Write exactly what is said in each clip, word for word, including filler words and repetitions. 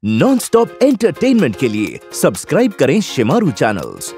Non stop entertainment के लिए subscribe करें शिमारू चैनल्स।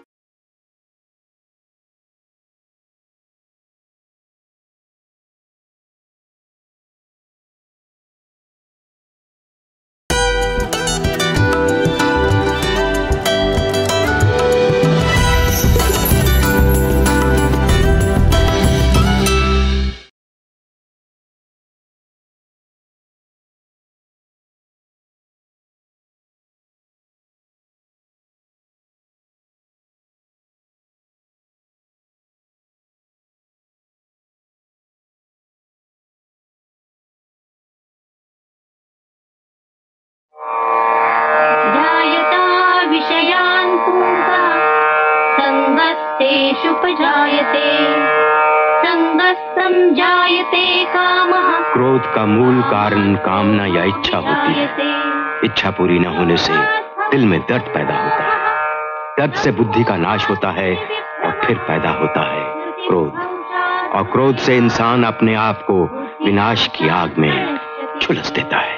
उपजायते संगस्तं जायते कामः। क्रोध का मूल कारण कामना या इच्छा होती है। इच्छा पूरी न होने से दिल में दर्द पैदा होता है। दर्द से बुद्धि का नाश होता है और फिर पैदा होता है क्रोध, और क्रोध से इंसान अपने आप को विनाश की आग में झुलस देता है।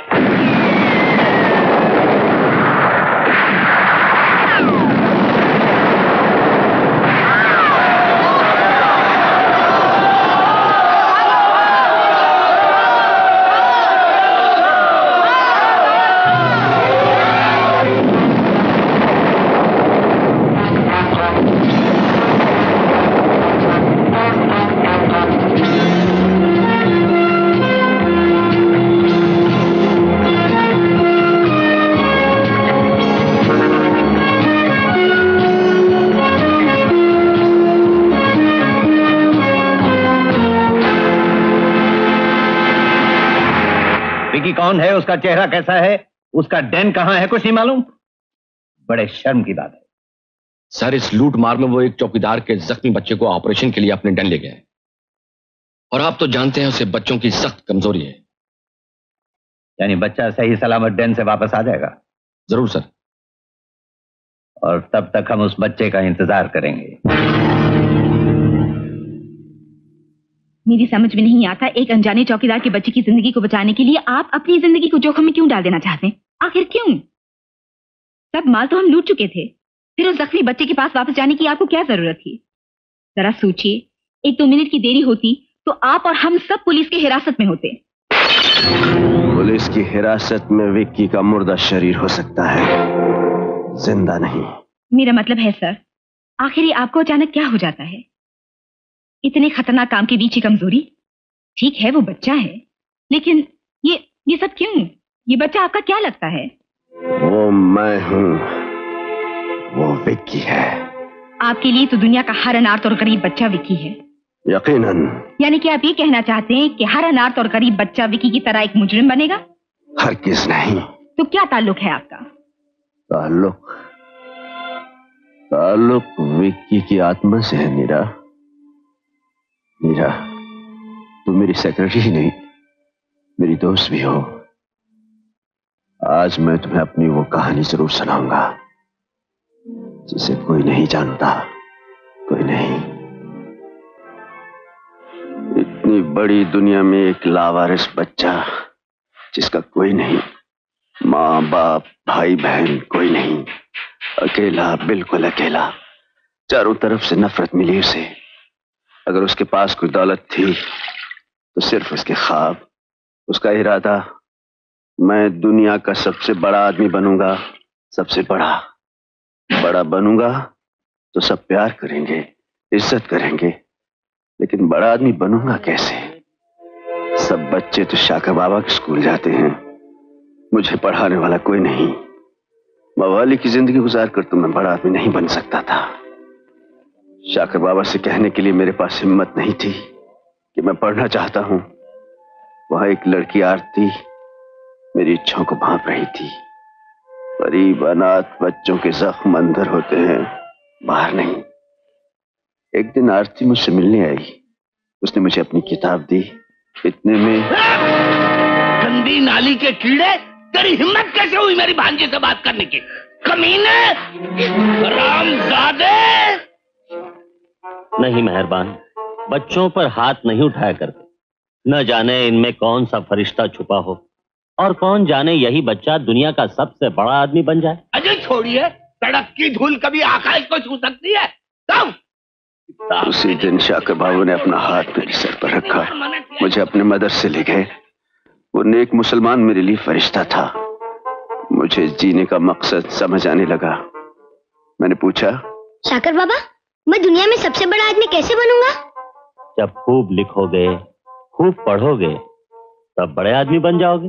विकी कौन है, उसका चेहरा कैसा है, उसका डेन कहां है, कुछ नहीं मालूम? बड़े शर्म की बात है। सर, इस लूट मार में वो एक चौकीदार के जख्मी बच्चे को ऑपरेशन के लिए अपने डेन ले गए, और आप तो जानते हैं उसे बच्चों की सख्त कमजोरी है। यानी बच्चा सही सलामत डेन से वापस आ जाएगा? जरूर सर। और तब तक हम उस बच्चे का इंतजार करेंगे। मेरी समझ में नहीं आता, एक अनजाने चौकीदार के बच्चे की जिंदगी को बचाने के लिए आप अपनी जिंदगी को जोखिम में क्यों डाल देना चाहते हैं? आखिर क्यों? सब माल तो हम लूट चुके थे, फिर उस जख्मी बच्चे के पास वापस जाने की आपको क्या जरूरत थी? जरा सोचिए, एक दो मिनट की देरी होती तो आप और हम सब पुलिस की हिरासत में होते। पुलिस की हिरासत में विक्की का मुर्दा शरीर हो सकता है, जिंदा नहीं। मेरा मतलब है सर, आखिर ये आपको अचानक क्या हो जाता है? इतने खतरनाक काम के बीच ही कमजोरी? ठीक है वो बच्चा है, लेकिन ये ये सब क्यों? ये बच्चा आपका क्या लगता है? वो मैं हूं, वो विक्की है। आपके लिए तो दुनिया का हर अनाथ और गरीब बच्चा विक्की है। यकीनन। यानी कि आप ये कहना चाहते हैं कि हर अनाथ और गरीब बच्चा विक्की की तरह एक मुजरिम बनेगा? हरगिज़ नहीं। तो क्या ताल्लुक है आपका? ताल्लुक ताल्लुक विक्की की आत्मा से है नीरा। नीरा, तुम मेरी सेक्रेटरी ही नहीं, मेरी दोस्त भी हो। आज मैं तुम्हें अपनी वो कहानी जरूर सुनाऊंगा जिसे कोई नहीं जानता, कोई नहीं। इतनी बड़ी दुनिया में एक लावारिस बच्चा जिसका कोई नहीं, माँ बाप भाई बहन कोई नहीं, अकेला, बिल्कुल अकेला। चारों तरफ से नफरत मिली उसे। अगर उसके पास कोई दौलत थी तो सिर्फ उसके ख्वाब, उसका इरादा, मैं दुनिया का सबसे बड़ा आदमी बनूंगा, सबसे बड़ा बड़ा बनूंगा तो सब प्यार करेंगे, इज्जत करेंगे। लेकिन बड़ा आदमी बनूंगा कैसे? सब बच्चे तो शाकर बाबा के स्कूल जाते हैं, मुझे पढ़ाने वाला कोई नहीं। मवाली की जिंदगी गुजार कर तो मैं बड़ा आदमी नहीं बन सकता था। शाकर बाबा से कहने के लिए मेरे पास हिम्मत नहीं थी कि मैं पढ़ना चाहता हूं। वहां एक लड़की आरती मेरी इच्छाओं को भांप रही थी। गरीब अनाथ बच्चों के जख्म अंदर होते हैं, बाहर नहीं। एक दिन आरती मुझसे मिलने आई, उसने मुझे अपनी किताब दी। इतने में गंदी नाली के कीड़े, तेरी हिम्मत कैसे हुई मेरी भांजी से बात करने की? कमीने, हरामजादे! नहीं मेहरबान, बच्चों पर हाथ नहीं उठाया करते। न जाने इनमें कौन सा फरिश्ता छुपा हो और कौन जाने यही बच्चा दुनिया का सबसे बड़ा आदमी बन जाए। अजय छोड़िए, सड़क की धूल कभी आकाश को छू सकती है? कब? उसी दिन शाकर बाबू ने अपना हाथ मेरे सर पर रखा, मुझे अपने मदरसे ले गए। वो नेक मुसलमान मेरे लिए फरिश्ता था। मुझे जीने का मकसद समझ आने लगा। मैंने पूछा, शाकर बाबा, मैं दुनिया में सबसे बड़ा आदमी कैसे बनूंगा? जब खूब लिखोगे, खूब पढ़ोगे, तब बड़े आदमी बन जाओगे।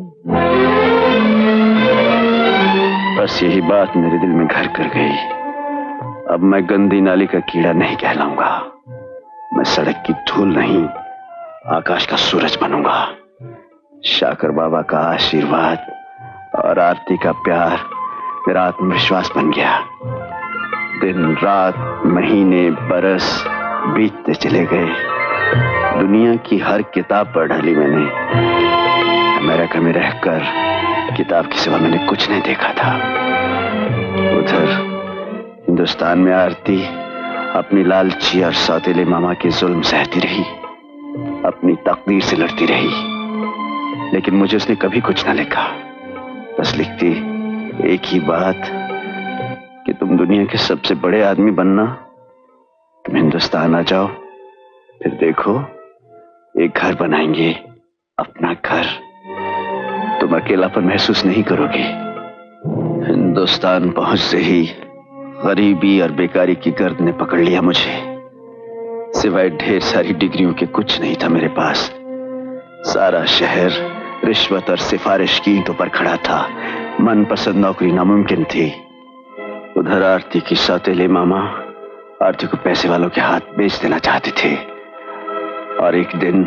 बस यही बात मेरे दिल में घर कर गई। अब मैं गंदी नाली का कीड़ा नहीं कहलाऊंगा। मैं सड़क की धूल नहीं, आकाश का सूरज बनूंगा। शाकर बाबा का आशीर्वाद और आरती का प्यार मेरा आत्मविश्वास बन गया। दिन रात, महीने, बरस बीतते चले गए। दुनिया की हर किताब पढ़ डाली मैंने। अमेरिका में रहकर किताब के सिवा मैंने कुछ नहीं देखा था। उधर हिंदुस्तान में आरती अपनी लालची और सौतेले मामा के जुल्म सहती रही, अपनी तकदीर से लड़ती रही। लेकिन मुझे उसने कभी कुछ ना लिखा। बस लिखती एक ही बात कि तुम दुनिया के सबसे बड़े आदमी बनना, तुम हिंदुस्तान आ जाओ, फिर देखो एक घर बनाएंगे, अपना घर। तुम अकेलापन महसूस नहीं करोगे। हिंदुस्तान पहुंचते ही गरीबी और बेकारी की गर्द ने पकड़ लिया मुझे। सिवाय ढेर सारी डिग्रियों के कुछ नहीं था मेरे पास। सारा शहर रिश्वत और सिफारिश की ईंटों पर खड़ा था। मनपसंद नौकरी नामुमकिन थी। उधर आरती की सौतेले मामा आरती को पैसे वालों के हाथ बेच देना चाहते थे। और एक दिन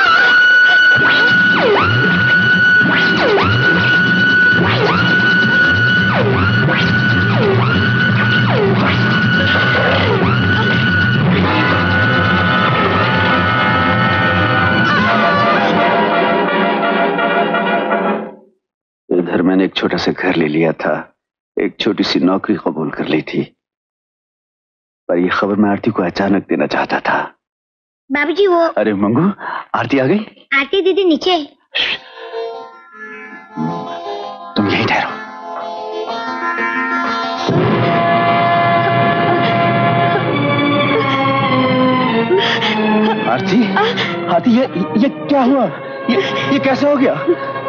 इधर मैंने एक छोटा सा घर ले लिया था, एक छोटी सी नौकरी कबूल कर ली थी। पर यह खबर मैं आरती को अचानक देना चाहता था। बाबूजी वो। अरे मंगू, आरती आ गई? आरती दीदी नीचे। तुम यहीं ठहरो। आरती, आरती, ये ये क्या हुआ? ये ये कैसे हो गया?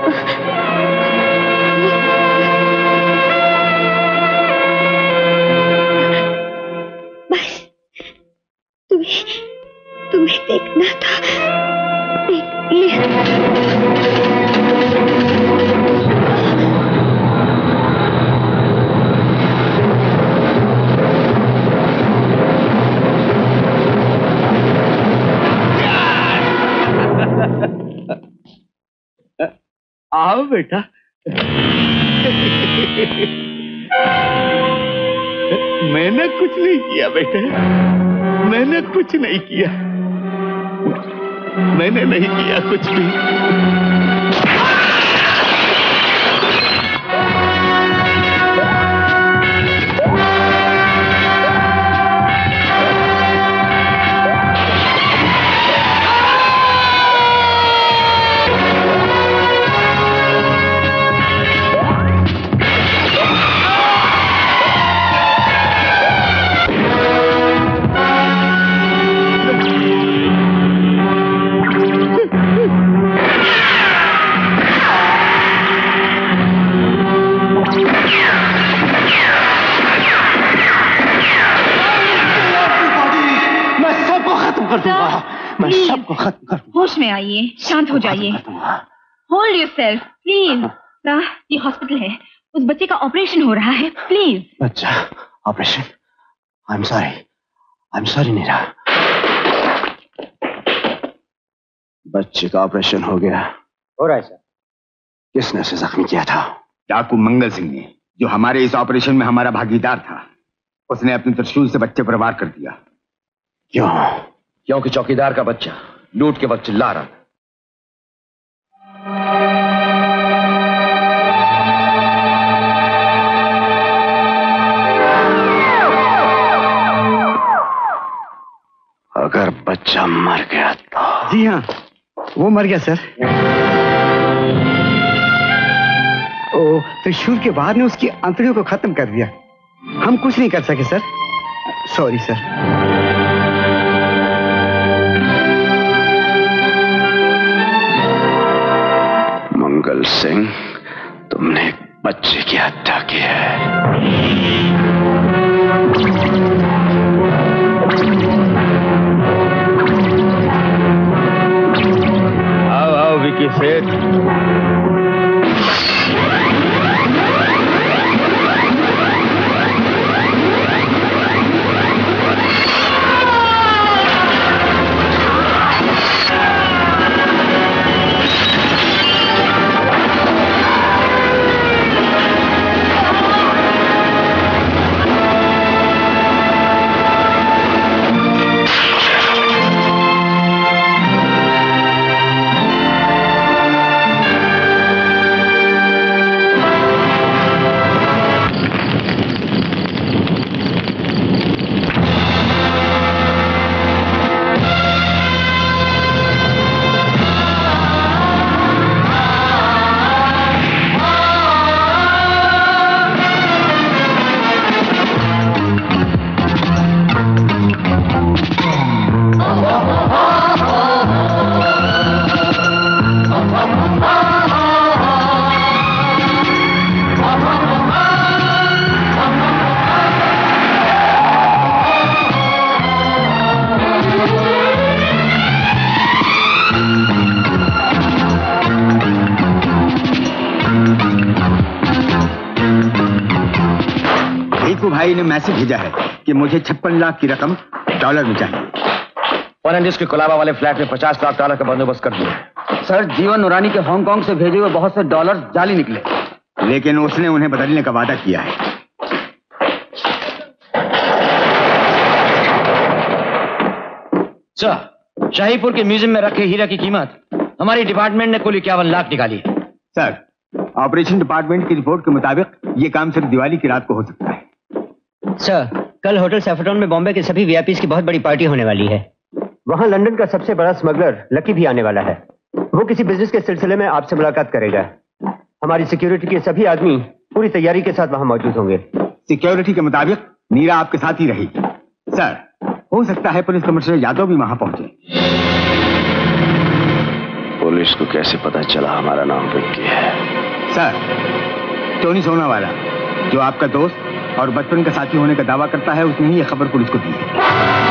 बस तुम्हें तुम्हें देखना था। आओ बेटा। मैंने कुछ नहीं किया बेटे, मैंने कुछ नहीं किया, मैंने नहीं किया कुछ भी। होश में आइए, शांत हो जाइए। Hold yourself please. ये हॉस्पिटल है, उस बच्चे का ऑपरेशन हो रहा है, प्लीज। बच्चा operation? I am sorry, I am sorry Neera. बच्चे का ऑपरेशन हो गया। हो रहा है सर। किसने उसे जख्मी किया था? डाकू मंगल सिंह ने, जो हमारे इस ऑपरेशन में हमारा भागीदार था। उसने अपने त्रिशूल से बच्चे पर वार कर दिया। क्यों? क्योंकि चौकीदार का बच्चा लूट के वक्त चिल्ला रहा था। अगर बच्चा मर गया तो? जी हाँ, वो मर गया सर। तो त्रिशूल के वार ने उसकी अंतड़ियों को खत्म कर दिया। हम कुछ नहीं कर सके sir. Sorry sir. Mangal Singh, तुमने एक बच्चे की हत्या की है। आओ आओ विकी सेठ। भाई ने मैसेज भेजा है कि मुझे छप्पन लाख की रकम डॉलर में चाहिए। फर्नांडिस के कोलाबा वाले फ्लैट में पचास लाख डॉलर का बंदोबस्त कर दिया। सर, जीवन नूरानी के हांगकांग से भेजे हुए बहुत से डॉलर जाली निकले, लेकिन उसने उन्हें बदलने का वादा किया है। सर, शाहीपुर के म्यूजियम में रखे हीरा की कीमत हमारी डिपार्टमेंट ने कुल इक्यावन लाख निकाली है। सर, ऑपरेशन डिपार्टमेंट की रिपोर्ट के मुताबिक ये काम सिर्फ दिवाली की रात को हो सकता है। सर, कल होटल सैफरन में बॉम्बे के सभी वीआईपीज़ की बहुत बड़ी पार्टी होने वाली है। वहाँ लंदन का सबसे बड़ा स्मगलर लकी भी आने वाला है। वो किसी बिजनेस के सिलसिले में आपसे मुलाकात करेगा। हमारी सिक्योरिटी के सभी आदमी पूरी तैयारी के साथ वहाँ मौजूद होंगे। सिक्योरिटी के मुताबिक नीरा आपके साथ ही रहेगी। सर, हो सकता है पुलिस कमिश्नर यादव भी वहाँ पहुंचे। पुलिस को कैसे पता चला हमारा नाम विक्की है? सर, टोनी सोनावाला, जो आपका दोस्त और बचपन का साथी होने का दावा करता है, उसने ही यह खबर पुलिस को दी है।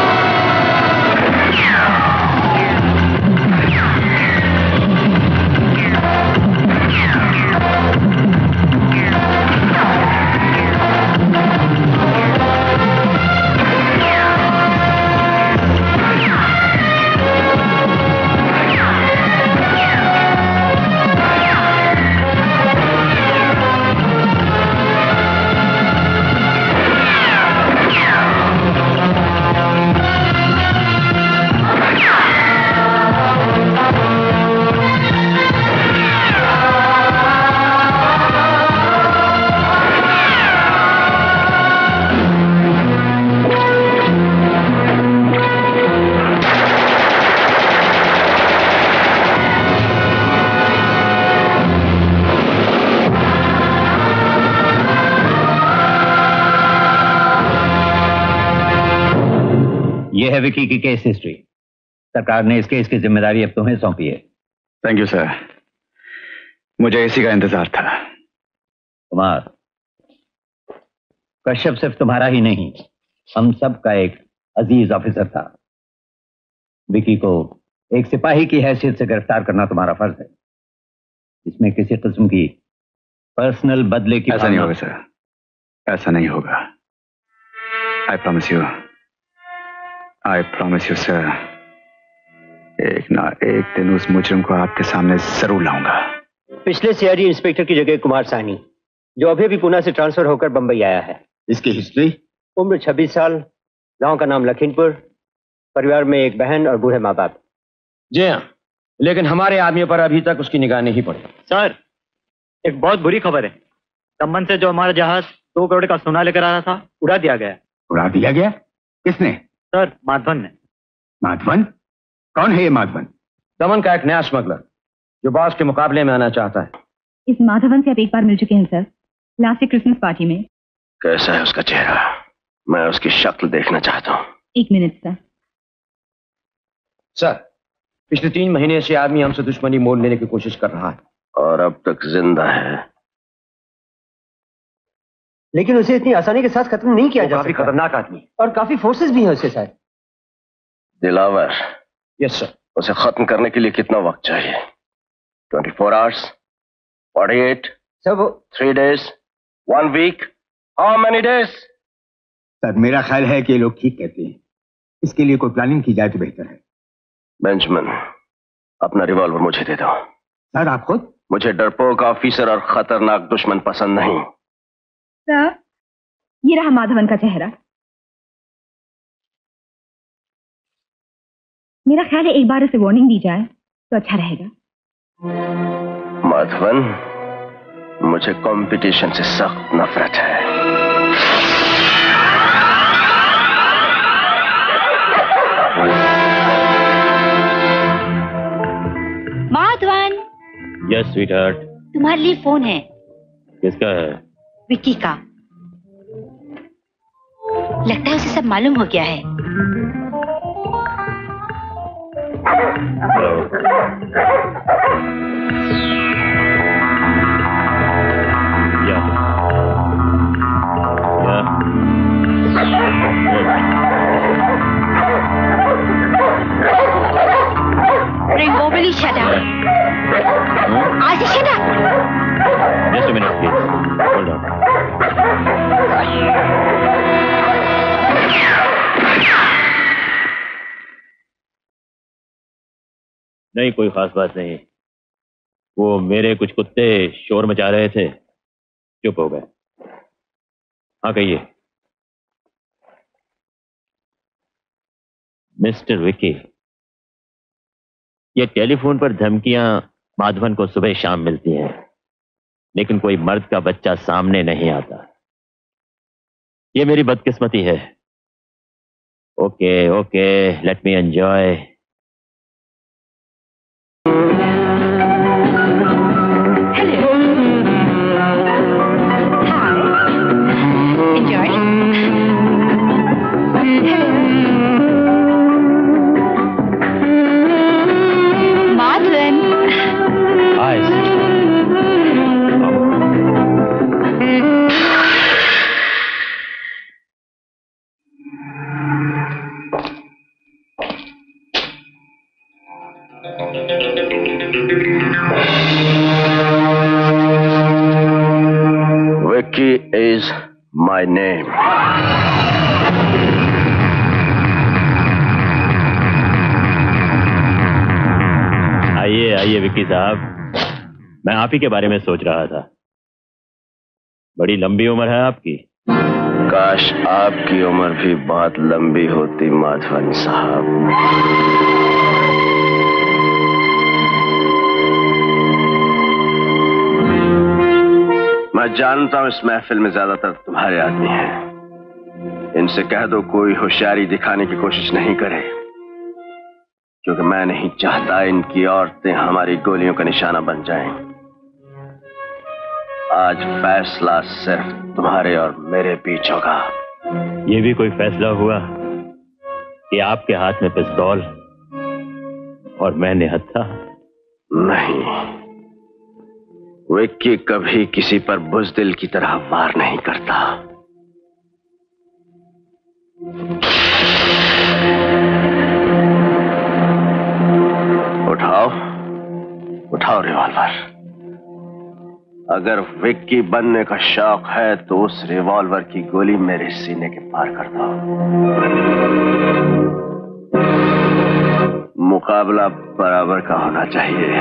यह है विकी की केस हिस्ट्री। सरकार ने इस केस की जिम्मेदारी अब तुम्हें सौंपी है। थैंक यू सर, मुझे इसी का इंतजार था। कुमार, कश्यप सिर्फ तुम्हारा ही नहीं, हम सब का एक अजीज ऑफिसर था। विकी को एक सिपाही की हैसियत से गिरफ्तार करना तुम्हारा फर्ज है। इसमें किसी किस्म की पर्सनल बदले की ऐसा नहीं होगा सर, ऐसा नहीं होगा। I promise you, I promise you sir, एक ना एक दिन उस मुजरिम को आपके सामने जरूर लाऊंगा। पिछले सीआईडी इंस्पेक्टर की जगह कुमार साहनी, जो अभी भी पुणे से ट्रांसफर होकर बंबई आया है। इसकी हिस्ट्री? उम्र छब्बीस साल, गांव का नाम लखीमपुर, परिवार में एक बहन और बूढ़े माँ बाप। जी हाँ, लेकिन हमारे आदमियों पर अभी तक उसकी निगाह नहीं पड़ी। सर, एक बहुत बुरी खबर है। संबंध से जो हमारा जहाज दो करोड़ का सोना लेकर आ रहा था, उड़ा दिया गया। उड़ा दिया गया? किसने? सर, माधवन ने। माधवन? कौन है ये माधवन? दमन का एक नया स्मगलर, जो बॉस के मुकाबले में आना चाहता है। इस माधवन से आप एक बार मिल चुके हैं सर, लास्ट क्रिसमस पार्टी में। कैसा है उसका चेहरा? मैं उसकी शक्ल देखना चाहता हूँ। एक मिनट सर। सर, पिछले तीन महीने से आदमी हमसे दुश्मनी मोल लेने की कोशिश कर रहा है और अब तक जिंदा है, लेकिन उसे इतनी आसानी के साथ खत्म नहीं किया जा सकता। काफी खतरनाक आदमी और काफी फोर्सेस भी हैं उसके साथ। दिलावर। Yes sir. उसे खत्म करने के लिए कितना वक्त चाहिए? Twenty four hours, forty eight, सब three days, one week, how many days? Sir, मेरा ख्याल है कि ये लोग ठीक कहते हैं, इसके लिए कोई प्लानिंग की जाए तो बेहतर है। बेंचमैन, अपना रिवॉल्वर मुझे दे दो। सर, आप खुद? मुझे डरपोक ऑफिसर और खतरनाक दुश्मन पसंद नहीं। सर, ये रहा माधवन का चेहरा। मेरा ख्याल है एक बार इसे वार्निंग दी जाए तो अच्छा रहेगा। माधवन, मुझे कंपटीशन से सख्त नफरत है। माधवन। Yes sweetheart. तुम्हारे लिए फोन है। किसका है? विक्की का। लगता है उसे सब मालूम हो गया है। या। Rainbow, will you shut up? I say shut up. Just a minute, please. Hold on. नहीं, कोई खास बात नहीं। वो मेरे कुछ कुत्ते शोर मचा रहे थे, चुप हो गए। हाँ कहिए। मिस्टर विकी, ये टेलीफोन पर धमकियां माधवन को सुबह शाम मिलती हैं, लेकिन कोई मर्द का बच्चा सामने नहीं आता। ये मेरी बदकिस्मती है। Okay okay, let me enjoy. Vicky is my name. आइए आइए विक्की साहब, मैं आप ही के बारे में सोच रहा था। बड़ी लंबी उम्र है आपकी। काश आपकी उम्र भी बहुत लंबी होती माधवन साहब। मैं जानता हूं इस महफिल में ज्यादातर तुम्हारे आदमी हैं। इनसे कह दो कोई होशियारी दिखाने की कोशिश नहीं करे, क्योंकि मैं नहीं चाहता इनकी औरतें हमारी गोलियों का निशाना बन जाएं। आज फैसला सिर्फ तुम्हारे और मेरे बीच होगा। ये भी कोई फैसला हुआ कि आपके हाथ में पिस्तौल और मैं निहत्था? नहीं, विक्की कभी किसी पर बुज़दिल की तरह वार नहीं करता। उठाओ उठाओ रिवॉल्वर। अगर विक्की बनने का शौक है तो उस रिवॉल्वर की गोली मेरे सीने के पार कर दो। मुकाबला बराबर का होना चाहिए।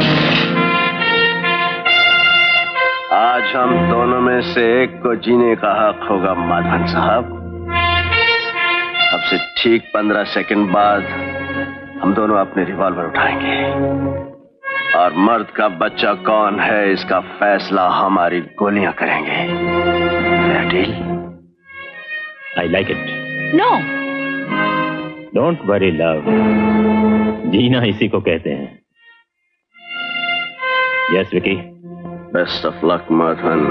आज हम दोनों में से एक को जीने का हक होगा माधवन साहब। अब से ठीक पंद्रह सेकंड बाद हम दोनों अपने रिवॉल्वर उठाएंगे और मर्द का बच्चा कौन है इसका फैसला हमारी गोलियां करेंगे। Deal? I like it. No, don't worry love, जीना इसी को कहते हैं। Yes Vicky, best of luck Madhavan.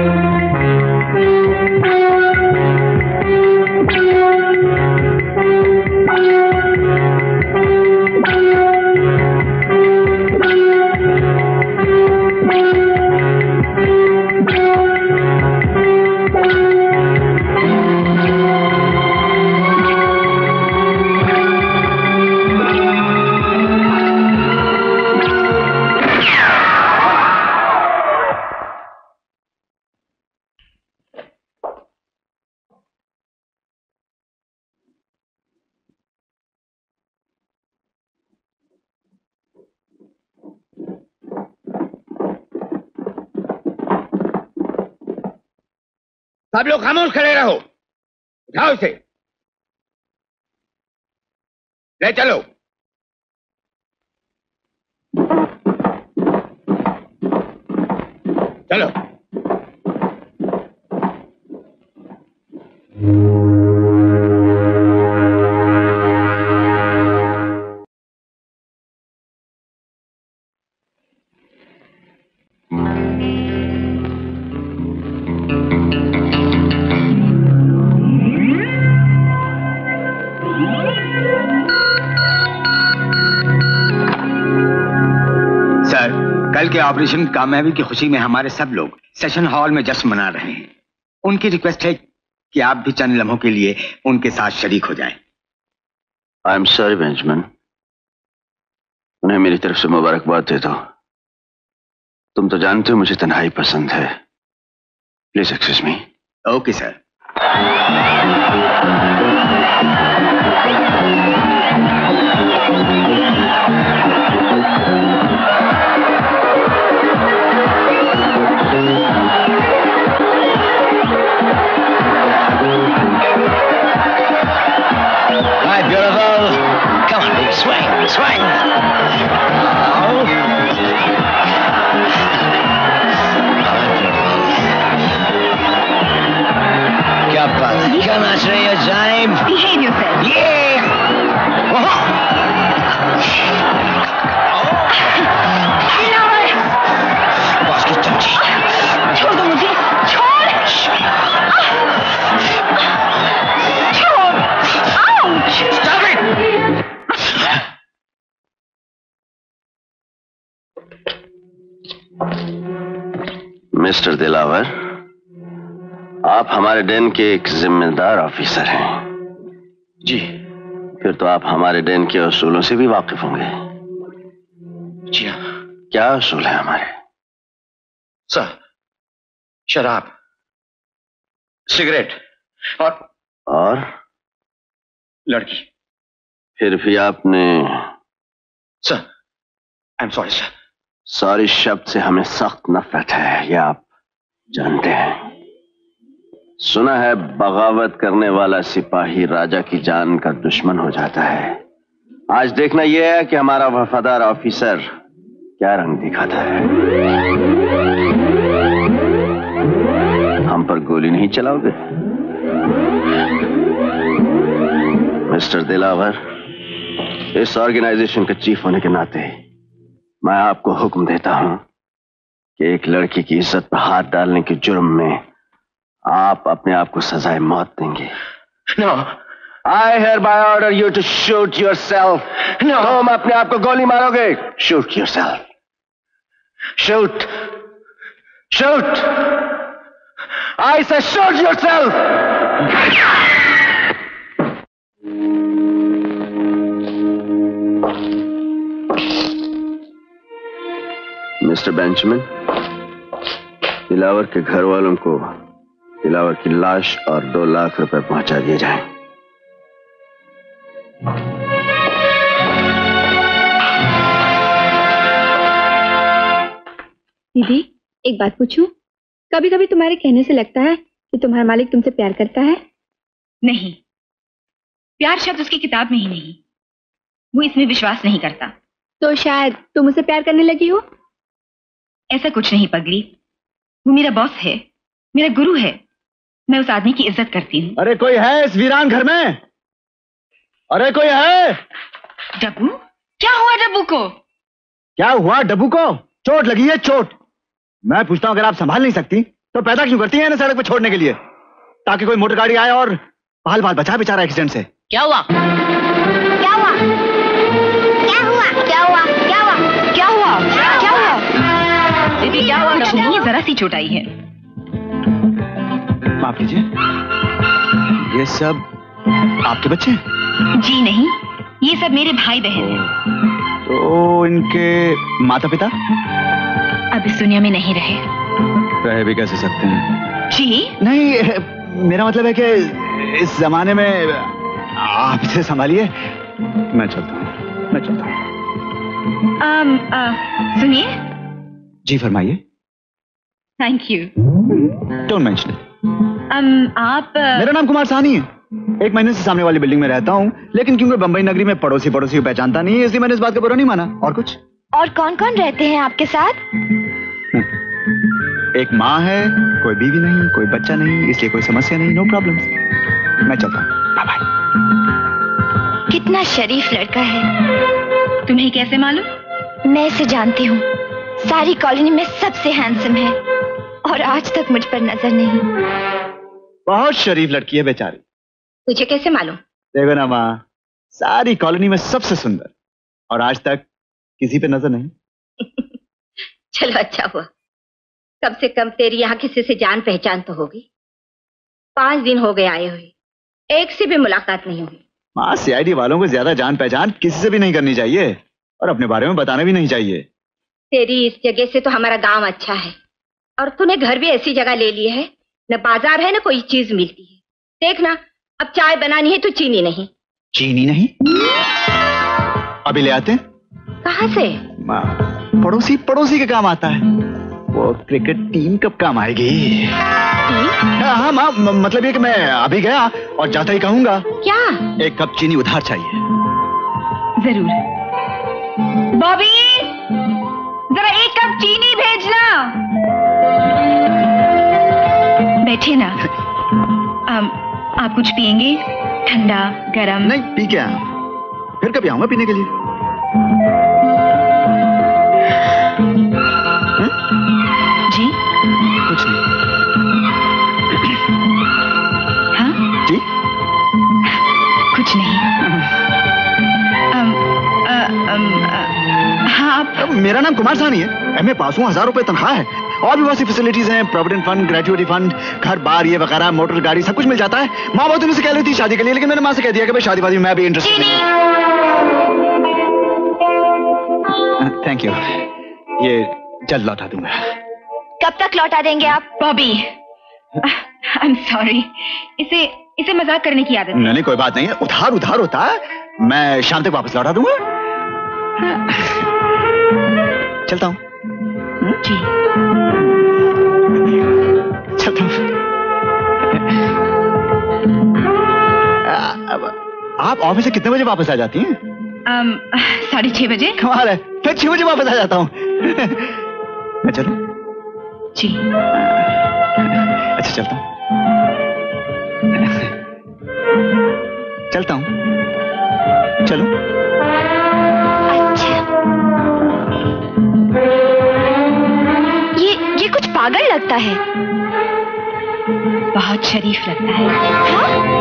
सब लोग खामोश खड़े रहो। उठाओ इसे, ले चलो। चलो। कल के ऑपरेशन की कामयाबी की खुशी में हमारे सब लोग सेशन हॉल में जश्न मना रहे हैं। उनकी रिक्वेस्ट है कि आप भी चंद लम्हों के लिए उनके साथ शरीक हो जाएं। आई एम सॉरी बेंजमिन, उन्हें मेरी तरफ से मुबारकबाद दे दो। तुम तो जानते हो मुझे तन्हाई पसंद है। Please excuse me. Okay sir. Swing, swing. Oh. क्या बात है? क्या नाच रही हो जाइब? Behave yourself. Yeah. बॉस की चमची। छोड़ दो मुझे, छोड़। छोड़। Ouch. Stop it. Mister Dilawar, आप हमारे डेन के एक जिम्मेदार ऑफिसर हैं। जी। फिर तो आप हमारे डेन के असूलों से भी वाकिफ होंगे। जी हाँ। क्या असूल है हमारे? सर, शराब, सिगरेट और और लड़की। फिर भी आपने sir, I am sorry sir. Sorry शब्द से हमें सख्त नफरत है, यह आप जानते हैं। सुना है बगावत करने वाला सिपाही राजा की जान का दुश्मन हो जाता है। आज देखना यह है कि हमारा वफादार ऑफिसर क्या रंग दिखाता है। हम पर गोली नहीं चलाओगे मिस्टर दिलावर? इस ऑर्गेनाइजेशन का चीफ होने के नाते मैं आपको हुक्म देता हूं कि एक लड़की की इज्जत पर हाथ डालने के जुर्म में आप अपने आप को सजाए मौत देंगे। No, I hereby order you to shoot yourself. No. तुम अपने आप को गोली मारोगे। Shoot yourself. Shoot. Shoot. I say shoot yourself. Mister Benchman, Dilawar के घर वालों को दिलावर की लाश और दो लाख रुपए पहुंचा दिए जाएं। दीदी, एक बात पूछूं? कभी कभी तुम्हारे कहने से लगता है कि तुम्हारा मालिक तुमसे प्यार करता है। नहीं, प्यार शब्द उसकी किताब में ही नहीं। वो इसमें विश्वास नहीं करता। तो शायद तुम उसे प्यार करने लगी हो। ऐसा कुछ नहीं पगली, वो मेरा बॉस है, मेरा गुरु है। मैं उस आदमी की इज्जत करती हूँ। अरे कोई है इस वीरान घर में? अरे कोई है? डब्बू? क्या हुआ डब्बू को? क्या हुआ डब्बू को? चोट लगी है, चोट। मैं पूछता हूँ, अगर आप संभाल नहीं सकती तो पैदा क्यों करती हैं इन्हें सड़क पे छोड़ने के लिए, ताकि कोई मोटर गाड़ी आए और बाल बाल बचा बेचारा एक्सीडेंट से। क्या हुआ? क्या हुआ? क्या हुआ? क्या हुआ? क्या हुआ? क्या हुआ? क्या हुआ? दीदी क्या हुआ? कुछ नहीं, जरा सी चोट आई है। माफ कीजिए, ये सब आपके बच्चे हैं? जी नहीं, ये सब मेरे भाई बहन हैं। तो इनके माता पिता अब इस दुनिया में नहीं रहे। रहे भी कैसे सकते हैं? जी नहीं, मेरा मतलब है कि इस जमाने में आप इसे संभालिए, मैं चलता हूँ, मैं चलता हूँ। um, सुनिए। जी फरमाइए। Thank you. Don't mention it. um, आप uh... मेरा नाम कुमार साहनी है। एक महीने से सामने वाली बिल्डिंग में रहता हूँ, लेकिन क्योंकि बंबई नगरी में पड़ोसी पड़ोसी को पहचानता नहीं है, इसलिए मैंने इस बात का बुरा नहीं माना। और कुछ? और कौन कौन रहते हैं आपके साथ? एक माँ है, कोई बीवी नहीं, कोई बच्चा नहीं, इसलिए कोई समस्या नहीं। No problem. मैं चलता हूँ, बाय बाय। कितना शरीफ लड़का है। तुम्हें कैसे मालूम? मैं इसे जानती हूँ। सारी कॉलोनी में सबसे हैंडसम है और आज तक मुझ पर नजर नहीं। बहुत शरीफ लड़की है बेचारी। तुझे कैसे मालूम? देखो ना माँ, सारी कॉलोनी में सबसे सुंदर और आज तक किसी पे नजर नहीं। चलो अच्छा हुआ, कम से कम तेरी यहाँ किसी से जान पहचान तो होगी। पांच दिन हो गए आए हुए, एक से भी मुलाकात नहीं हुई। माँ, सीआईडी वालों को ज्यादा जान पहचान किसी से भी नहीं करनी चाहिए और अपने बारे में बताना भी नहीं चाहिए। तेरी इस जगह से तो हमारा गांव अच्छा है और तूने घर भी ऐसी जगह ले ली है, न बाजार है न कोई चीज मिलती है। देखना, अब चाय बनानी है तो चीनी नहीं। चीनी नहीं? अभी ले आते हैं। कहाँ से? माँ, पड़ोसी पड़ोसी के काम आता है। वो क्रिकेट टीम कब काम आएगी? हाँ माँ, मतलब ये कि मैं अभी गया और जाता ही कहूंगा। क्या? एक कप चीनी उधार चाहिए। जरूर। बॉबी, जरा एक कप चीनी भेजना। बैठिए ना। आम, आप कुछ पिएंगे? ठंडा, गरम? नहीं, पी क्या, फिर कभी आऊंगा पीने के लिए। हुँ? जी? कुछ नहीं। हाँ? जी? कुछ नहीं। अम, अ, अम, अ, हाँ आप? मेरा नाम कुमार साहनी है, एमए पास हूँ, हजार रुपए तनख्वाह है और भी बहुत सी फैसिलिटीज हैं, प्रोविडेंट फंड, ग्रेजुएटी फंड, घर बार ये वगैरह, मोटर गाड़ी, सब कुछ मिल जाता है। माँ बहुत दिनों से कह रही थी शादी के लिए, लेकिन मैंने माँ से कह दिया कि भाई शादी वादी में मैं भी इंटरेस्टेड नहीं। थैंक यू, ये जल्द लौटा दूंगा। कब तक लौटा देंगे आप? बॉबी, आई एम सॉरी, इसे इसे मजाक करने की आदत है। नहीं नहीं, कोई बात नहीं है, उधार उधार होता है, मैं शाम तक वापस लौटा दूंगा। चलता हूँ। जी चलता हूँ। आप ऑफिस से कितने बजे वापस आ जाती हैं? um, साढ़े छह बजे। कमाल है, फिर छह बजे वापस आ जाता हूँ। मैं चलूं? जी। अच्छा चलता हूँ। चलता हूँ। चलो। अच्छा, ये ये कुछ पागल लगता है। बहुत शरीफ लगता है। हाँ?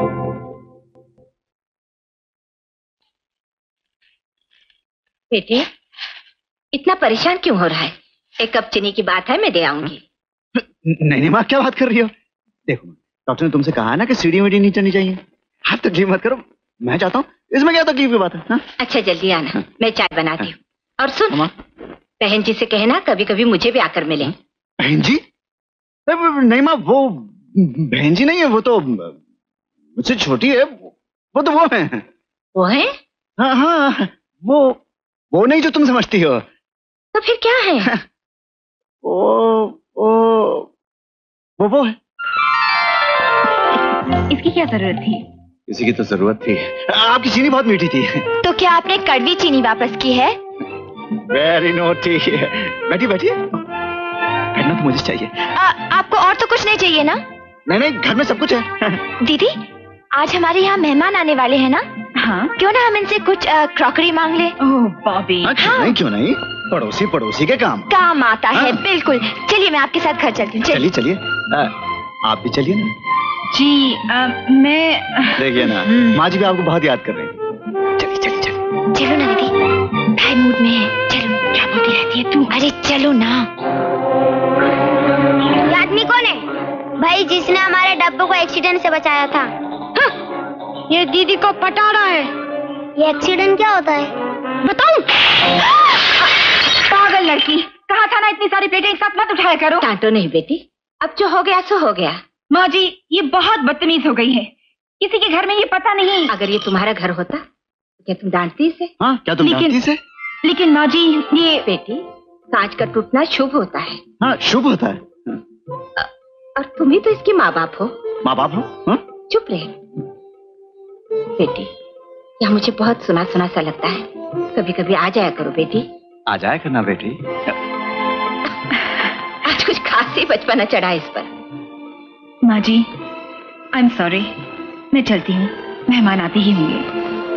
बेटे, इतना परेशान क्यों हो रहा है? एक कप चीनी की बात है, मैं दे आऊंगी। नहीं नहीं माँ, क्या बात कर रही हो? देखो, डॉक्टर ने तुमसे कहा है ना कि सीढ़ी वीढ़ी नहीं चढ़नी चाहिए। आप तकलीफ मत करो, मैं चाहता हूँ, इसमें क्या तकलीफ की बात है? हा? अच्छा जल्दी आना, मैं चाय बनाती हूँ। और सुन, बहन जी से कहना कभी कभी मुझे भी आकर मिले। बहन जी? नहीं माँ, वो बहन जी नहीं है, वो तो मुझसे छोटी है। वो तो वो है। वो है? हाँ हाँ, वो वो नहीं जो तुम समझती हो। तो फिर क्या है? वो वो वो वो है। इसकी क्या जरूरत थी? किसी की तो जरूरत थी। आपकी चीनी बहुत मीठी थी। तो क्या आपने कड़वी चीनी वापस की है? Very naughty. बैठी बैठी, बैठना तो मुझे चाहिए। आ, आपको और तो कुछ नहीं चाहिए ना? नहीं नहीं, घर में सब कुछ है। दीदी, आज हमारे यहाँ मेहमान आने वाले हैं ना? हाँ। क्यों ना हम इनसे कुछ क्रॉकरी मांग ले? ओह बॉबी। हाँ, क्यों नहीं, क्यों नहीं। पड़ोसी पड़ोसी के काम काम आता है। बिल्कुल, चलिए मैं आपके साथ घर चलती हूँ। चलिए चलिए, आप भी चलिए ना। जी आ, मैं देखिए ना, माँ जी भी आपको बहुत याद कर रही है। चलिए चलिए चलिए। चलो ना दीदी, भाई मूड में है। चलो, क्या बोलती रहती है तू? अरे चलो ना। ये आदमी कौन है? भाई जिसने हमारे डब्बू को एक्सीडेंट से बचाया था। हाँ, ये दीदी को पटा रहा है। ये एक्सीडेंट क्या होता है बताऊं? पागल लड़की, कहा था ना इतनी सारी प्लेटें एक साथ मत उठाया करो। डांटो नहीं बेटी, अब जो हो गया सो हो गया। माँ जी, ये बहुत बदतमीज हो गई है। किसी के घर में ये पता नहीं। अगर ये तुम्हारा घर होता तो क्या तुम डांटती इसे? हाँ, क्या तुम डांटती इसे? लेकिन माँ जी, ये बेटी, कांच का टूटना शुभ होता है। हाँ, शुभ होता है। और तुम ही तो इसके माँ बाप हो। माँ बाप हो? हाँ? चुप रहे बेटी, यहाँ मुझे बहुत सुना सुना सा लगता है। कभी कभी आ जाया करो बेटी। आ जाया करना बेटी। आज कुछ खास ही बचपना चढ़ा इस पर। माँ जी, आई एम सॉरी, मैं चलती हूँ, मेहमान आते ही होंगे।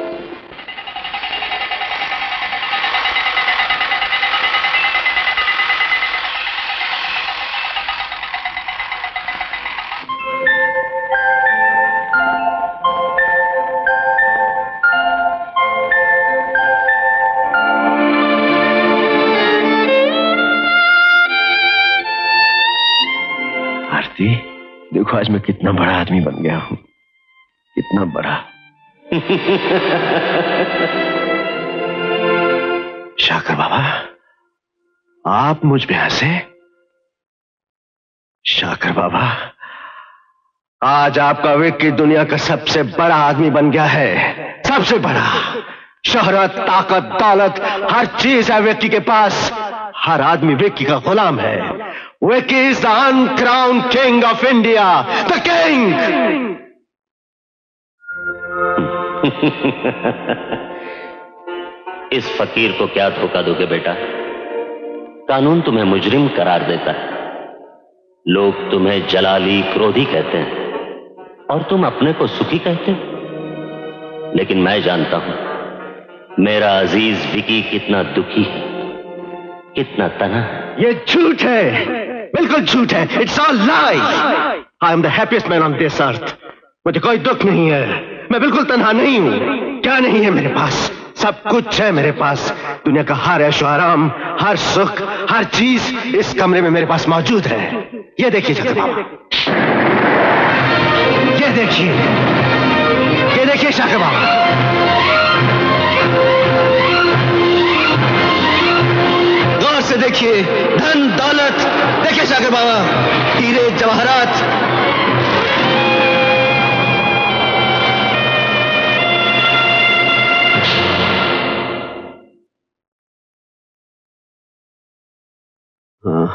देखो आज मैं कितना बड़ा आदमी बन गया हूं, कितना बड़ा। शाकर बाबा, आप मुझ पे हंसे? शाकर बाबा, आज आपका विक्की दुनिया का सबसे बड़ा आदमी बन गया है, सबसे बड़ा। शोहरत, ताकत, दौलत, हर चीज है विक्की के पास। हर आदमी विक्की का गुलाम है। Vicky is the uncrowned king of India, the king! इस फकीर को क्या धोखा दोगे बेटा? कानून तुम्हें मुजरिम करार देता है, लोग तुम्हें जलाली, क्रोधी कहते हैं और तुम अपने को सुखी कहते हो। लेकिन मैं जानता हूं मेरा अजीज विकी कितना दुखी है, कितना तना है। ये झूठ है, बिल्कुल झूठ है। It's all lie. I am the happiest man on this earth. मुझे कोई दुख नहीं है, मैं बिल्कुल तन्हा नहीं हूं। क्या नहीं है मेरे पास? सब कुछ है मेरे पास। दुनिया का हर ऐशो आराम, हर सुख, हर चीज इस कमरे में मेरे पास मौजूद है। ये देखिए शाकर बाबा, ये देखिए, ये देखिए शाकर बाबा। गौर से देखिए, धन दौलत देखिए शाकर बाबा, हीरे जवाहरात। हाँ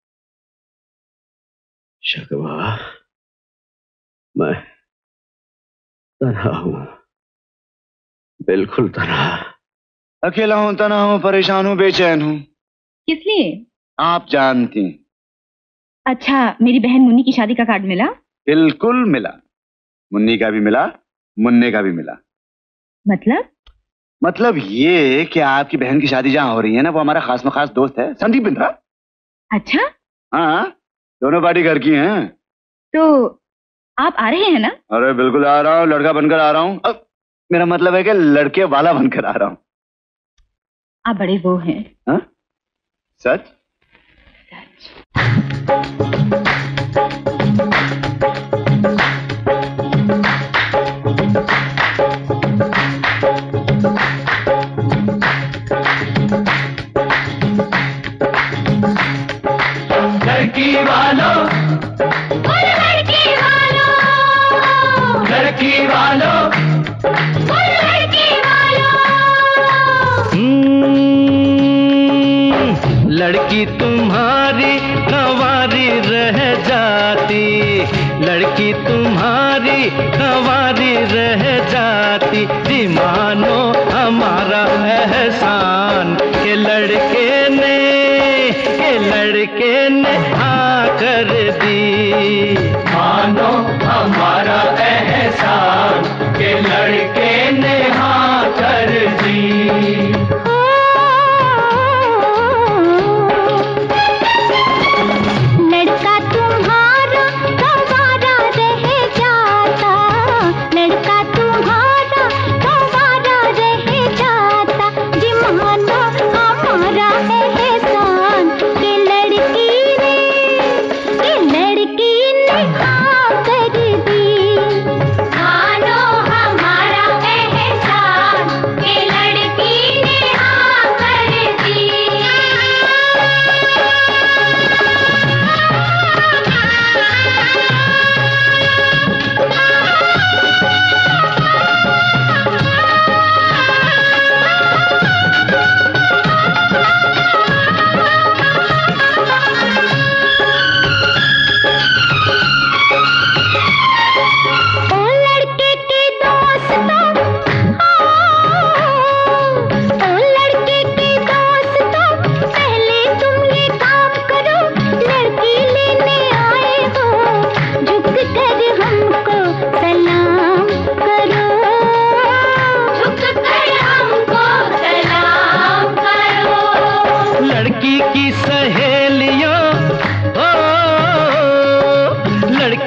शाकर बाबा, मैं तन्हा हूं, बिल्कुल तन्हा। अकेला हूं, तन्हा हूं, परेशान हूं, बेचैन हूं। किस लिए? आप जानती। अच्छा, मेरी बहन मुन्नी की शादी का कार्ड मिला? बिल्कुल मिला। मुन्नी का भी मिला, मुन्ने का भी मिला। मतलब? मतलब ये कि आपकी बहन की शादी जहां हो रही है ना, वो हमारा खास में खास दोस्त है, संदीप बिंद्रा। अच्छा? हाँ, दोनों पार्टी घर की हैं। तो आप आ रहे हैं ना? अरे बिल्कुल आ रहा हूँ, लड़का बनकर आ रहा हूँ। अब मेरा मतलब है कि लड़के वाला बनकर आ रहा हूँ। आप बड़े वो हैं। हाँ? सच? लड़की वालों, लड़की वालों, लड़की वालों, लड़की वालों। लड़की तुम्हारी कंवारी रह जाती, लड़की तुम्हारी कंवारी रह जाती। जी मानो हमारा एहसान के लड़के ने, के लड़के ने हाँ कर दी। मानो हमारा एहसान के लड़के ने हाँ कर दी।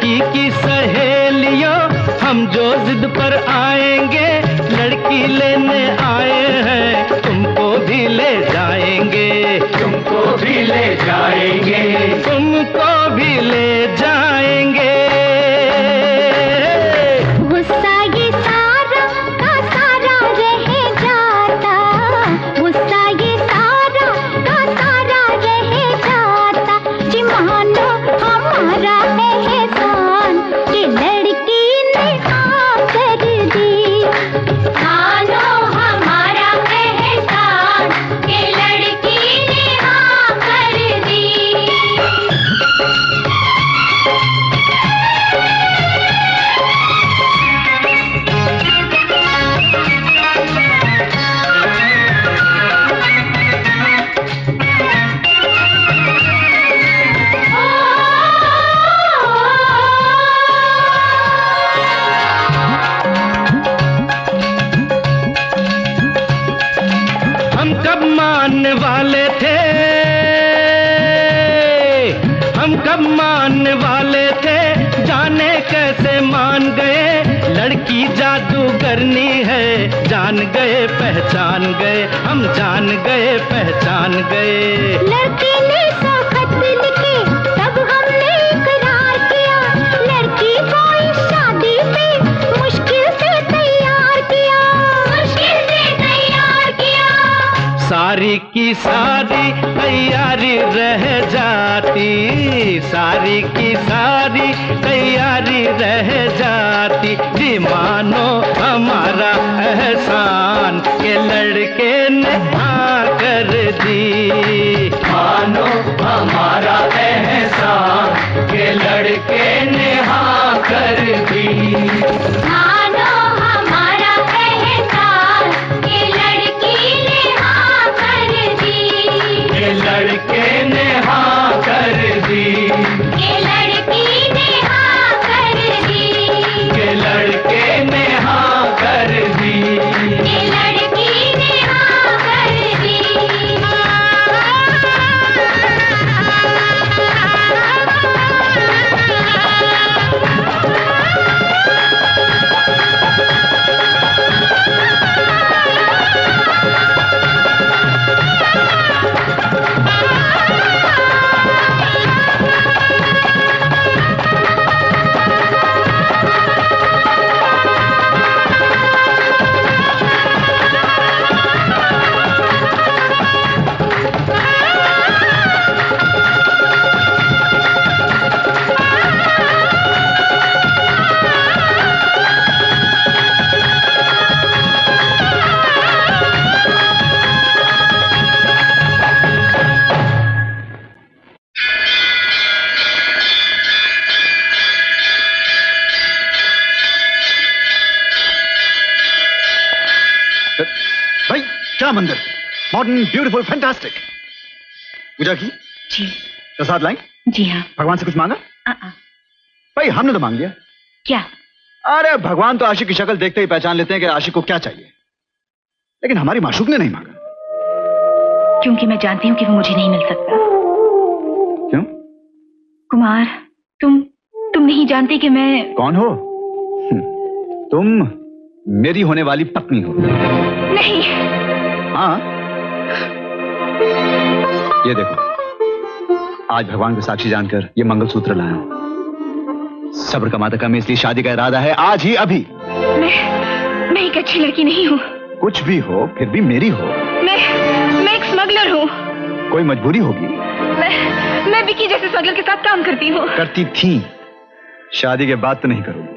लड़की की सहेलियों हम जो जिद पर आएंगे, लड़की लेने आए हैं, तुमको भी ले जाएंगे, तुमको भी ले जाएंगे, तुमको भी ले जाएंगे। गुस्सा ये सारा का सारा रह जाता, गुस्सा ये सारा का सारा रह जाता, जी मानो हमारा एहसान कि लड़की ने आकर दी, मानो हमारा एहसान कि लड़की ने आकर दी। हम कब मानने वाले थे, हम कब मानने वाले थे, जाने कैसे मान गए, लड़की जादूगरनी है, जान गए पहचान गए, हम जान गए पहचान गए। लड़की ने सौ खत लिखे तब हमने इकरार किया, लड़की को इस शादी पे मुश्किल से तैयार किया, मुश्किल से तैयार किया। सारी की सारी तैयारी रह जाती, सारी की सारी तैयारी रह जाती, जी मानो हमारा एहसान के लड़के ने हाँ कर दी, मानो हमारा एहसान के लड़के ने हाँ कर दी। मानो हमारा एहसान कि लड़की ने हाँ कर दी, के लड़के ने हाँ कर दी, कि लड़की ने हाँ कर दी, के लड़के ने हाँ कर दी, कि लड़की ने हाँ कर दी। भाई क्या मंदिर, मॉडर्न, ब्यूटीफुल, फैंटास्टिक। पूजा की जी। प्रसाद लाई? जी हाँ। भगवान से कुछ मांगा? आ -आ। भाई हमने तो मांग लिया। क्या? अरे भगवान तो आशिक की शक्ल देखते ही पहचान लेते हैं कि आशिक को क्या चाहिए, लेकिन हमारी माशूक ने नहीं मांगा। क्योंकि मैं जानती हूँ कि वो मुझे नहीं मिल सकता। क्यों? कुमार, तुम तुम नहीं जानते कि मैं कौन हो? तुम मेरी होने वाली पत्नी हो। नहीं। हाँ, ये देखो, आज भगवान को साक्षी जानकर ये मंगलसूत्र लाया हूं। सब्र का माता का मैं, इसलिए शादी का इरादा है आज ही, अभी। मैं मैं एक अच्छी लड़की नहीं हूँ। कुछ भी हो, फिर भी मेरी हो। मैं मैं एक स्मगलर हूँ। कोई मजबूरी होगी। मैं मैं विकी जैसे स्मगलर के साथ काम करती हूँ। करती थी, शादी के बाद तो नहीं करूंगी।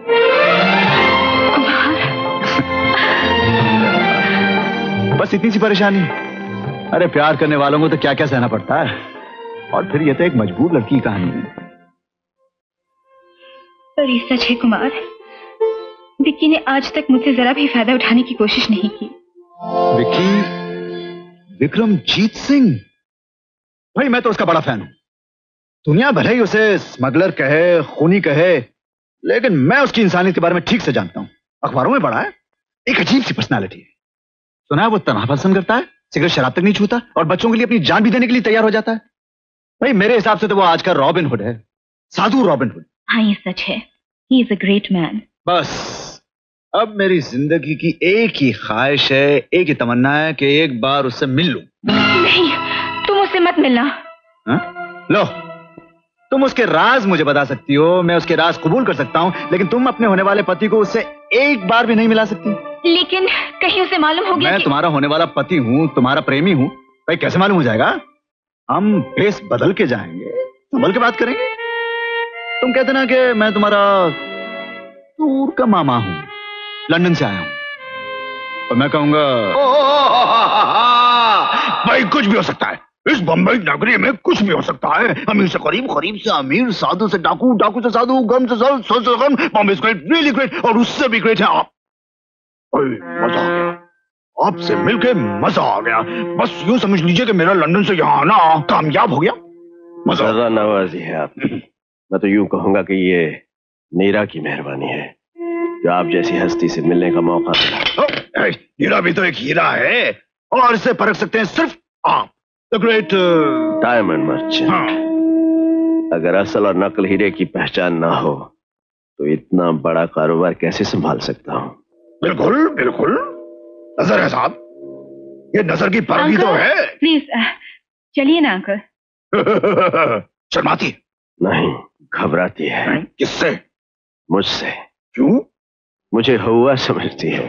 बस इतनी सी परेशानी। अरे प्यार करने वालों को तो क्या क्या सहना पड़ता है, और फिर ये तो एक मजबूर लड़की की कहानी है। पर ये सच है कुमार, विक्की ने आज तक मुझसे जरा भी फायदा उठाने की कोशिश नहीं की। विक्की विक्रमजीत सिंह, भाई मैं तो उसका बड़ा फैन हूं। दुनिया भले ही उसे स्मगलर कहे, खूनी कहे, लेकिन मैं उसकी इंसानियत के बारे में ठीक से जानता हूं। अखबारों में पढ़ा है, एक अजीब सी पर्सनालिटी है। सुना है वो तनहा पसंद करता है, सिगरेट शराब तक नहीं छूता, और बच्चों के लिए अपनी जान भी देने के लिए तैयार हो जाता है। भाई मेरे हिसाब से तो वो आज का रॉबिन हुड है, साधु रॉबिन हुड। हाँ ये सच है, he is a great man. बस अब मेरी जिंदगी की एक ही ख्वाहिश है, एक ही तमन्ना है कि एक बार उससे मिल लूं। नहीं, तुम उससे मत मिलना। हा? लो, तुम उसके राज मुझे बता सकती हो, मैं उसके राज कबूल कर सकता हूँ, लेकिन तुम अपने होने वाले पति को उससे एक बार भी नहीं मिला सकती। लेकिन कहीं उसे मालूम हो गया मैं कि... तुम्हारा होने वाला पति हूँ, तुम्हारा प्रेमी हूँ, भाई कैसे मालूम हो जाएगा? हम फेस बदल के जाएंगे, संभल के बात करेंगे। तुम कहते ना कि मैं तुम्हारा दूर का मामा हूँ, लंदन से आया हूँ, और मैं कहूंगा भाई कुछ भी हो सकता है, इस बंबई नगरी में कुछ भी हो सकता है। अमीर से गरीब, गरीब से अमीर, साधु से डाकू, डाकू से साधु, गम से सर, सर से गम। Bombay is great, really great, और उससे भी ग्रेट है आप। मजा आ गया, आपसे मिलके मजा आ गया। बस यूं समझ लीजिए कि मेरा लंदन से यहाँ आना कामयाब हो गया। मजा जरा नवाजी है आप। मैं तो यूं कहूंगा कि ये नीरा की मेहरबानी है जो आप जैसी हस्ती से मिलने का मौका मिला। नीरा भी तो एक हीरा है, और इसे परख सकते हैं सिर्फ आप, द ग्रेट डायमंड मर्चेंट। अगर असल और नकल हीरे की पहचान ना हो तो इतना बड़ा कारोबार कैसे संभाल सकता हूँ? बिल्कुल बिल्कुल, नजर है साहब, ये नजर की परख तो है। प्लीज चलिए ना अंकल। शर्माती? नहीं, घबराती है। किससे? मुझसे। क्यों? मुझे हुआ समझती है।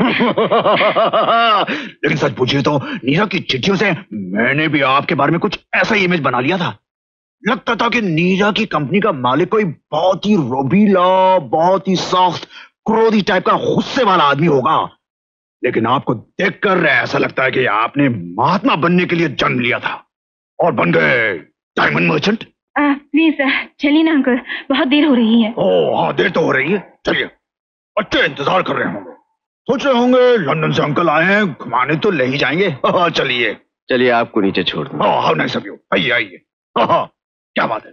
लेकिन सच पूछिए तो नीरा की चिट्ठियों से मैंने भी आपके बारे में कुछ ऐसा ही इमेज बना लिया था। लगता था कि नीरा की कंपनी का मालिक कोई बहुत ही रोबीला, बहुत ही सख्त, क्रोधी टाइप का गुस्से वाला आदमी होगा। लेकिन आपको देखकर ऐसा लगता है कि आपने महात्मा बनने के लिए जन्म लिया था और बन गए डायमंड मर्चेंट। प्लीज चलिए ना अंकल, बहुत देर हो रही है। ओह हाँ, देर तो हो रही है। चलिए, बच्चे इंतजार कर रहे होंगे, सोच रहे होंगे लंदन से अंकल आए हैं, घुमाने तो ले ही जाएंगे। चलिए चलिए, आपको नीचे छोड़ दूं। How nice of you. आइए आइए। क्या बात है।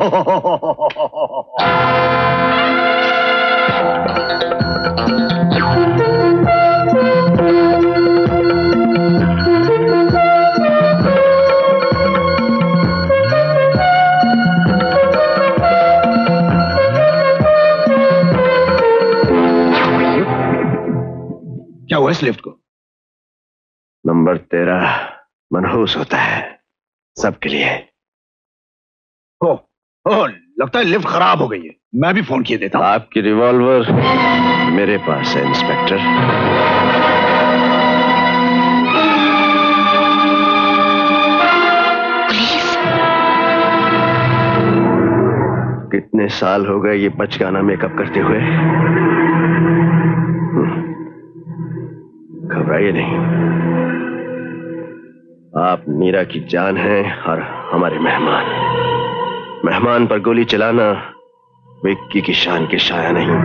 क्या हुआ इस लिफ्ट को? नंबर तेरह मनहूस होता है सबके लिए। ओ, ओ, लगता है लिफ्ट खराब हो गई है, मैं भी फोन किए देता हूं। आपकी रिवॉल्वर मेरे पास है इंस्पेक्टर। पुलिस? कितने साल हो गए ये बचकाना मेकअप करते हुए? घबराइए नहीं, आप नीरा की जान हैं और हमारे मेहमान। मेहमान पर गोली चलाना विक्की की शान के शाया नहीं।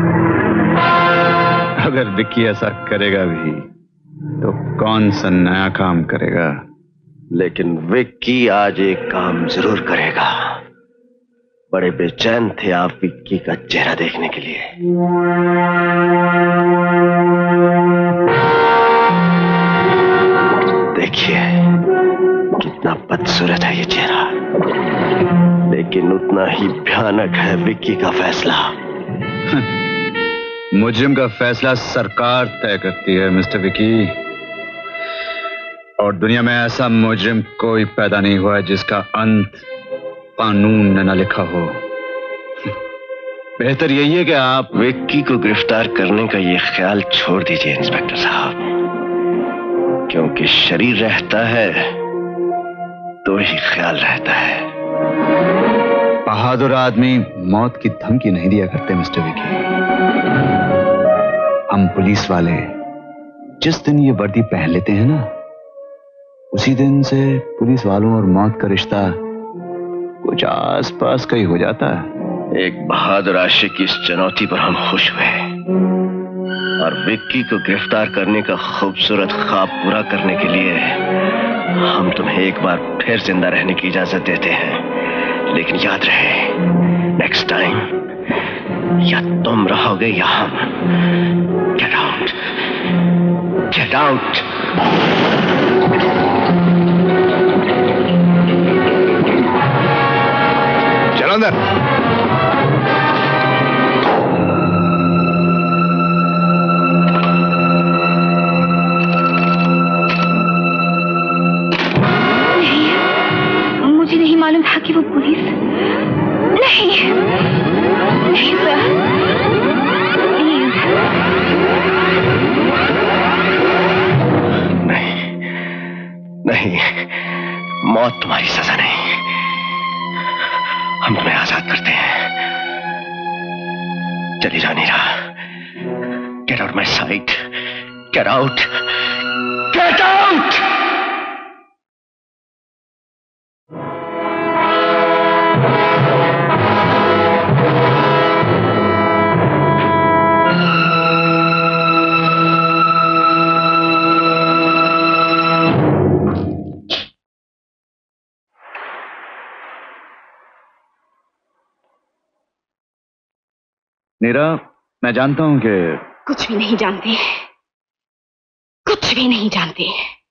अगर विक्की ऐसा करेगा भी तो कौन सा नया काम करेगा? लेकिन विक्की आज एक काम जरूर करेगा। बड़े बेचैन थे आप विक्की का चेहरा देखने के लिए। देखिए कितना बदसूरत है ये चेहरा, लेकिन उतना ही भयानक है विक्की का फैसला। मुजरिम का फैसला सरकार तय करती है मिस्टर विक्की, और दुनिया में ऐसा मुजरिम कोई पैदा नहीं हुआ है जिसका अंत कानून ने न लिखा हो। बेहतर यही है कि आप विक्की को गिरफ्तार करने का ये ख्याल छोड़ दीजिए इंस्पेक्टर साहब, क्योंकि शरीर रहता है तो ही ख्याल रहता है। बहादुर आदमी मौत की धमकी नहीं दिया करते मिस्टर विक्की। हम पुलिस वाले जिस दिन ये वर्दी पहन लेते हैं ना, उसी दिन से पुलिस वालों और मौत का रिश्ता कुछ आस पास का ही हो जाता है। एक बहादुर आशिक की इस चुनौती पर हम खुश हुए, और विक्की को गिरफ्तार करने का खूबसूरत ख्वाब पूरा करने के लिए हम तुम्हें एक बार फिर जिंदा रहने की इजाजत देते हैं। लेकिन याद रहे, नेक्स्ट टाइम या तुम रहोगे या हम। Get out, get out. चलो अंदर। मौत तुम्हारी सजा नहीं, हम तुम्हें आजाद करते हैं। चली जाओ Neera, get out my sight, get out, get out. Neera, मैं जानता हूं कि कुछ भी नहीं जानते, कुछ भी नहीं जानते।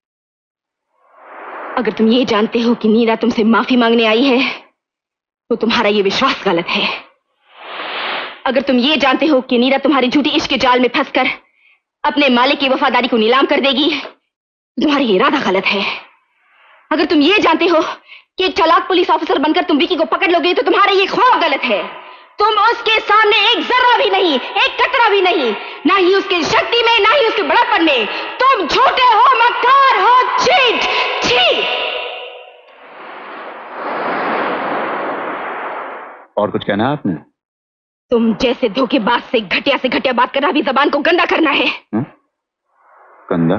अगर तुम ये जानते हो कि नीरा तुमसे माफी मांगने आई है तो तुम्हारा ये विश्वास गलत है। अगर तुम ये जानते हो कि नीरा तुम्हारी झूठी इश्क के जाल में फंसकर अपने मालिक की वफादारी को नीलाम कर देगी तो तुम्हारा ये इरादा गलत है। अगर तुम ये जानते हो कि एक चालाक पुलिस ऑफिसर बनकर तुम विकी को पकड़ लोगे तो तुम्हारा ये ख्वाब गलत है। तुम उसके सामने एक जर्रा भी नहीं, एक कतरा भी नहीं, ना ही उसकी शक्ति में, ना ही उसके बड़प्पन में। तुम झूठे हो, मक्कार हो, चीट, छी। और कुछ कहना है आपने? तुम जैसे धोखेबाज से घटिया से घटिया बात करना भी जबान को गंदा करना है। हुँ? गंदा?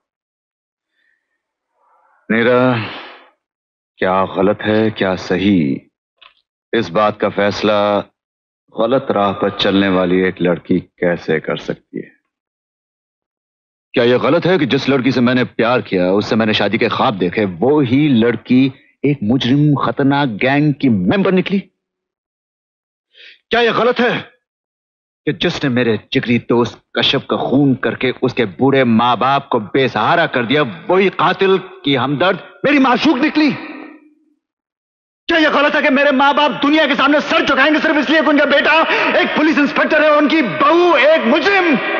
नीरा, क्या गलत है क्या सही, इस बात का फैसला गलत राह पर चलने वाली एक लड़की कैसे कर सकती है? क्या यह गलत है कि जिस लड़की से मैंने प्यार किया, उससे मैंने शादी के ख्वाब देखे, वो ही लड़की एक मुजरिम खतरनाक गैंग की मेंबर निकली? क्या यह गलत है कि जिसने मेरे जिगरी दोस्त कश्यप का खून करके उसके बूढ़े माँ बाप को बेसहारा कर दिया, वही कातिल की हमदर्द मेरी माशूक निकली? क्या यह गलत है कि मेरे माँ बाप दुनिया के सामने सर झुकाएंगे सिर्फ इसलिए कि उनका बेटा एक पुलिस इंस्पेक्टर है, उनकी बहू एक मुजरिम?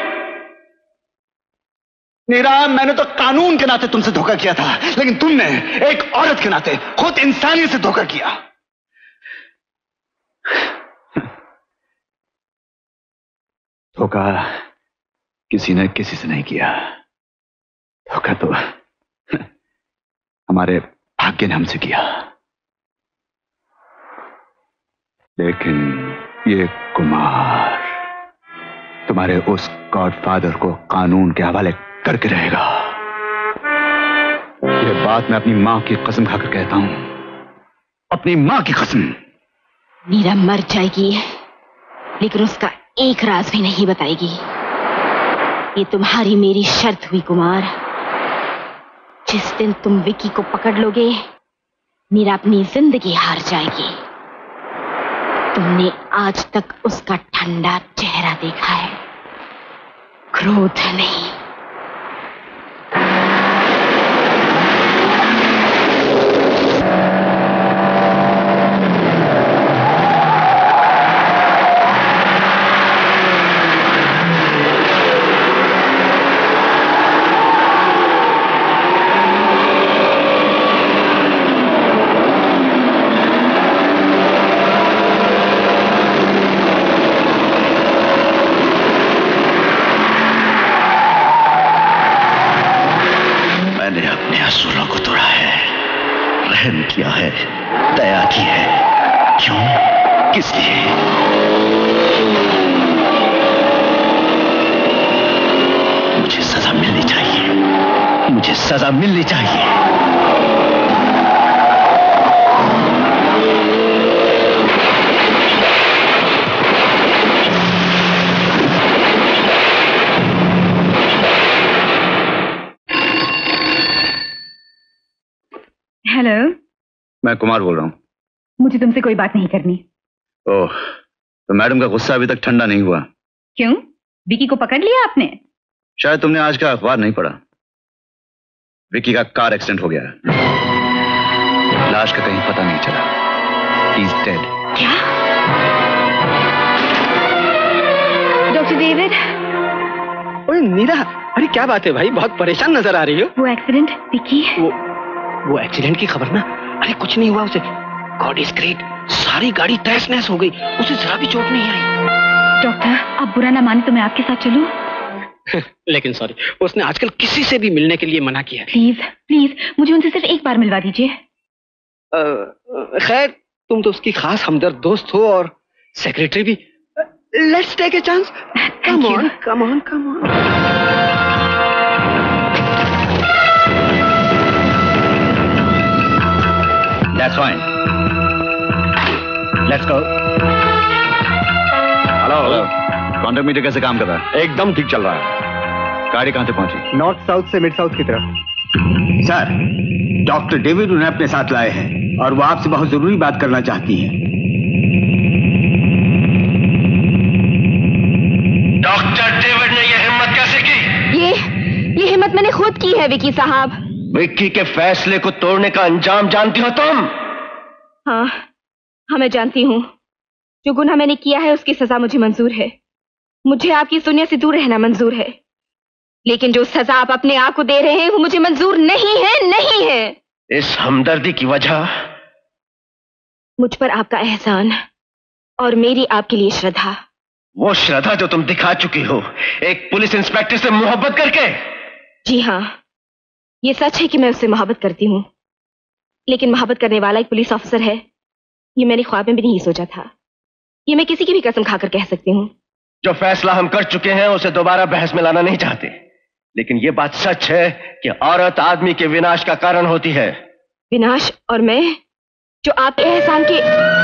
नीरा, मैंने तो कानून के नाते तुमसे धोखा किया था, लेकिन तुमने एक औरत के नाते खुद इंसानियत से धोखा किया। धोखा किसी ने किसी से नहीं किया, धोखा तो हमारे भाग्य ने हमसे किया। लेकिन ये कुमार तुम्हारे उस गॉडफादर को कानून के हवाले करके रहेगा। ये बात मैं अपनी मां की कसम खाकर कहता हूं, अपनी मां की कसम। नीरा मर जाएगी लेकिन उसका एक राज भी नहीं बताएगी। ये तुम्हारी मेरी शर्त हुई कुमार। जिस दिन तुम विकी को पकड़ लोगे, मीरा अपनी जिंदगी हार जाएगी। तुमने आज तक उसका ठंडा चेहरा देखा है, क्रोध नहीं। किया है, दया की है। क्यों? किस लिए? मुझे सजा मिलनी चाहिए, मुझे सजा मिलनी चाहिए। हेलो, मैं कुमार बोल रहा हूँ। मुझे तुमसे कोई बात नहीं करनी। ओह, तो मैडम का गुस्सा अभी तक ठंडा नहीं हुआ? क्यों? विकी को पकड़ लिया आपने? शायद तुमने आज का अखबार नहीं पढ़ा। विकी का कार एक्सीडेंट हो गया है, लाश का कहीं पता नहीं चला। He is dead. क्या? Doctor David. ओए नीरा, अरे क्या बात है भाई, बहुत परेशान नजर आ रही हो। वो एक्सीडेंट विकी, वो वो एक्सीडेंट की खबर ना? अरे कुछ नहीं हुआ उसे, गॉड इज ग्रेट। सारी गाड़ी तहस नहस हो गई, उसे जरा भी चोट नहीं आई। डॉक्टर, आप बुरा ना माने तो मैं आपके साथ चलूं? लेकिन सॉरी, उसने आजकल किसी से भी मिलने के लिए मना किया। प्लीज प्लीज मुझे उनसे सिर्फ एक बार मिलवा दीजिए। खैर तुम तो उसकी खास हमदर्द दोस्त हो और सेक्रेटरी भी। Let's take a chance. Come on come on come on. That's fine. Let's go. Hello hello, contact meter कैसे काम कर रहा है? एकदम ठीक चल रहा है। गाड़ी कहां से पहुंची? नॉर्थ साउथ से मिड साउथ की तरफ। सर, डॉक्टर डेविड उन्हें अपने साथ लाए हैं और वो आपसे बहुत जरूरी बात करना चाहती हैं। डॉक्टर डेविड ने यह हिम्मत कैसे की? ये ये हिम्मत मैंने खुद की है विकी साहब। विक्की के फैसले को तोड़ने का अंजाम जानती हो तुम? हाँ हाँ मैं जानती हूँ। जो गुनाह मैंने किया है उसकी सजा मुझे मंजूर है। मुझे आपकी दुनिया से दूर रहना मंजूर है, लेकिन जो सजा आप अपने आप को दे रहे हैं वो मुझे मंजूर नहीं है, नहीं है। इस हमदर्दी की वजह? मुझ पर आपका एहसान और मेरी आपके लिए श्रद्धा। वो श्रद्धा जो तुम दिखा चुकी हो एक पुलिस इंस्पेक्टर से मोहब्बत करके। जी हाँ, ये सच है कि मैं उससे मोहब्बत करती हूँ, लेकिन मोहब्बत करने वाला एक पुलिस ऑफिसर है, ये मैंने ख्वाब में भी नहीं सोचा था। ये मैं किसी की भी कसम खाकर कह सकती हूँ। जो फैसला हम कर चुके हैं उसे दोबारा बहस में लाना नहीं चाहते, लेकिन ये बात सच है कि औरत आदमी के विनाश का कारण होती है। विनाश? और मैं जो आपके एहसान के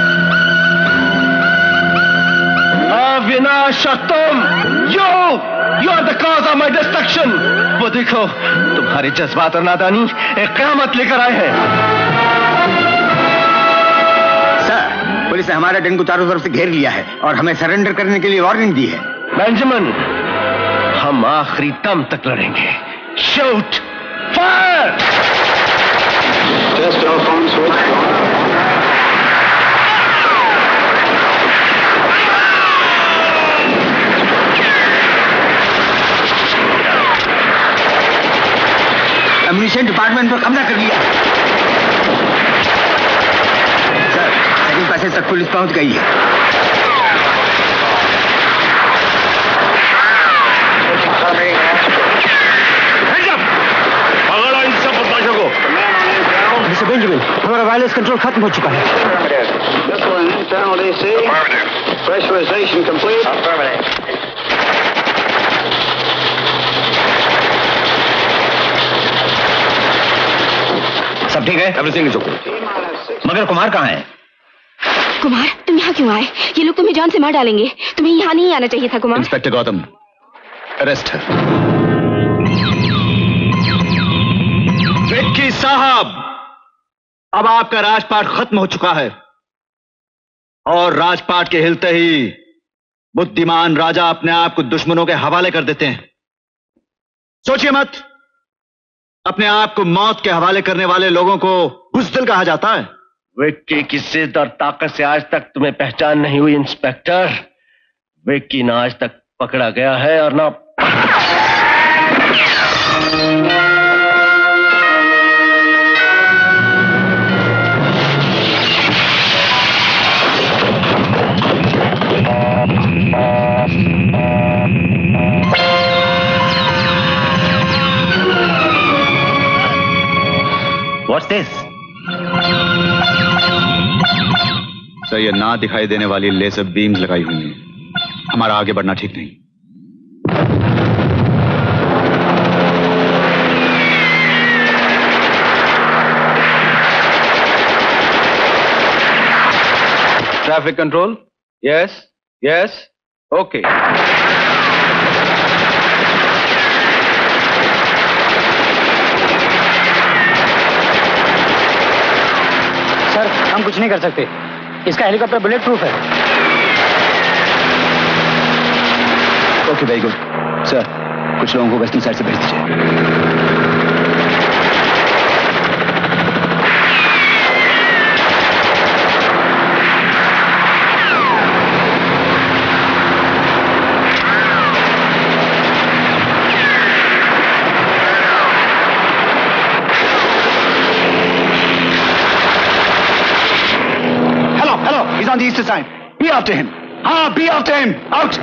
विनाश और तुम, you you are the cause of my destruction. वो देखो तुम्हारे जज्बात और नादानी एक क़यामत लेकर आए हैं। सर, पुलिस ने हमारा डन को चारों तरफ से घेर लिया है और हमें सरेंडर करने के लिए वार्निंग दी है। बेंजामिन, हम आखिरी दम तक लड़ेंगे। Shoot, fire. एम्यूनिशन डिपार्टमेंट पर कब्जा कर लिया। सर, सेकंड पैसेज तक पुलिस पहुंच गई है। पकड़ो इन सब बदमाशों को। मिस्टर बेंजामिन, हमारा वायरलेस कंट्रोल खत्म हो चुका है। सब ठीक है? Everything is okay. मगर कुमार कहाँ है? कुमार, तुम यहाँ क्यों आए? ये लोग तुम्हें जान से मार डालेंगे। तुम्हें यहाँ नहीं आना चाहिए था कुमार। इंस्पेक्टर गौतम, अरेस्ट है। विक्की साहब, अब आपका राजपाट खत्म हो चुका है और राजपाट के हिलते ही बुद्धिमान राजा अपने आप को दुश्मनों के हवाले कर देते हैं। सोचिए मत, अपने आप को मौत के हवाले करने वाले लोगों को बुज़दिल कहा जाता है। विक्की की जिद और ताकत से आज तक तुम्हें पहचान नहीं हुई इंस्पेक्टर। विक्की ना आज तक पकड़ा गया है और ना What's this? सर, ये ना दिखाई देने वाली लेजर बीम्स लगाई हुई हैं। हमारा आगे बढ़ना ठीक नहीं। Traffic control, yes yes, okay. Sir, हम कुछ नहीं कर सकते। इसका हेलीकॉप्टर बुलेट प्रूफ है। Okay, very good. सर, कुछ लोगों को वेस्टर्न साइड से भेज दीजिए। On the eastern side. Be after him. Ah, be after him. Out.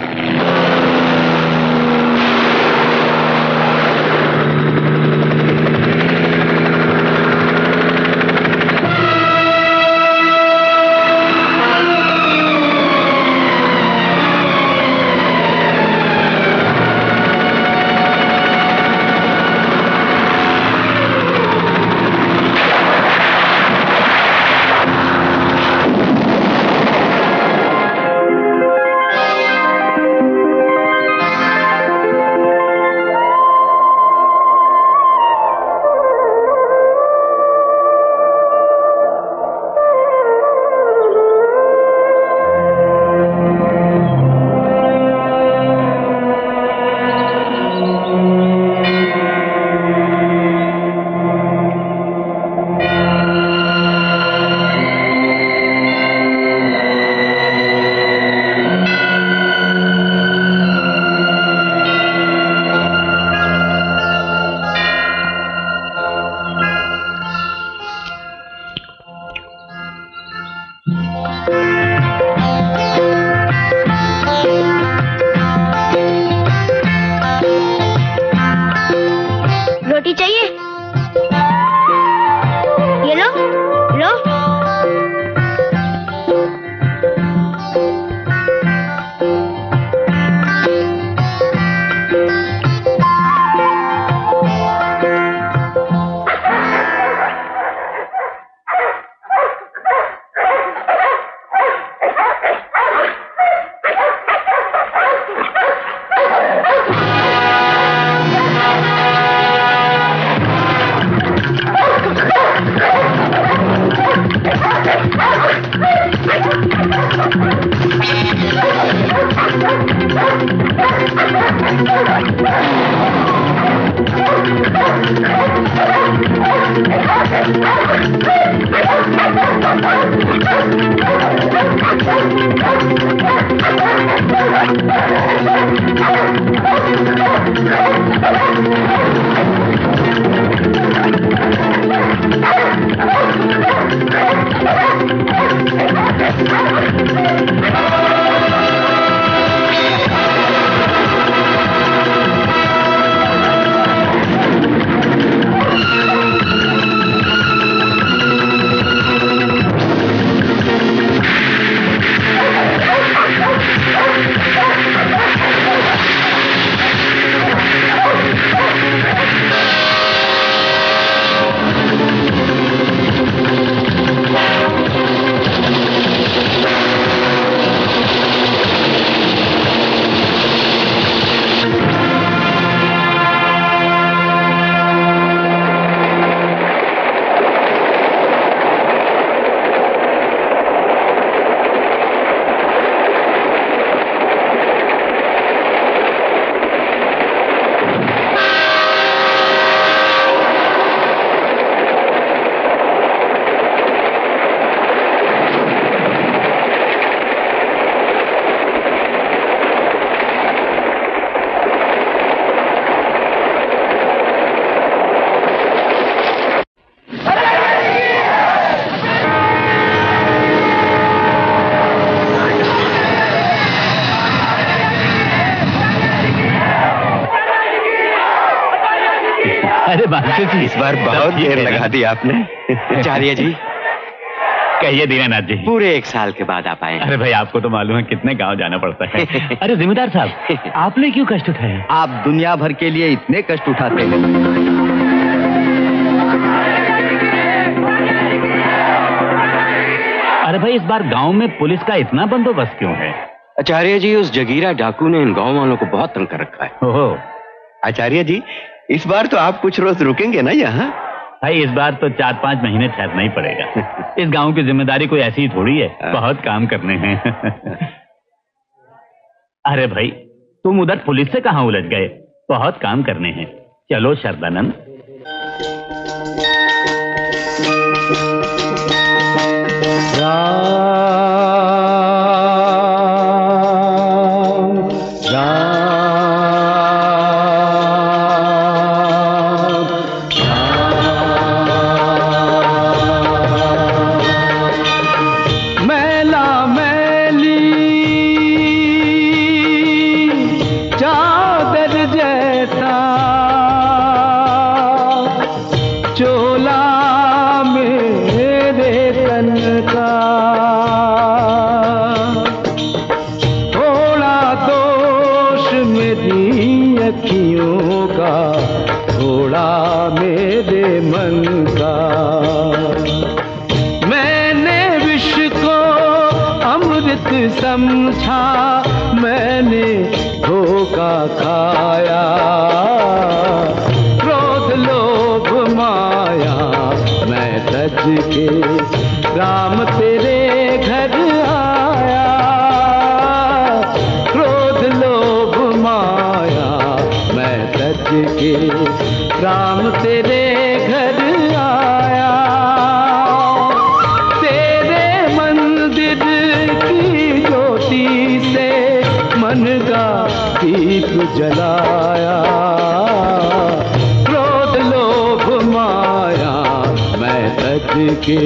अरे बाकी जी, इस बार बहुत देर लगा दी आपने। आचार्य जी, कहिए दीनानाथ जी। पूरे एक साल के बाद आप आए। अरे भाई, आपको तो मालूम है कितने गांव जाना पड़ता है। अरे जिम्मेदार साहब, आपने क्यों कष्ट उठाए? आप दुनिया भर के लिए इतने कष्ट उठाते हैं। अरे भाई, इस बार गांव में पुलिस का इतना बंदोबस्त क्यों है? आचार्य जी, उस जगीरा डाकू ने इन गांव वालों को बहुत तंग कर रखा है। ओहो, आचार्य जी, इस बार तो आप कुछ रोज रुकेंगे ना यहाँ? भाई, इस बार तो चार पांच महीने ठहरना ही पड़ेगा। इस गांव की जिम्मेदारी कोई ऐसी ही थोड़ी है, बहुत काम करने हैं। अरे भाई, तुम उधर पुलिस से कहाँ उलझ गए? बहुत काम करने हैं। चलो शरदानंद। समझा मैंने धोखा खाया, क्रोध लोभ माया मैं सज के राम तेरे घर आया। क्रोध लोभ माया मैं सज के राम तेरे घर आया। तेरे मंदिर की ज्योति से मन का दीप जलाया। क्रोध लोभ माया मैं सज के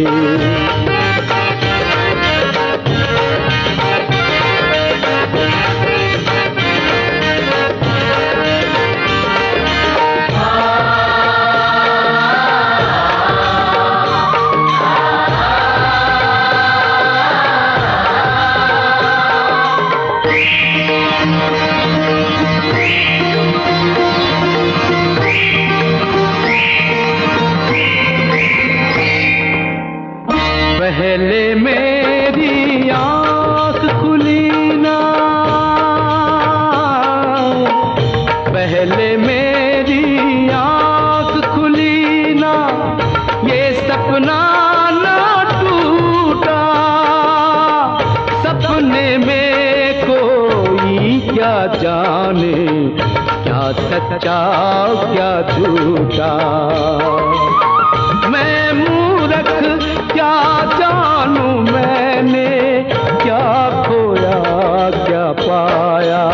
जाने क्या सच्चा क्या झूठा। मैं मूर्ख क्या जानूं मैंने क्या खोया क्या पाया।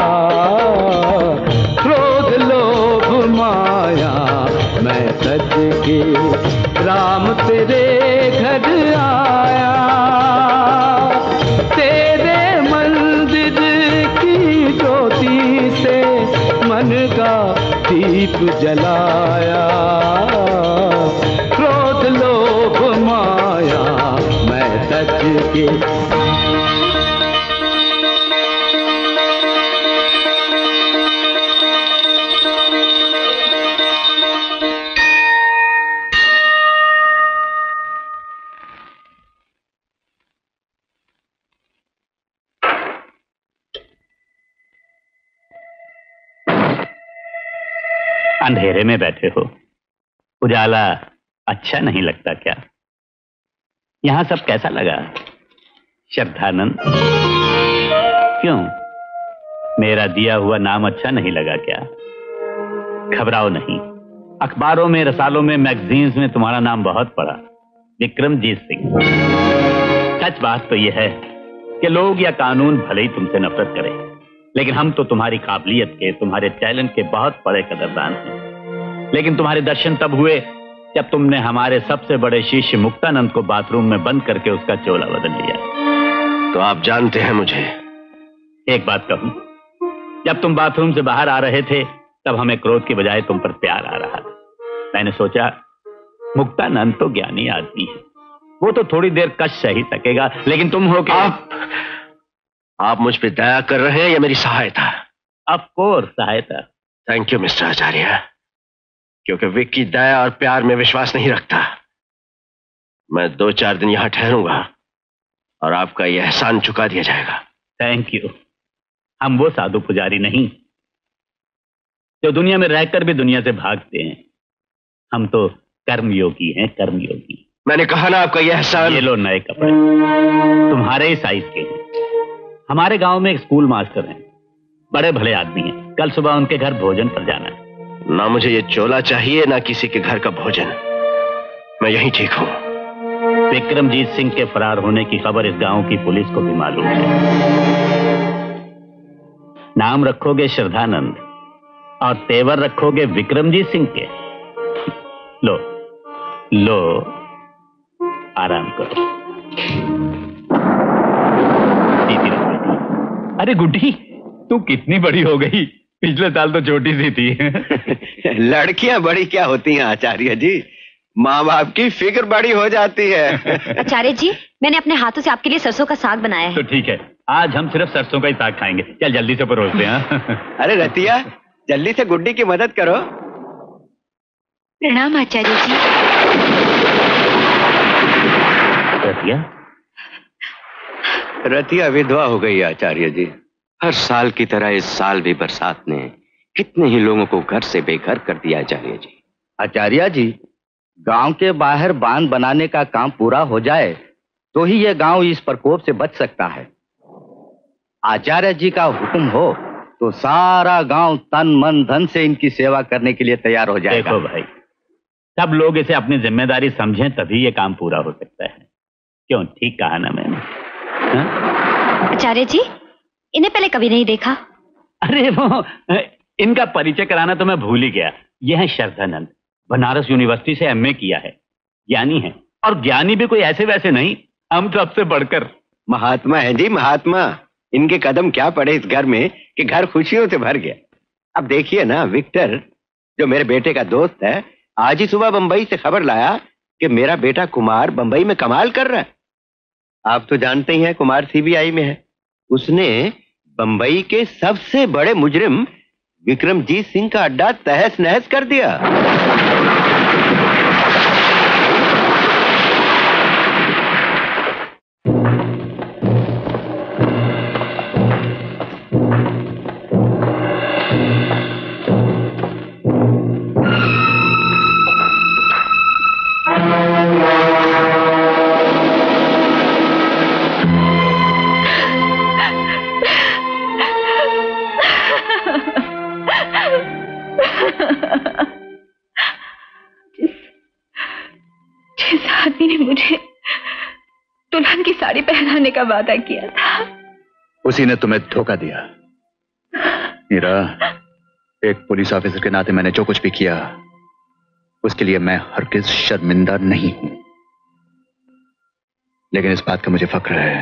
क्रोध लोभ माया मैं सज के राम तेरे घर आया। तेरे मंदिर की ज्योति से मन का दीप जलाया। क्रोध लोभ माया मैं सज के। अंधेरे में बैठे हो, उजाला अच्छा नहीं लगता क्या? यहां सब कैसा लगा? श्रद्धानंद, क्यों मेरा दिया हुआ नाम अच्छा नहीं लगा क्या? घबराओ नहीं, अखबारों में, रसालों में, मैगजीन्स में तुम्हारा नाम बहुत पड़ा, विक्रमजीत सिंह। सच बात तो यह है कि लोग या कानून भले ही तुमसे नफरत करें, लेकिन हम तो तुम्हारी काबिलियत के, तुम्हारे टैलेंट के बहुत बड़े कदरदान हैं। लेकिन तुम्हारे दर्शन तब हुए जब तुमने हमारे सबसे बड़े शिष्य मुक्तानंद को बाथरूम में बंद करके उसका चोला बदल लिया। तो आप जानते हैं मुझे। एक बात कहूं, जब तुम बाथरूम से बाहर आ रहे थे तब हमें क्रोध की बजाय तुम पर प्यार आ रहा था। मैंने सोचा मुक्तानंद तो ज्ञानी आदमी है, वो तो थोड़ी देर कष्ट सही सकेगा, लेकिन तुम हो के आप आप मुझ पे दया कर रहे हैं या मेरी सहायता? ऑफ कोर्स सहायता। थैंक यू मिस्टर आचार्य, क्योंकि विक्की दया और प्यार में विश्वास नहीं रखता। मैं दो चार दिन यहां ठहरूंगा और आपका यह एहसान चुका दिया जाएगा। Thank you. हम वो साधु पुजारी नहीं जो दुनिया में रहकर भी दुनिया से भागते हैं। हम तो कर्मयोगी हैं, कर्मयोगी। मैंने कहा ना आपका यह एहसान। ये लो नए कपड़े, तुम्हारे ही साइज के हैं। हमारे गांव में एक स्कूल मास्टर हैं, बड़े भले आदमी हैं। कल सुबह उनके घर भोजन पर जाना है। ना मुझे ये चोला चाहिए ना किसी के घर का भोजन। मैं यहीं ठीक हूं। विक्रमजीत सिंह के फरार होने की खबर इस गांव की पुलिस को भी मालूम है। नाम रखोगे श्रद्धानंद और तेवर रखोगे विक्रमजीत सिंह के। लो लो आराम करो। अरे गुड्डी, तू कितनी बड़ी हो गई? पिछले साल तो छोटी सी थी। लड़कियां बड़ी क्या होती हैं आचार्य जी, माँ बाप की फिक्र बड़ी हो जाती है। आचार्य जी, मैंने अपने हाथों से आपके लिए सरसों का साग बनाया है। तो ठीक है, आज हम सिर्फ सरसों का ही साग खाएंगे। चल जल्दी से परोसते हैं। अरे रतिया, जल्दी से गुड्डी की मदद करो। प्रणाम आचार्य जी। रतिया रतिया विधवा हो गई आचार्य जी। हर साल की तरह इस साल भी बरसात ने कितने ही लोगों को घर से बेघर कर दिया आचार्य जी। आचार्य जी, गांव के बाहर बांध बनाने का काम पूरा हो जाए तो ही यह गांव इस प्रकोप से बच सकता है। आचार्य जी का हुक्म हो तो सारा गांव तन मन धन से इनकी सेवा करने के लिए तैयार हो जाएगा। देखो भाई, सब लोग इसे अपनी जिम्मेदारी समझें तभी ये काम पूरा हो सकता है। क्यों, ठीक कहा ना मैंने? आचार्य जी, इन्हें पहले कभी नहीं देखा। अरे वो इनका परिचय कराना तो मैं भूल ही गया। ये है श्रद्धानंद, बनारस यूनिवर्सिटी से एमए किया है, ज्ञानी है। और ज्ञानी भी कोई ऐसे वैसे नहीं, हम सबसे बढ़कर महात्मा है जी, महात्मा। इनके कदम क्या पड़े इस घर में कि घर खुशियों से भर गया। अब देखिए ना, विक्टर जो मेरे बेटे का दोस्त है, आज ही सुबह बंबई से खबर लाया कि मेरा बेटा कुमार बंबई में कमाल कर रहा है। आप तो जानते ही हैं कुमार सीबीआई में है। उसने बंबई के सबसे बड़े मुजरिम विक्रमजीत सिंह का अड्डा तहस नहस कर दिया। जिस जिस आदमी ने मुझे दुल्हन की साड़ी पहनाने का वादा किया था, उसी ने तुम्हें धोखा दिया। मीरा, एक पुलिस ऑफिसर के नाते मैंने जो कुछ भी किया उसके लिए मैं हरगिज शर्मिंदा नहीं हूं, लेकिन इस बात का मुझे फक्र है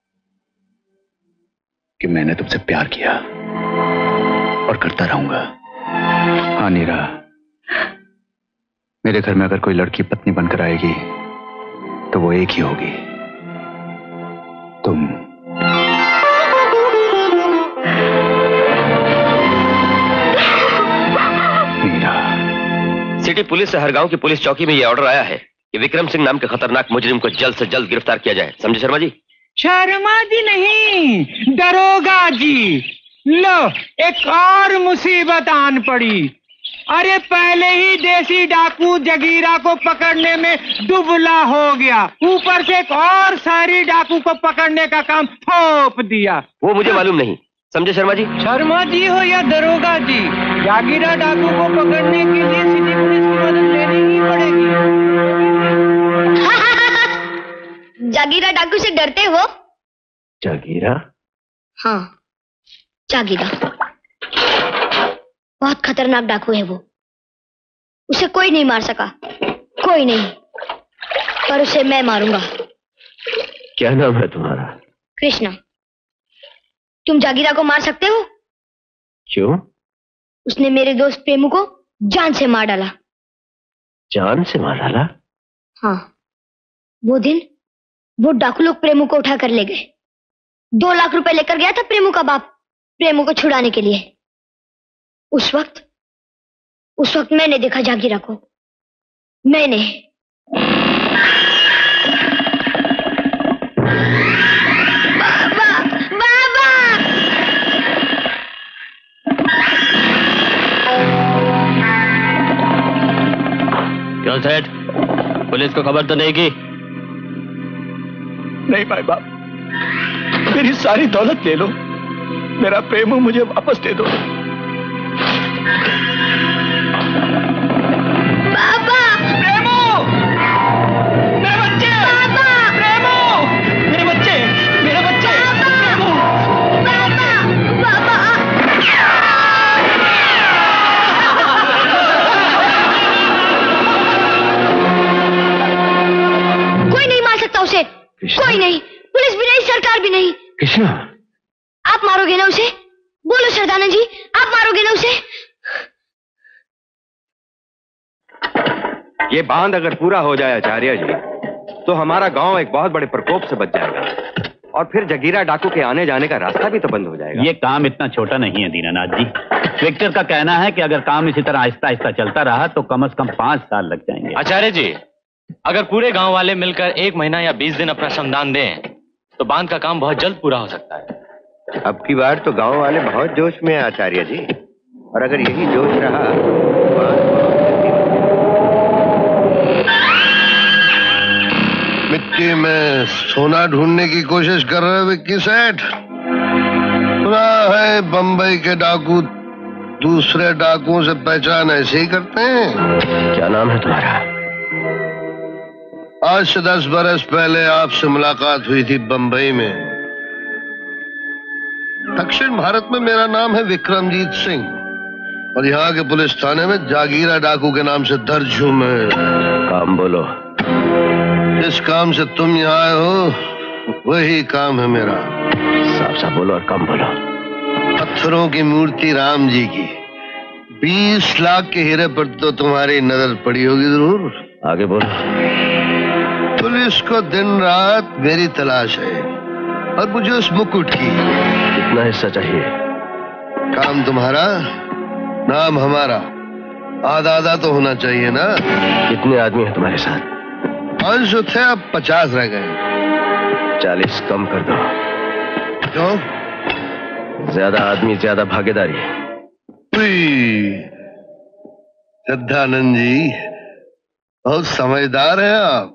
कि मैंने तुमसे प्यार किया और करता रहूंगा। हाँ नीरा, मेरे घर में अगर कोई लड़की पत्नी बनकर आएगी तो वो एक ही होगी, तुम। सिटी पुलिस से हर गांव की पुलिस चौकी में यह ऑर्डर आया है कि विक्रम सिंह नाम के खतरनाक मुजरिम को जल्द से जल्द गिरफ्तार किया जाए। समझे शर्मा जी? शर्मा जी नहीं, दरोगा जी। लो, एक और मुसीबत आन पड़ी। अरे पहले ही देसी डाकू जगीरा को पकड़ने में दुबला हो गया, ऊपर से एक और सारी डाकू को पकड़ने का काम थोप दिया। वो मुझे मालूम नहीं। समझे शर्मा जी? शर्मा जी हो या दरोगा जी, जागीरा डाकू को पकड़ने के लिए सिटी पुलिस की मदद लेनी ही पड़ेगी। जागीरा डाकू से डरते हो? जागीरा? हाँ, जागीरा बहुत खतरनाक डाकू है वो। उसे कोई नहीं मार सका, कोई नहीं, पर उसे मैं मारूंगा। क्या नाम है तुम्हारा? कृष्णा। तुम जागीरा को मार सकते हो? क्यों? उसने मेरे दोस्त प्रेमू को जान से मार डाला। जान से मार डाला? हाँ, वो दिन वो डाकू लोग प्रेमू को उठा कर ले गए। दो लाख रुपए लेकर गया था प्रेमू का बाप प्रेमू को छुड़ाने के लिए। उस वक्त उस वक्त मैंने देखा जागीरा को। मैंने क्यों सेठ, पुलिस को खबर तो नहीं की? नहीं भाई बाप, मेरी सारी दौलत ले लो, मेरा प्रेम मुझे वापस दे दो। बाबा! प्रेमू! मेरे बच्चे! बाबा! प्रेमू! मेरे बच्चे! मेरे बच्चे! प्रेमू! बाबा! बाबा! कोई नहीं मार सकता उसे, कोई नहीं, पुलिस भी नहीं, सरकार भी नहीं। कृष्णा, आप मारोगे ना उसे? बोलो सरदानंद जी, आप मारोगे ना उसे? ये बांध अगर पूरा हो जाए आचार्य जी, तो हमारा गांव एक बहुत बड़े प्रकोप से बच जाएगा और फिर जगीरा डाकू के आने जाने का रास्ता भी तो बंद हो जाएगा। ये काम इतना छोटा नहीं है दीनानाथ जी। विक्टर का कहना है कि अगर काम इसी तरह आहिस्ता आहिस्ता चलता रहा तो कम से कम पांच साल लग जाएंगे। आचार्य जी, अगर पूरे गांव वाले मिलकर एक महीना या बीस दिन अपना श्रमदान दें तो बांध का काम बहुत जल्द पूरा हो सकता है। अब की बार तो गांव वाले बहुत जोश में हैं आचार्य जी, और अगर यही जोश रहा तो बात मिट्टी में सोना ढूंढने की कोशिश कर रहे विक्की सेठ। सुना है बंबई के डाकू दूसरे डाकुओं से पहचान ऐसे ही करते हैं। क्या नाम है तुम्हारा? आज से दस बरस पहले आपसे मुलाकात हुई थी बंबई में। दक्षिण भारत में मेरा नाम है विक्रमजीत सिंह और यहाँ के पुलिस थाने में जागीरा डाकू के नाम से दर्ज हूं मैं। काम बोलो। जिस काम से तुम यहाँ आए हो वही काम है मेरा। साफ साफ बोलो और कम बोलो। पत्थरों की मूर्ति राम जी की बीस लाख के हीरे पर तो तुम्हारी नजर पड़ी होगी जरूर। आगे बोलो। पुलिस को दिन रात मेरी तलाश है और मुझे उस मुकुट की। कितना हिस्सा चाहिए? काम तुम्हारा, नाम हमारा, आधा आधा तो होना चाहिए ना। कितने आदमी हैं तुम्हारे साथ? पांच सौ थे, अब पचास रह गए। चालीस कम कर दो। क्यों? ज्यादा आदमी ज्यादा भागीदारी। श्रद्धानंद जी बहुत समझदार हैं आप।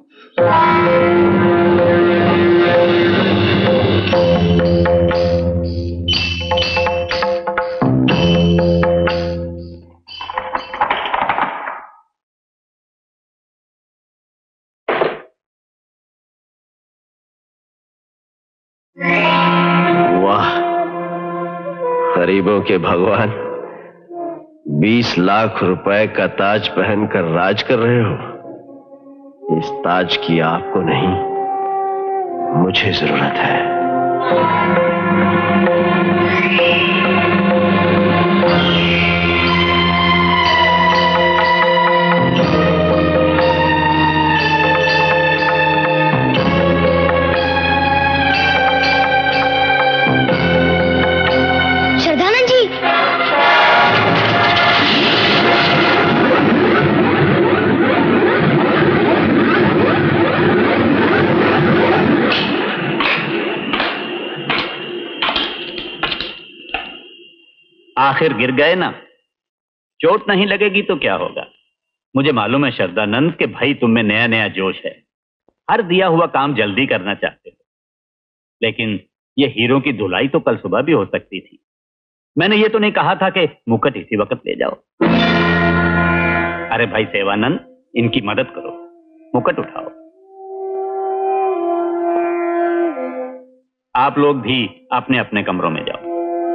गरीबों के भगवान, बीस लाख रुपए का ताज पहनकर राज कर रहे हो। इस ताज की आपको नहीं, मुझे जरूरत है। श्रद्धानंद जी, आखिर गिर गए ना। चोट नहीं लगेगी तो क्या होगा। मुझे मालूम है श्रद्धानंद के भाई तुम में नया नया जोश है, हर दिया हुआ काम जल्दी करना चाहते हो, लेकिन ये हीरो की धुलाई तो कल सुबह भी हो सकती थी। मैंने ये तो नहीं कहा था कि मुकुट इसी वक्त ले जाओ। अरे भाई सेवानंद, इनकी मदद करो, मुकुट उठाओ। आप लोग भी अपने अपने कमरों में जाओ।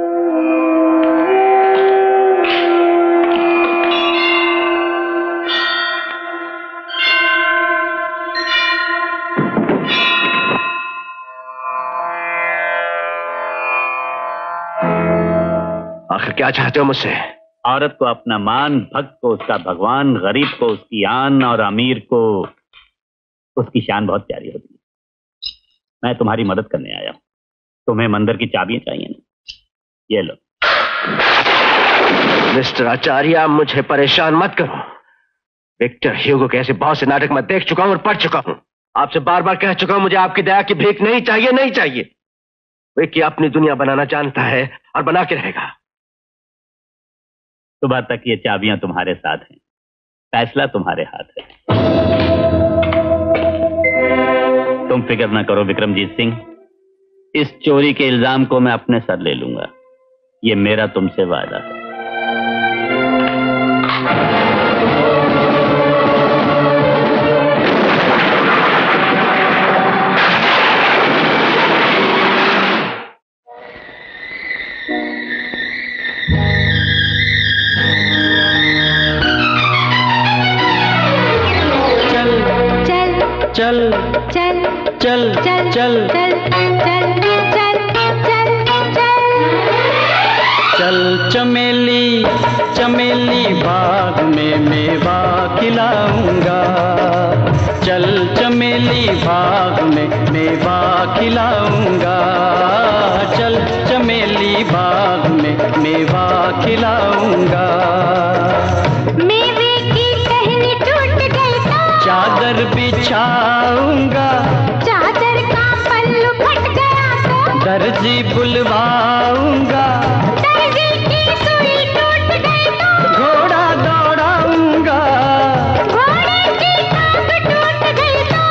आखिर क्या चाहते हो मुझसे? औरत को अपना मान, भक्त को उसका भगवान, गरीब को उसकी आन और अमीर को उसकी शान बहुत प्यारी होती है। मैं तुम्हारी मदद करने आया हूं। तुम्हें मंदिर की चाबियां चाहिए ना? ये लो। मिस्टर आचार्य, मुझे परेशान मत करो। विक्टर ह्यूगो के ऐसे बहुत से नाटक मैं देख चुका हूं और पढ़ चुका हूं। आपसे बार बार कह चुका हूं, मुझे आपकी दया की भीख नहीं चाहिए, नहीं चाहिए। विक्की अपनी दुनिया बनाना जानता है और बना के रहेगा। सुबह तक ये चाबियां तुम्हारे साथ हैं, फैसला तुम्हारे हाथ है। तुम फिक्र ना करो विक्रमजीत सिंह, इस चोरी के इल्जाम को मैं अपने सर ले लूंगा। ये मेरा तुमसे वादा है। चल चल चल चल चल चल चल चमेली चमेली बाग में मेवा खिलाऊंगा। चल चमेली बाग में मेवा खिलाऊंगा। चल चमेली बाग में मेवा खिलाऊंगा। मेवे की टहनी टूट गई तो चादर बिछाऊंगा। चादर का पल्लू फट गया तो दर्जी बुलवाऊंगा। दर्जी की सुई टूट गई तो घोड़ा दौड़ाऊंगा। घोड़े की टांग टूट गई तो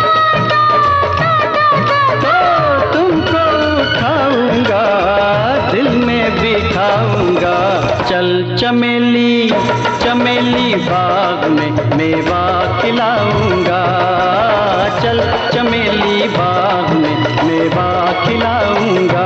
तो तुमको उठाऊंगा, दिल में बिठाऊंगा। चल चमेली चमेली बाग में मेवा खिलाऊंगा। चल चमेली बाग में मेवा खिलाऊंगा।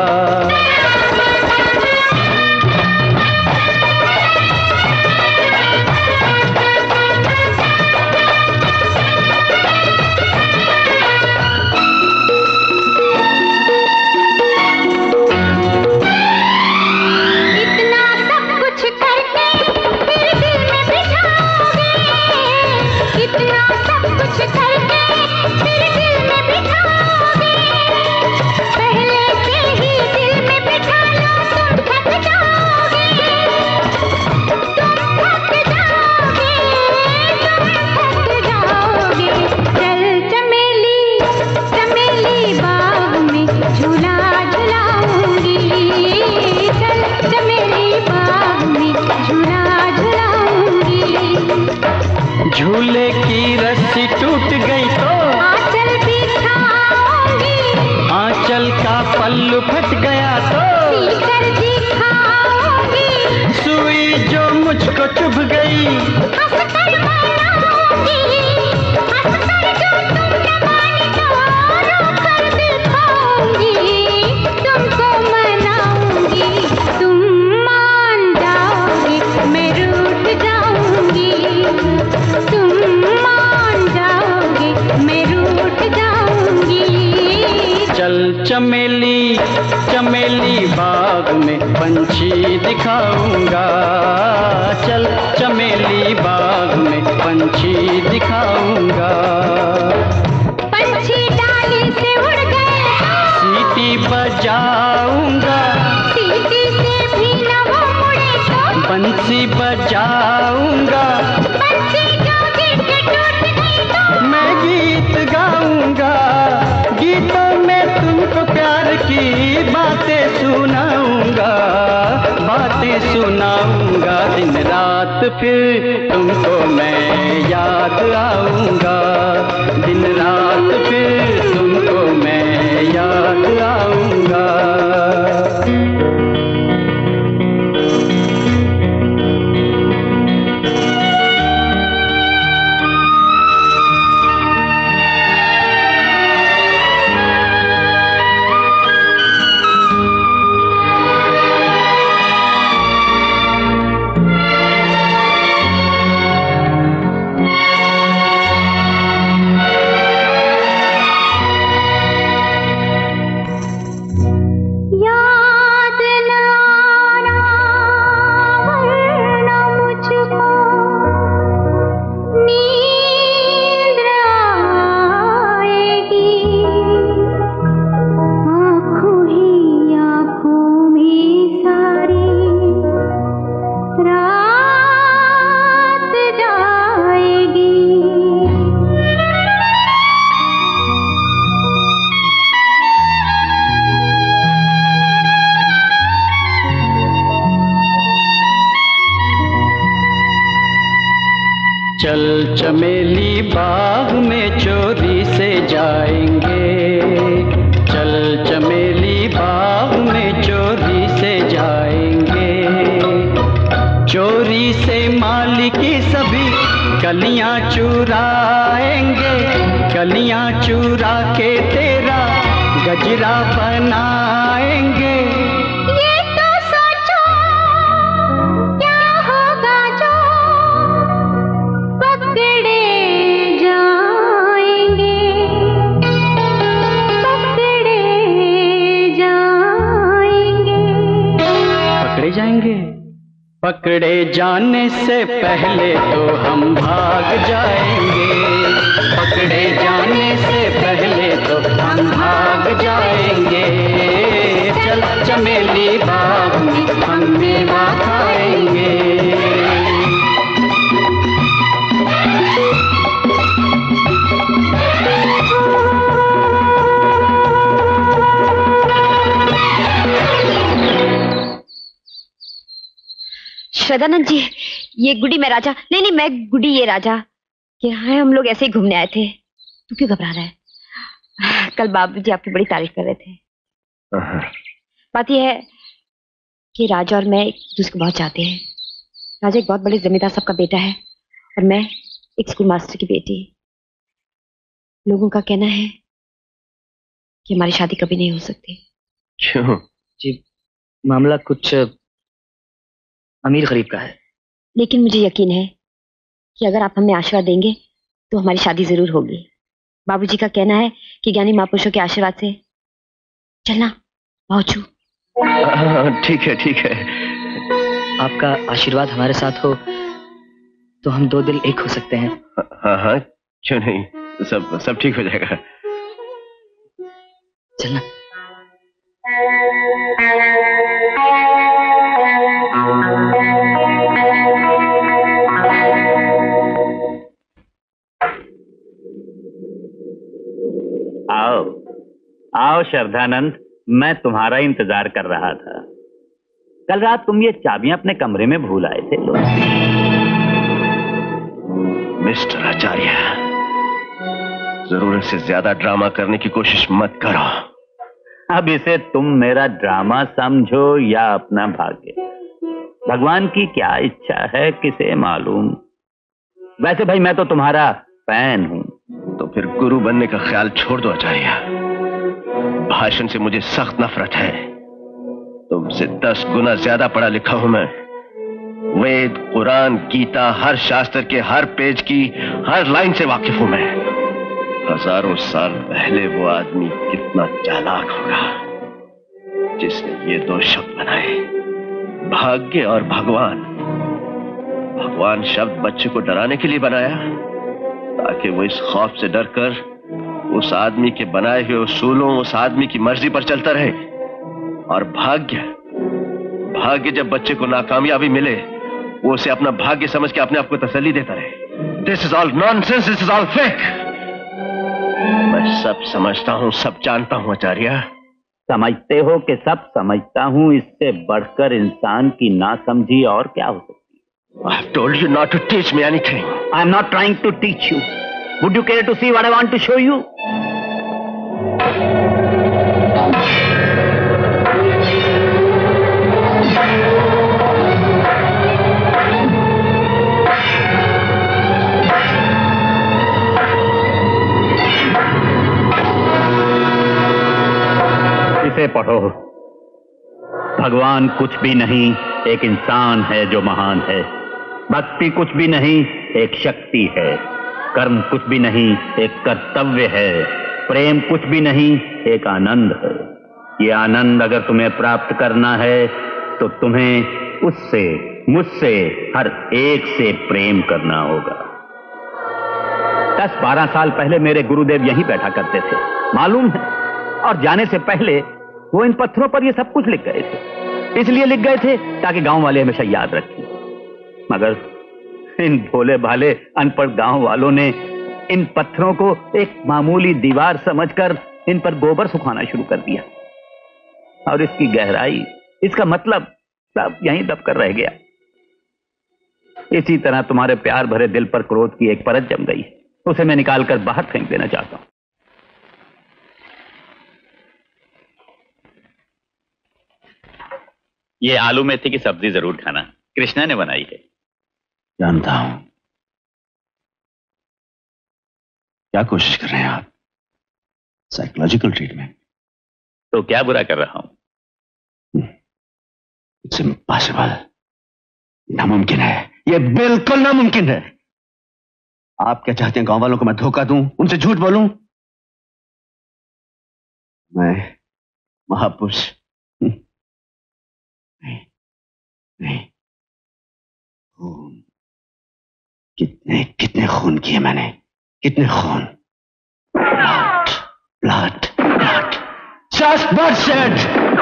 इतना सब कुछ करके फिर दिल में बिठाओगे। इतना सब कुछ करके फिर दिल में बिठाओगे। पहले से ही दिल में बिठा लो, तुम थक जाओगे। तुम थक जाओगे, तुम थक जाओगे। चल चमेली चमेली बाग में झूला झुलाऊंगी। चल चमेली बाग में झूला झुलाऊंगी। झूले की रस्सी टूट गई तो आंचल बिछाऊंगी। आंचल का पल्लू फट गया तो सीकर दिखाऊंगी। सुई जो मुझको चुभ गई हंसकर मनाऊंगी। हंसकर जो तुम न माने तो रोकर दिखाऊंगी। तुमको मनाऊंगी, तुम पंछी दिखाऊंगा। पंछी डाली से उड़ गए, सीटी बजाऊंगा, सीटी से भी न वो मुड़े तो बंसी बजाऊंगा, बंसी जो गिर के टूट गई तो मैं गीत गाऊंगा। गीतों में तुमको प्यार की बातें सुनाऊंगा, बातें सुनाऊंगा। दिन रात फिर तुमको मैं याद आऊंगा, दिन रात फिर तुमको मैं याद आऊंगा। चल चमेली बाग में चोरी से जाएंगे, चल चमेली बाग में चोरी से जाएंगे। चोरी से माली की सभी कलियां चुराएंगे, कलियां चुरा के तेरा गजरा बनाएंगे। जाएंगे पकड़े जाने से पहले तो हम भाग जाएंगे, पकड़े जाने से पहले तो हम भाग जाएंगे। चल चमेली बाग में हम मेवा खाएंगे। श्रद्धानंद जी, ये गुडी में राजा, नहीं नहीं मैं गुडी ये राजा। क्या है, हम लोग ऐसे ही घूमने आए थे। तू क्यों घबरा रहा है? कल बाबूजी आपकी बड़ी तारीफ कर रहे थे। बात यह है कि राजा और मैं एक दूसरे को बहुत चाहते हैं। राजा एक बहुत बड़े जमींदार साहब का बेटा है और मैं एक स्कूल मास्टर की बेटी। लोगों का कहना है कि हमारी शादी कभी नहीं हो सकती। क्यों जी? मामला कुछ अमीर गरीब का है। लेकिन मुझे यकीन है कि अगर आप हमें आशीर्वाद देंगे तो हमारी शादी जरूर होगी। बाबूजी का कहना है कि ज्ञानी महापुरुषों के आशीर्वाद से चलना पहुंचू। ठीक है ठीक है। आपका आशीर्वाद हमारे साथ हो तो हम दो दिल एक हो सकते हैं। हाँ हाँ क्यों नहीं, सब सब ठीक हो जाएगा। चलना। आओ आओ श्रद्धानंद, मैं तुम्हारा इंतजार कर रहा था। कल रात तुम ये चाबियां अपने कमरे में भूल आए थे। लो। मिस्टर आचार्य, जरूरत से ज्यादा ड्रामा करने की कोशिश मत करो। अब इसे तुम मेरा ड्रामा समझो या अपना भाग्य, भगवान की क्या इच्छा है किसे मालूम। वैसे भाई मैं तो तुम्हारा फैन हूं। तो फिर गुरु बनने का ख्याल छोड़ दो आचार्य। भाषण से मुझे सख्त नफरत है। तुमसे दस गुना ज्यादा पढ़ा लिखा हूं मैं। वेद, कुरान, गीता, हर शास्त्र के हर पेज की हर लाइन से वाकिफ हूं मैं। हजारों साल पहले वो आदमी कितना चालाक होगा जिसने ये दो शब्द बनाए, भाग्य और भगवान। भगवान शब्द बच्चे को डराने के लिए बनाया, ताकि वो इस खौफ से डरकर उस आदमी के बनाए हुए उसूलों, उस आदमी की मर्जी पर चलता रहे। और भाग्य भाग्य जब बच्चे को नाकामयाबी मिले, वो उसे अपना भाग्य समझ के अपने आप को तसल्ली देता रहे। This is all nonsense, this is all fake. मैं सब समझता हूं, सब जानता हूं आचार्य। समझते हो कि सब समझता हूं, इससे बढ़कर इंसान की नासमझी और क्या हो सकती है? I have told you not to teach me anything. I am not trying to teach you. Would you care to see what I want to show you? इसे पढ़ो। भगवान कुछ भी नहीं, एक इंसान है जो महान है। भक्ति कुछ भी नहीं, एक शक्ति है। कर्म कुछ भी नहीं, एक कर्तव्य है। प्रेम कुछ भी नहीं, एक आनंद है। ये आनंद अगर तुम्हें प्राप्त करना है तो तुम्हें उससे, मुझसे, हर एक से प्रेम करना होगा। दस बारह साल पहले मेरे गुरुदेव यहीं बैठा करते थे, मालूम है। और जाने से पहले वो इन पत्थरों पर ये सब कुछ लिख गए थे। इसलिए लिख गए थे ताकि गांव वाले हमेशा याद रखें। मगर इन भोले भाले अनपढ़ गांव वालों ने इन पत्थरों को एक मामूली दीवार समझकर इन पर गोबर सुखाना शुरू कर दिया। और इसकी गहराई, इसका मतलब सब यहीं दबकर रह गया। इसी तरह तुम्हारे प्यार भरे दिल पर क्रोध की एक परत जम गई। उसे मैं निकालकर बाहर फेंक देना चाहता हूं। ये आलू मेथी की सब्जी जरूर खाना, कृष्णा ने बनाई है। जानता हूं। क्या कोशिश कर रहे हैं आप? Psychological treatment? तो क्या बुरा कर रहा हूं? It's impossible. नामुमकिन है, ये बिल्कुल नामुमकिन है। आप क्या चाहते हैं, गांव वालों को मैं धोखा दूं, उनसे झूठ बोलूं? मैं महापुरुष नहीं, नहीं। खून, कितने कितने खून किए मैंने, कितने खून। Blood, blood, blood, just bloodshed।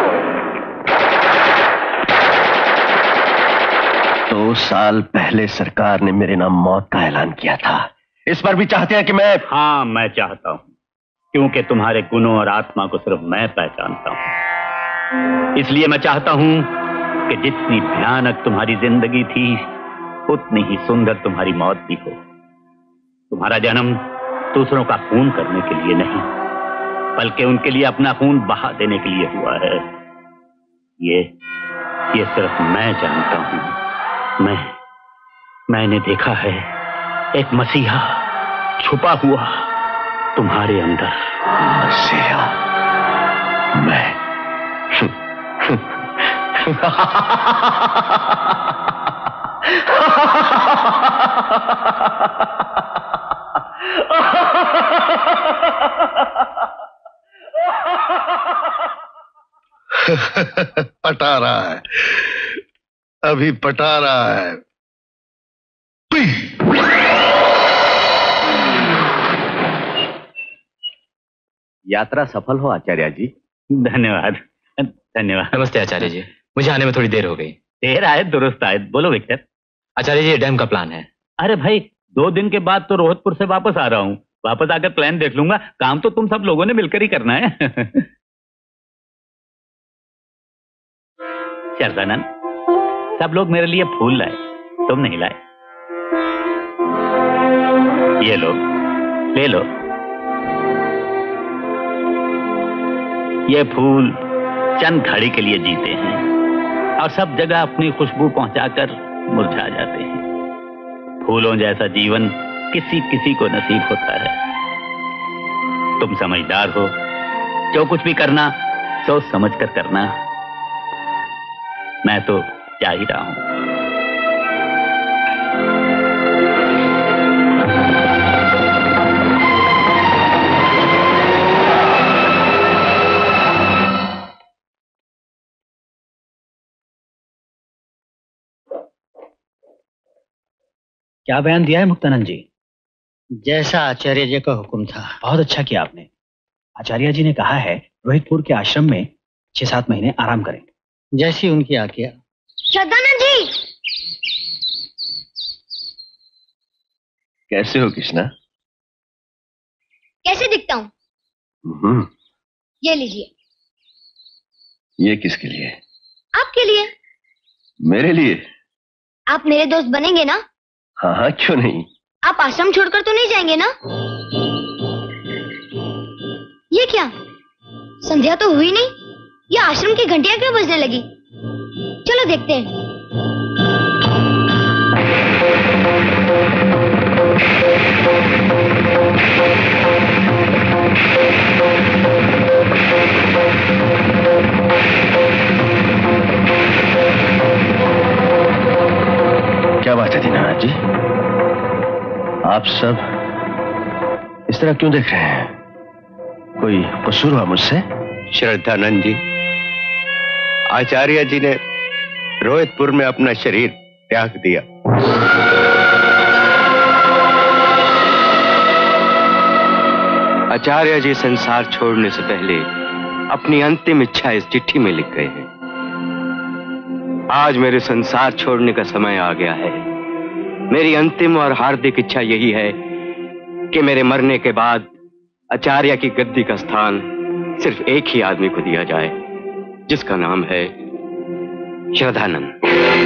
दो साल पहले सरकार ने मेरे नाम मौत का ऐलान किया था। इस पर भी चाहते हैं कि मैं? हाँ, मैं चाहता हूं, क्योंकि तुम्हारे गुणों और आत्मा को सिर्फ मैं पहचानता हूं। इसलिए मैं चाहता हूं कि जितनी भयानक तुम्हारी जिंदगी थी, उतनी ही सुंदर तुम्हारी मौत भी हो। तुम्हारा जन्म दूसरों का खून करने के लिए नहीं, बल्कि उनके लिए अपना खून बहा देने के लिए हुआ है। ये ये सिर्फ मैं जानता हूं। मैं मैंने देखा है एक मसीहा छुपा हुआ तुम्हारे अंदर। मसीहा? मैं? पटा रहा है, अभी पटा रहा है। यात्रा सफल हो आचार्य जी। धन्यवाद, धन्यवाद। नमस्ते आचार्य जी, मुझे आने में थोड़ी देर हो गई। देर आए दुरुस्त आए। बोलो विक्टर। आचार्य जी, डैम का प्लान है। अरे भाई, दो दिन के बाद तो रोहतपुर से वापस आ रहा हूँ। वापस आकर प्लान देख लूंगा। काम तो तुम सब लोगों ने मिलकर ही करना है। शरदानंद, सब लोग मेरे लिए फूल लाए, तुम नहीं लाए। ये लो, ले लो। ये फूल चंद घड़ी के लिए जीते हैं और सब जगह अपनी खुशबू पहुंचाकर मुरझा जाते हैं। फूलों जैसा जीवन किसी किसी को नसीब होता है। तुम समझदार हो, जो कुछ भी करना सोच समझ कर करना। मैं तो जा ही रहा हूं। क्या बयान दिया है मुक्तानंद जी? जैसा आचार्य जी का हुक्म था। बहुत अच्छा किया आपने। आचार्य जी ने कहा है रोहितपुर के आश्रम में छह सात महीने आराम करें। जैसी उनकी आज्ञा। श्रद्धानंद जी, कैसे हो कृष्णा? कैसे दिखता हूँ? हम्म, ये लीजिए। ये किसके लिए? आपके लिए। मेरे लिए? आप मेरे दोस्त बनेंगे ना? हाँ हाँ, क्यों नहीं। आप आश्रम छोड़कर तो नहीं जाएंगे ना? ये क्या, संध्या तो हुई नहीं, ये आश्रम की घंटियां क्यों बजने लगी? चलो देखते हैं। क्या बात है दीनानाथ जी, आप सब इस तरह क्यों देख रहे हैं? कोई कसूर हुआ मुझसे? श्रद्धानंद जी, आचार्य जी ने रोहितपुर में अपना शरीर त्याग दिया। आचार्य जी संसार छोड़ने से पहले अपनी अंतिम इच्छा इस चिट्ठी में लिख गए हैं। आज मेरे संसार छोड़ने का समय आ गया है। मेरी अंतिम और हार्दिक इच्छा यही है कि मेरे मरने के बाद आचार्य की गद्दी का स्थान सिर्फ एक ही आदमी को दिया जाए, जिसका नाम है Shraddhanand.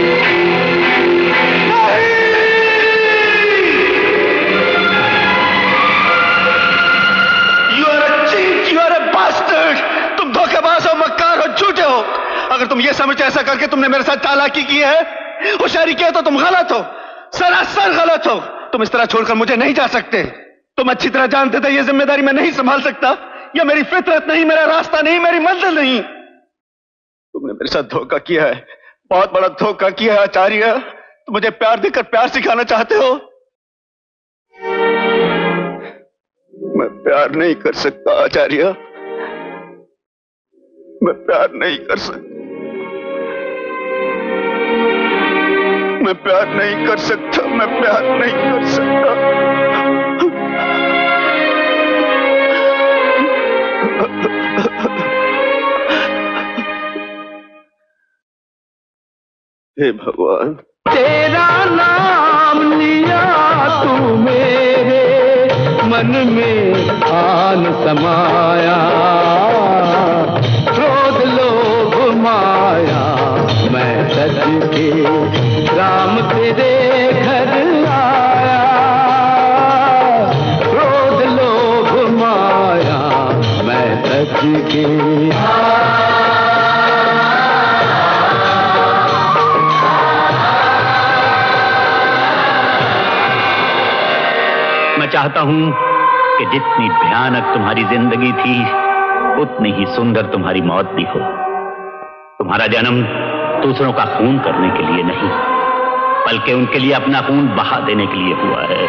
You are a cheat, you are a bastard! तुम धोखेबाज हो, मक्कार हो, झूठे हो। अगर तुम ये समझते ऐसा करके तुमने मेरे साथ चालाकी की है, होशियारी की है, तो तुम गलत हो, सरासर गलत हो। तुम इस तरह छोड़कर मुझे नहीं जा सकते। तुम अच्छी तरह जानते थे ये जिम्मेदारी मैं नहीं संभाल सकता। यह मेरी फितरत नहीं, मेरा रास्ता नहीं, मेरी मंजिल नहीं। तुमने मेरे साथ धोखा किया है, बहुत बड़ा धोखा किया है आचार्य। तुम मुझे प्यार देकर प्यार सिखाना चाहते हो। मैं प्यार नहीं कर सकता आचार्य, मैं प्यार नहीं कर सकता, मैं प्यार नहीं कर सकता, मैं प्यार नहीं कर सकता। हे भगवान, तेरा नाम लिया तू मेरे मन में आन समाया, क्रोध लोभ माया मैं सज के राम तेरे घर आया, क्रोध लोभ माया मैं सज के मैं चाहता हूं कि जितनी भयानक तुम्हारी जिंदगी थी उतनी ही सुंदर तुम्हारी मौत भी हो। तुम्हारा जन्म दूसरों का खून करने के लिए नहीं, बल्कि उनके लिए अपना खून बहा देने के लिए हुआ है।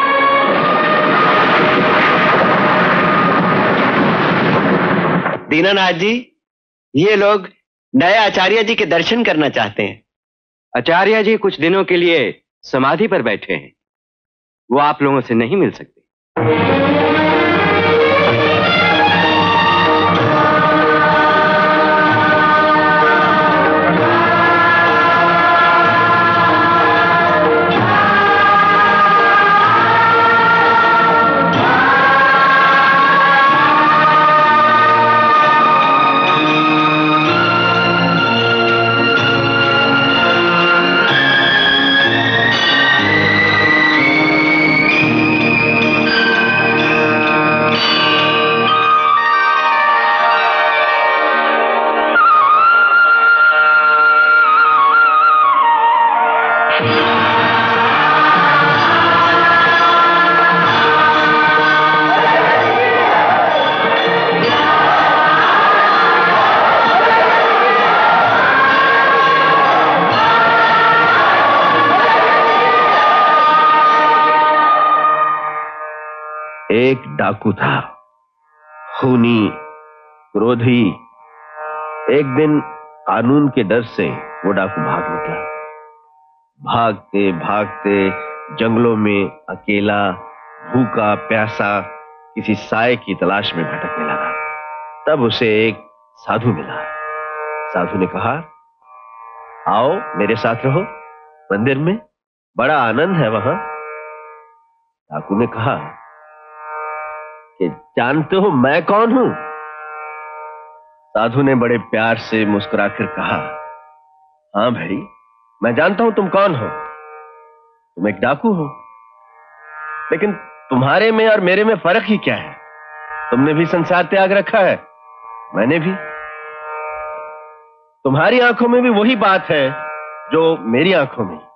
दीनानाथ जी, ये लोग नए आचार्य जी के दर्शन करना चाहते हैं। आचार्य जी कुछ दिनों के लिए समाधि पर बैठे हैं, वो आप लोगों से नहीं मिल सकते। एक डाकू था, खूनी, क्रोधी। एक दिन कानून के डर से वो डाकू भाग निकला। भागते भागते जंगलों में अकेला, भूखा प्यासा किसी साए की तलाश में भटकने लगा। तब उसे एक साधु मिला। साधु ने कहा, आओ मेरे साथ रहो मंदिर में, बड़ा आनंद है वहां। डाकू ने कहा कि जानते हो मैं कौन हूं? साधु ने बड़े प्यार से मुस्कुराकर कहा, हाँ भाई, मैं जानता हूं तुम कौन हो। तुम एक डाकू हो, लेकिन तुम्हारे में और मेरे में फर्क ही क्या है? तुमने भी संसार त्याग रखा है, मैंने भी। तुम्हारी आंखों में भी वही बात है जो मेरी आंखों में।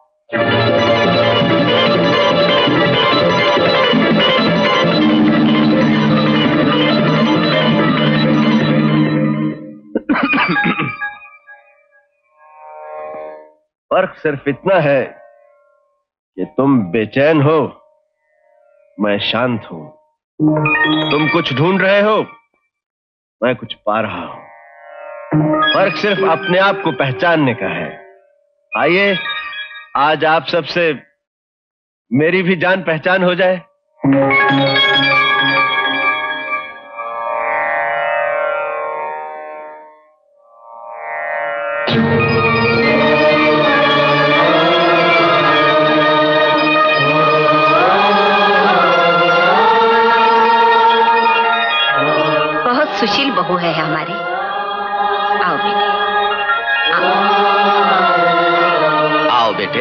फर्क सिर्फ इतना है कि तुम बेचैन हो, मैं शांत हूं। तुम कुछ ढूंढ रहे हो, मैं कुछ पा रहा हूं। फर्क सिर्फ अपने आप को पहचानने का है। आइए आज आप सबसे मेरी भी जान पहचान हो जाए। सुशील बहू है हमारी। आओ बेटे, आओ, आओ बेटे।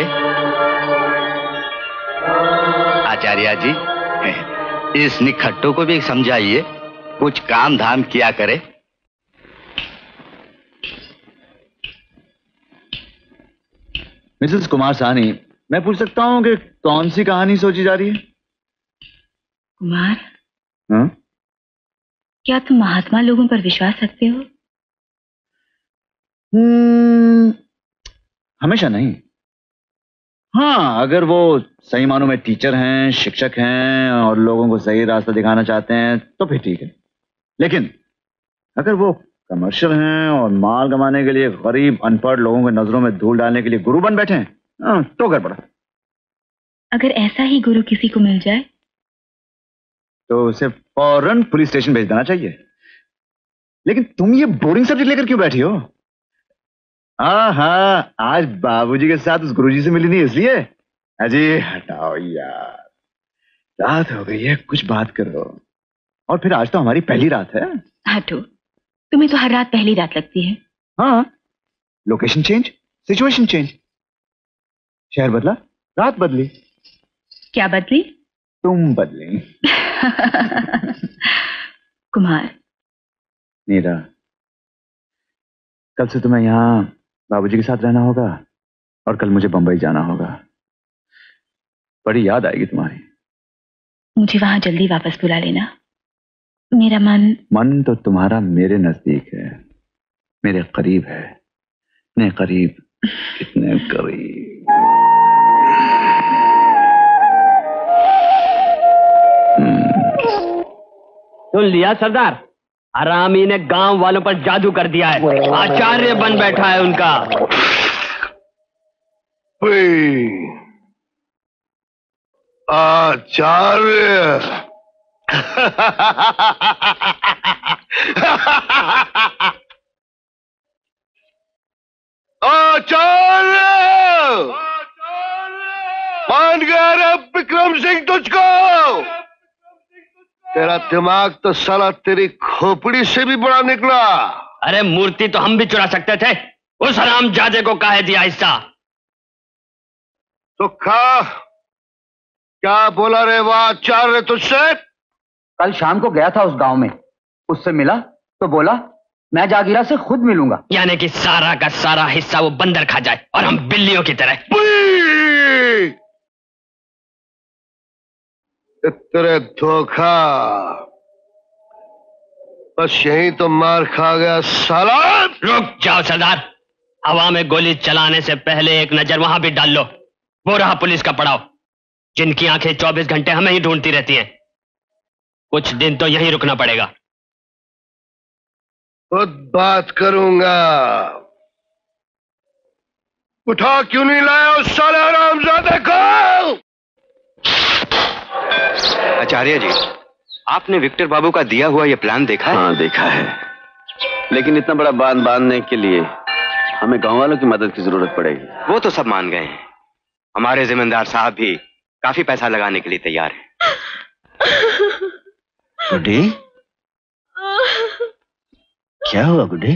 आचार्य जी, इस निखट्टों को भी समझाइए, कुछ काम धाम किया करे। मिसेस कुमार साहनी, मैं पूछ सकता हूं कि कौन सी कहानी सोची जा रही है? कुमार, हाँ? क्या तुम महात्मा लोगों पर विश्वास रखते हो? हम्म, हमेशा नहीं। हाँ, अगर वो सही मानों में टीचर हैं, शिक्षक हैं और लोगों को सही रास्ता दिखाना चाहते हैं तो फिर ठीक है। लेकिन अगर वो कमर्शियल हैं और माल कमाने के लिए गरीब अनपढ़ लोगों के नजरों में धूल डालने के लिए गुरु बन बैठे हैं, हाँ, तो गड़बड़। अगर ऐसा ही गुरु किसी को मिल जाए तो उसे फौरन पुलिस स्टेशन भेज देना चाहिए। लेकिन तुम ये बोरिंग सब्जेक्ट लेकर क्यों बैठी हो? हाँ हाँ, आज बाबूजी के साथ उस गुरुजी से मिली नहीं इसलिए? अजी हटाओ यार, रात हो गई है, कुछ बात करो। और फिर आज तो हमारी पहली रात है। हटो, तुम्हें तो हर रात पहली रात लगती है। हाँ, लोकेशन चेंज, सिचुएशन चेंज, शहर बदला, रात बदली। क्या बदली? तुम बदली। कुमार। नीरा, कल से तुम्हें यहाँ बाबूजी के साथ रहना होगा और कल मुझे बंबई जाना होगा। बड़ी याद आएगी तुम्हारी। मुझे वहां जल्दी वापस बुला लेना। मेरा मन मन तो तुम्हारा मेरे नजदीक है, मेरे करीब है। इतने करीब, इतने करीब। सुन लिया सरदार, हरामी ने गांव वालों पर जादू कर दिया है। आचार्य बन बैठा है उनका। आचार्य। आचार्य, मान गया रे विक्रम सिंह तुझको। तेरा दिमाग तो साला तेरी खोपड़ी से भी बड़ा निकला। अरे मूर्ति तो हम भी चुरा सकते थे, उस हरामजादे को काहे दिया हिस्सा? तो खा, क्या बोला रे वो आचार्य तुझसे? कल शाम को गया था उस गांव में, उससे मिला तो बोला मैं जागीरा से खुद मिलूंगा। यानी कि सारा का सारा हिस्सा वो बंदर खा जाए और हम बिल्लियों की तरह। तेरे धोखा, बस यही तो मार खा गया साला। रुक जाओ सरदार, हवा में गोली चलाने से पहले एक नजर वहां भी डाल लो। वो रहा पुलिस का पड़ाव, जिनकी आंखें चौबीस घंटे हमें ही ढूंढती रहती हैं। कुछ दिन तो यहीं रुकना पड़ेगा। खुद बात करूंगा। उठा क्यों नहीं लाया उस साले हरामजादे को? आचार्य जी, आपने विक्टर बाबू का दिया हुआ यह प्लान देखा है? हाँ देखा है, लेकिन इतना बड़ा बांध बांधने के लिए हमें गांव वालों की मदद की जरूरत पड़ेगी। वो तो सब मान गए हैं। हमारे जिम्मेदार साहब भी काफी पैसा लगाने के लिए तैयार हैं। गुड्डी, क्या हुआ गुड्डी?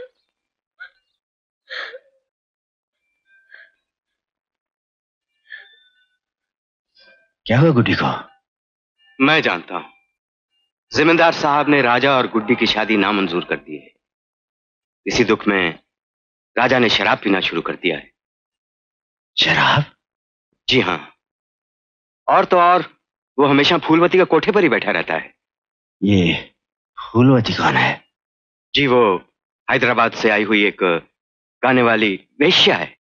क्या हुआ गुड्डी को? मैं जानता हूं, जिम्मेदार साहब ने राजा और गुड्डी की शादी नामंजूर कर दी है। इसी दुख में राजा ने शराब पीना शुरू कर दिया है। शराब? जी हाँ, और तो और वो हमेशा फूलवती का कोठे पर ही बैठा रहता है। ये फूलवती कौन है? जी वो हैदराबाद से आई हुई एक गाने वाली वेश्या है।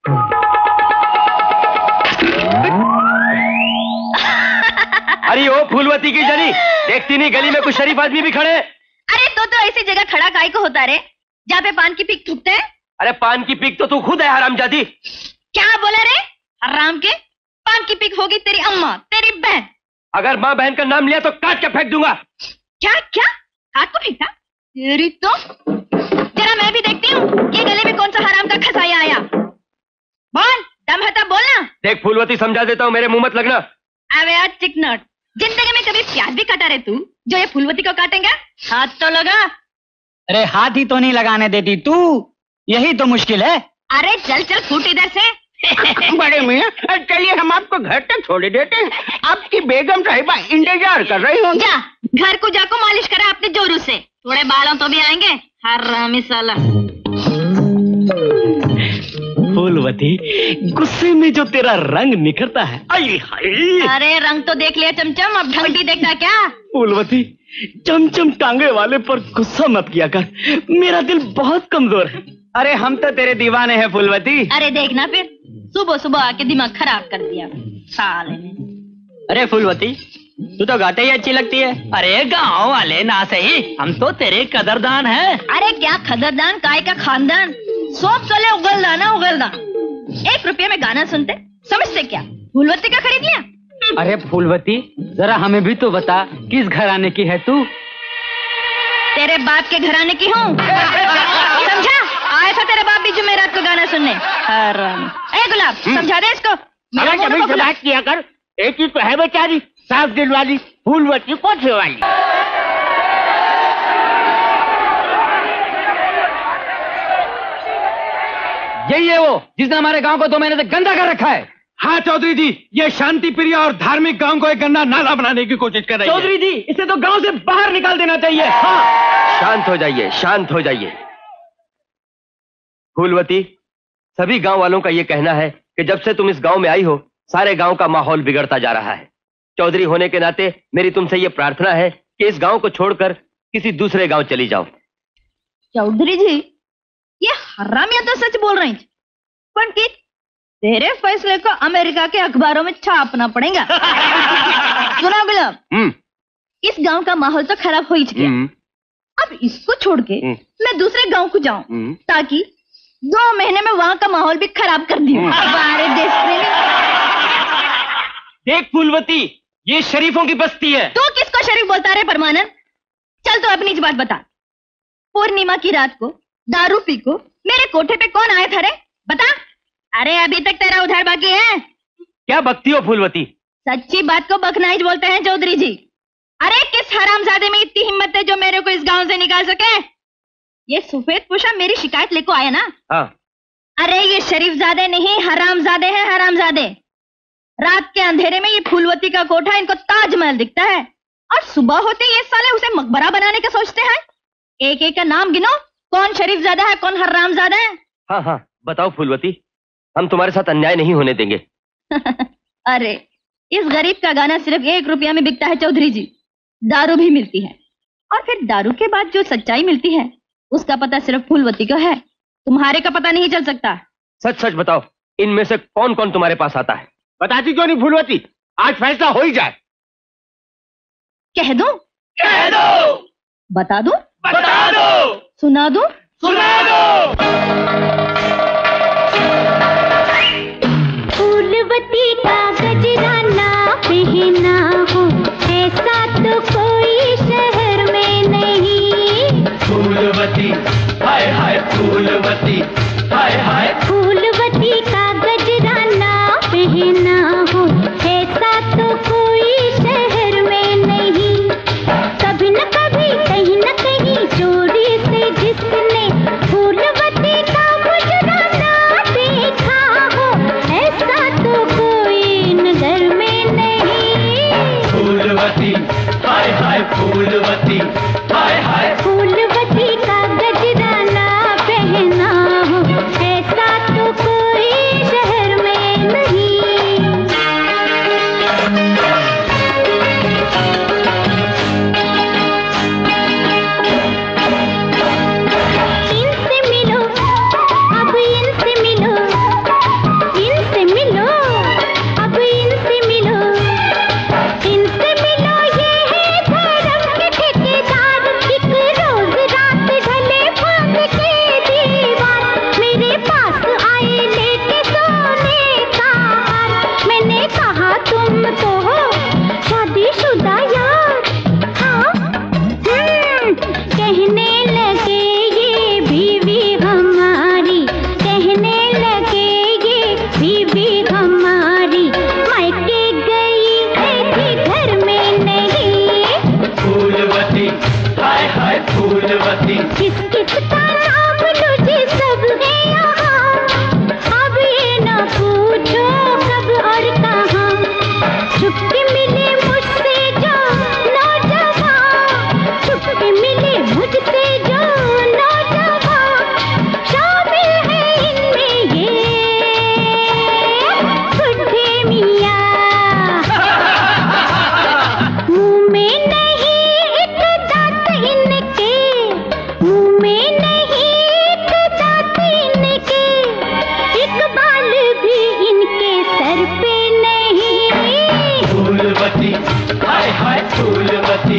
अरे ओ फूलवती की जनी, देखती नहीं गली में कुछ शरीफ आदमी भी खड़े? अरे तो तो ऐसी जगह खड़ा काहे को होता रे जहाँ पे पान की पीक थूकते हैं? अरे पान की पीक तो तू खुद है हरामजादी। क्या बोला रे? हराम के? पान की पीक होगी तेरी अम्मा, तेरी बहन। अगर माँ बहन का नाम लिया तो काट के फेंक दूंगा। क्या क्या? हाथ को फेंका? तेरी तो जरा मैं भी देखती हूँ ये गले में कौन सा हराम का खसाया आया। बोल, दम है तब बोलना। देख फूलवती, समझा देता हूँ, मेरे मुंह मत लगना। अबे यार चिकनट, जिंदगी में कभी प्याज भी काटा रे तू जो ये फूलवती को काटेगा? हाथ तो लगा। अरे हाथ ही तो नहीं लगाने देती तू, यही तो मुश्किल है। अरे चल चल फूट इधर से। बड़े मियां, चलिए हम आपको घर तक छोड़ देते हैं। आपकी बेगम साहिबा इंतजार कर रही होंगी। जा घर को जाको मालिश करा अपने जोरू से, थोड़े बालों तो भी आएंगे। हरामी साला। फूलवती, गुस्से में जो तेरा रंग निखरता है। आई हाय। अरे रंग तो देख लिया चमचम, अब ढंग भी देखता क्या? फूलवती, चमचम टांगे वाले पर गुस्सा मत किया कर, मेरा दिल बहुत कमजोर है। अरे हम तो तेरे दीवाने हैं फूलवती। अरे देखना फिर, सुबह सुबह आके दिमाग खराब कर दिया साले ने। अरे फूलवती, तू तो गाते ही अच्छी लगती है। अरे गाँव वाले ना सही, हम तो तेरे कदरदान हैं। अरे क्या कदरदान, काय का खानदान, सोच चले उगलदा ना उगलदा। एक रुपये में गाना सुनते, समझते क्या? फूलवती का खरीद लिया? अरे फूलवती, जरा हमें भी तो बता, किस घराने की है तू? तेरे बाप के घराने की हूँ, समझा? आया था तेरा बाप भी जुमेरात को गाना सुनने। ए गुलाब, समझा दे इसको। मेरा कभी से बात किया कर, एक चीज तो है बेचारी, साफ दिल वाली फूलवती कोठे वाली। यही है वो जिसने हमारे गांव को दो महीने से गंदा कर रखा है। हाँ चौधरी जी, ये शांति प्रिय और धार्मिक गांव को एक गंदा नाला बनाने की कोशिश कर रही है। चौधरी जी, इसे तो गांव से बाहर निकाल देना चाहिए। हाँ। शांत हो जाइए, शांत हो जाइए। फूलवती, सभी गांव वालों का यह कहना है कि जब से तुम इस गांव में आई हो, सारे गांव का माहौल बिगड़ता जा रहा है। चौधरी होने के नाते मेरी तुमसे यह प्रार्थना है कि इस गांव को छोड़कर किसी दूसरे गांव चली जाओ। चौधरी जी, ये हरामिया तो सच बोल रही, पर कि तेरे फैसले को अमेरिका के अखबारों में छापना पड़ेगा। सुना गुलाब, इस गांव का माहौल तो खराब हो ही चुका, अब इसको छोड़ के मैं दूसरे गांव को जाऊं ताकि दो महीने में वहां का माहौल भी खराब कर दिया। देख फूलवती, ये शरीफों की बस्ती है। तू किसको शरीफ बोलता रे परमानंद? चल तो अपनी बात बता। पूर्णिमा की रात को दारू पी को मेरे कोठे पे कौन आया था रे? बता। अरे अभी तक तेरा उधार बाकी है। क्या बकती हो फूलवती? सच्ची बात को बखनाइज बोलते हैं चौधरी जी। अरे किस हरामजादे में इतनी हिम्मत है जो मेरे को इस गांव से निकाल सके? ये सफेद पोशा मेरी शिकायत लेको आया ना? हाँ। अरे ये शरीफजादे नहीं, हरामजादे हैं, हरामजादे। रात के अंधेरे में ये फूलवती का कोठा इनको ताजमहल दिखता है और सुबह होते ये साले उसे मकबरा बनाने का सोचते हैं। एक एक का नाम गिनो, कौन शरीफजादा है, कौन हरामजादा है। हाँ हाँ बताओ फूलवती, हम तुम्हारे साथ अन्याय नहीं होने देंगे। अरे इस गरीब का गाना सिर्फ एक रुपया में बिकता है चौधरी जी। दारू भी मिलती है और फिर दारू के बाद जो सच्चाई मिलती है उसका पता सिर्फ फूलवती को है, तुम्हारे का पता नहीं चल सकता। सच सच बताओ, इनमें से कौन कौन तुम्हारे पास आता है? बताती क्यों नहीं फूलवती? आज फैसला हो ही जाए। कह दो? कह दो। बता दो? बता दो। सुना दो? सुना दो। फूलवती का गजरा ना पहना हो ऐसा फूलवती हाय हाय फूलवती का गजरा ना पहना हो ऐसा तो कोई शहर में नहीं। कभी न कभी कहीं न कहीं चोरी से जिसने फूलवती का गजरा ना देखा हो ऐसा तो कोई नगर में नहीं। फूलवती हाय हाय फूलवती हाय हाय फूलवती का गजरा ना पहना हो ऐसा तो कोई शहर में नहीं। इनसे मिलो अब इनसे मिलो इनसे मिलो अब इनसे मिलो इनसे मिलो ये है धर्म के ठेकेदार एक रोज रात ढले भांग के दीवार मेरे पास आए लेके सोने का हार। मैंने कहा तुम तो हो शादीशुदा यार। हाँ हम्म, कहने लगे ये बीवी हमारी कहने लगे ये बीवी हमारी मायके गई है थी घर में नहीं। फूलवती हाय हाय फूलवती किस किस का नाम तुझे सब है यहाँ अब ये न पूछो कब और कहाँ। चुपके मिले मुझसे जो नौजवान चुपके मिले मुझसे जो नौजवान शामिल है इनमें ये बुढ़े मियाँ। मुंह में नहीं एक दांत इनके मुंह में नहीं एक दांत इनके एक बाल भी इनके सर पे नहीं। फूलवती हाय हाय फूलवती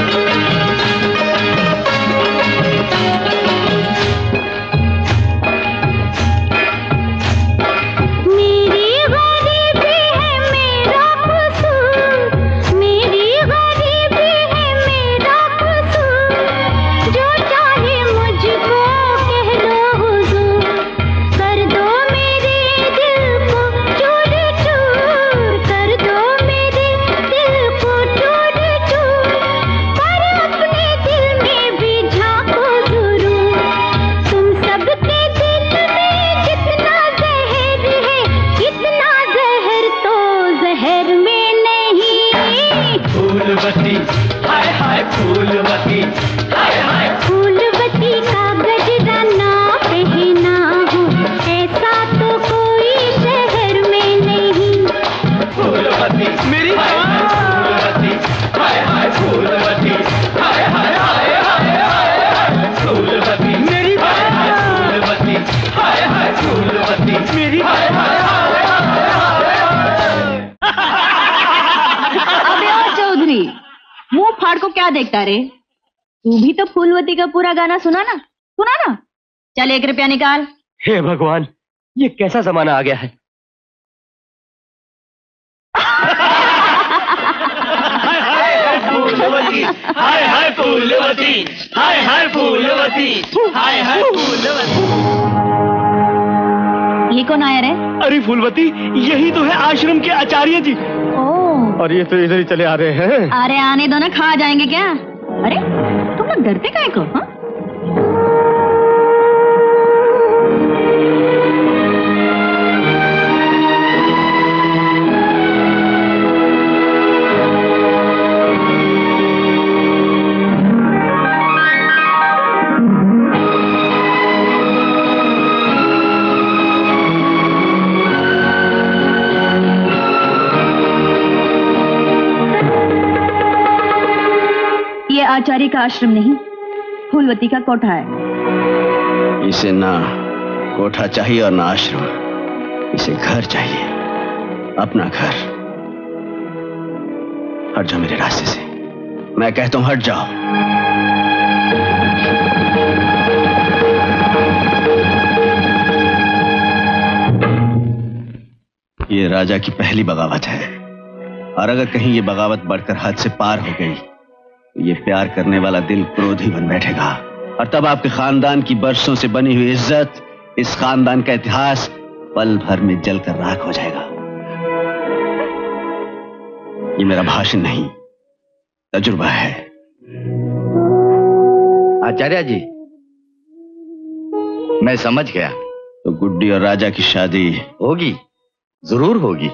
मेरी गरीबी है मेरा कसूर मेरी गरीबी है मेरा कसूर जो चाहे मुझको कह लो हुजूर। कर दो मेरे दिल को चूर चूर कर दो मेरे दिल को चूर चूर पर अपने दिल में भी झांको जरूर। तुम सबके दिल में जितना जहर है इतना जहर तो जहर में नहीं। फूलवती हाय हाय फूलवती हाय हाय फूलवती का गजरा ना पहना हो ऐसा तो कोई शहर में नहीं। फूलवती मेरी फूलवती हाय हाय फूलवती हाय हाय हाय हाय हाय हाय फूलवती मेरी हाय हाय फूलवती हाय हाय फूलवती मेरी हाय हाय हाय अबे ओ चौधरी मुंह फाड़ को क्या देखता रे? तू भी तो फूलवती का पूरा गाना सुना ना सुना ना। चल एक रुपया निकाल। हे भगवान, ये कैसा जमाना आ गया है। फूलवती हाय हाय फूलवती हाय हाय फूलवती हाय हाय फूलवती। ये कौन आया रे? अरे फूलवती, यही तो है आश्रम के आचार्य जी। ओ, और ये तो इधर ही चले आ रहे हैं। अरे आने दो ना, खा जाएंगे क्या? अरे तुम लोग डरते काहे को? हाँ? ये आचार्य का आश्रम नहीं, फूलवती का कोठा है। इसे ना कोठा चाहिए और ना आश्रम, इसे घर चाहिए, अपना घर। हट जाओ मेरे रास्ते से, मैं कहता हूं हट जाओ। ये राजा की पहली बगावत है, और अगर कहीं ये बगावत बढ़कर हद से पार हो गई तो ये प्यार करने वाला दिल क्रोधी बन बैठेगा और तब आपके खानदान की बरसों से बनी हुई इज्जत, इस खानदान का इतिहास पल भर में जलकर राख हो जाएगा। ये मेरा भाषण नहीं, तजुर्बा है। आचार्य जी, मैं समझ गया। तो गुड्डी और राजा की शादी होगी, जरूर होगी।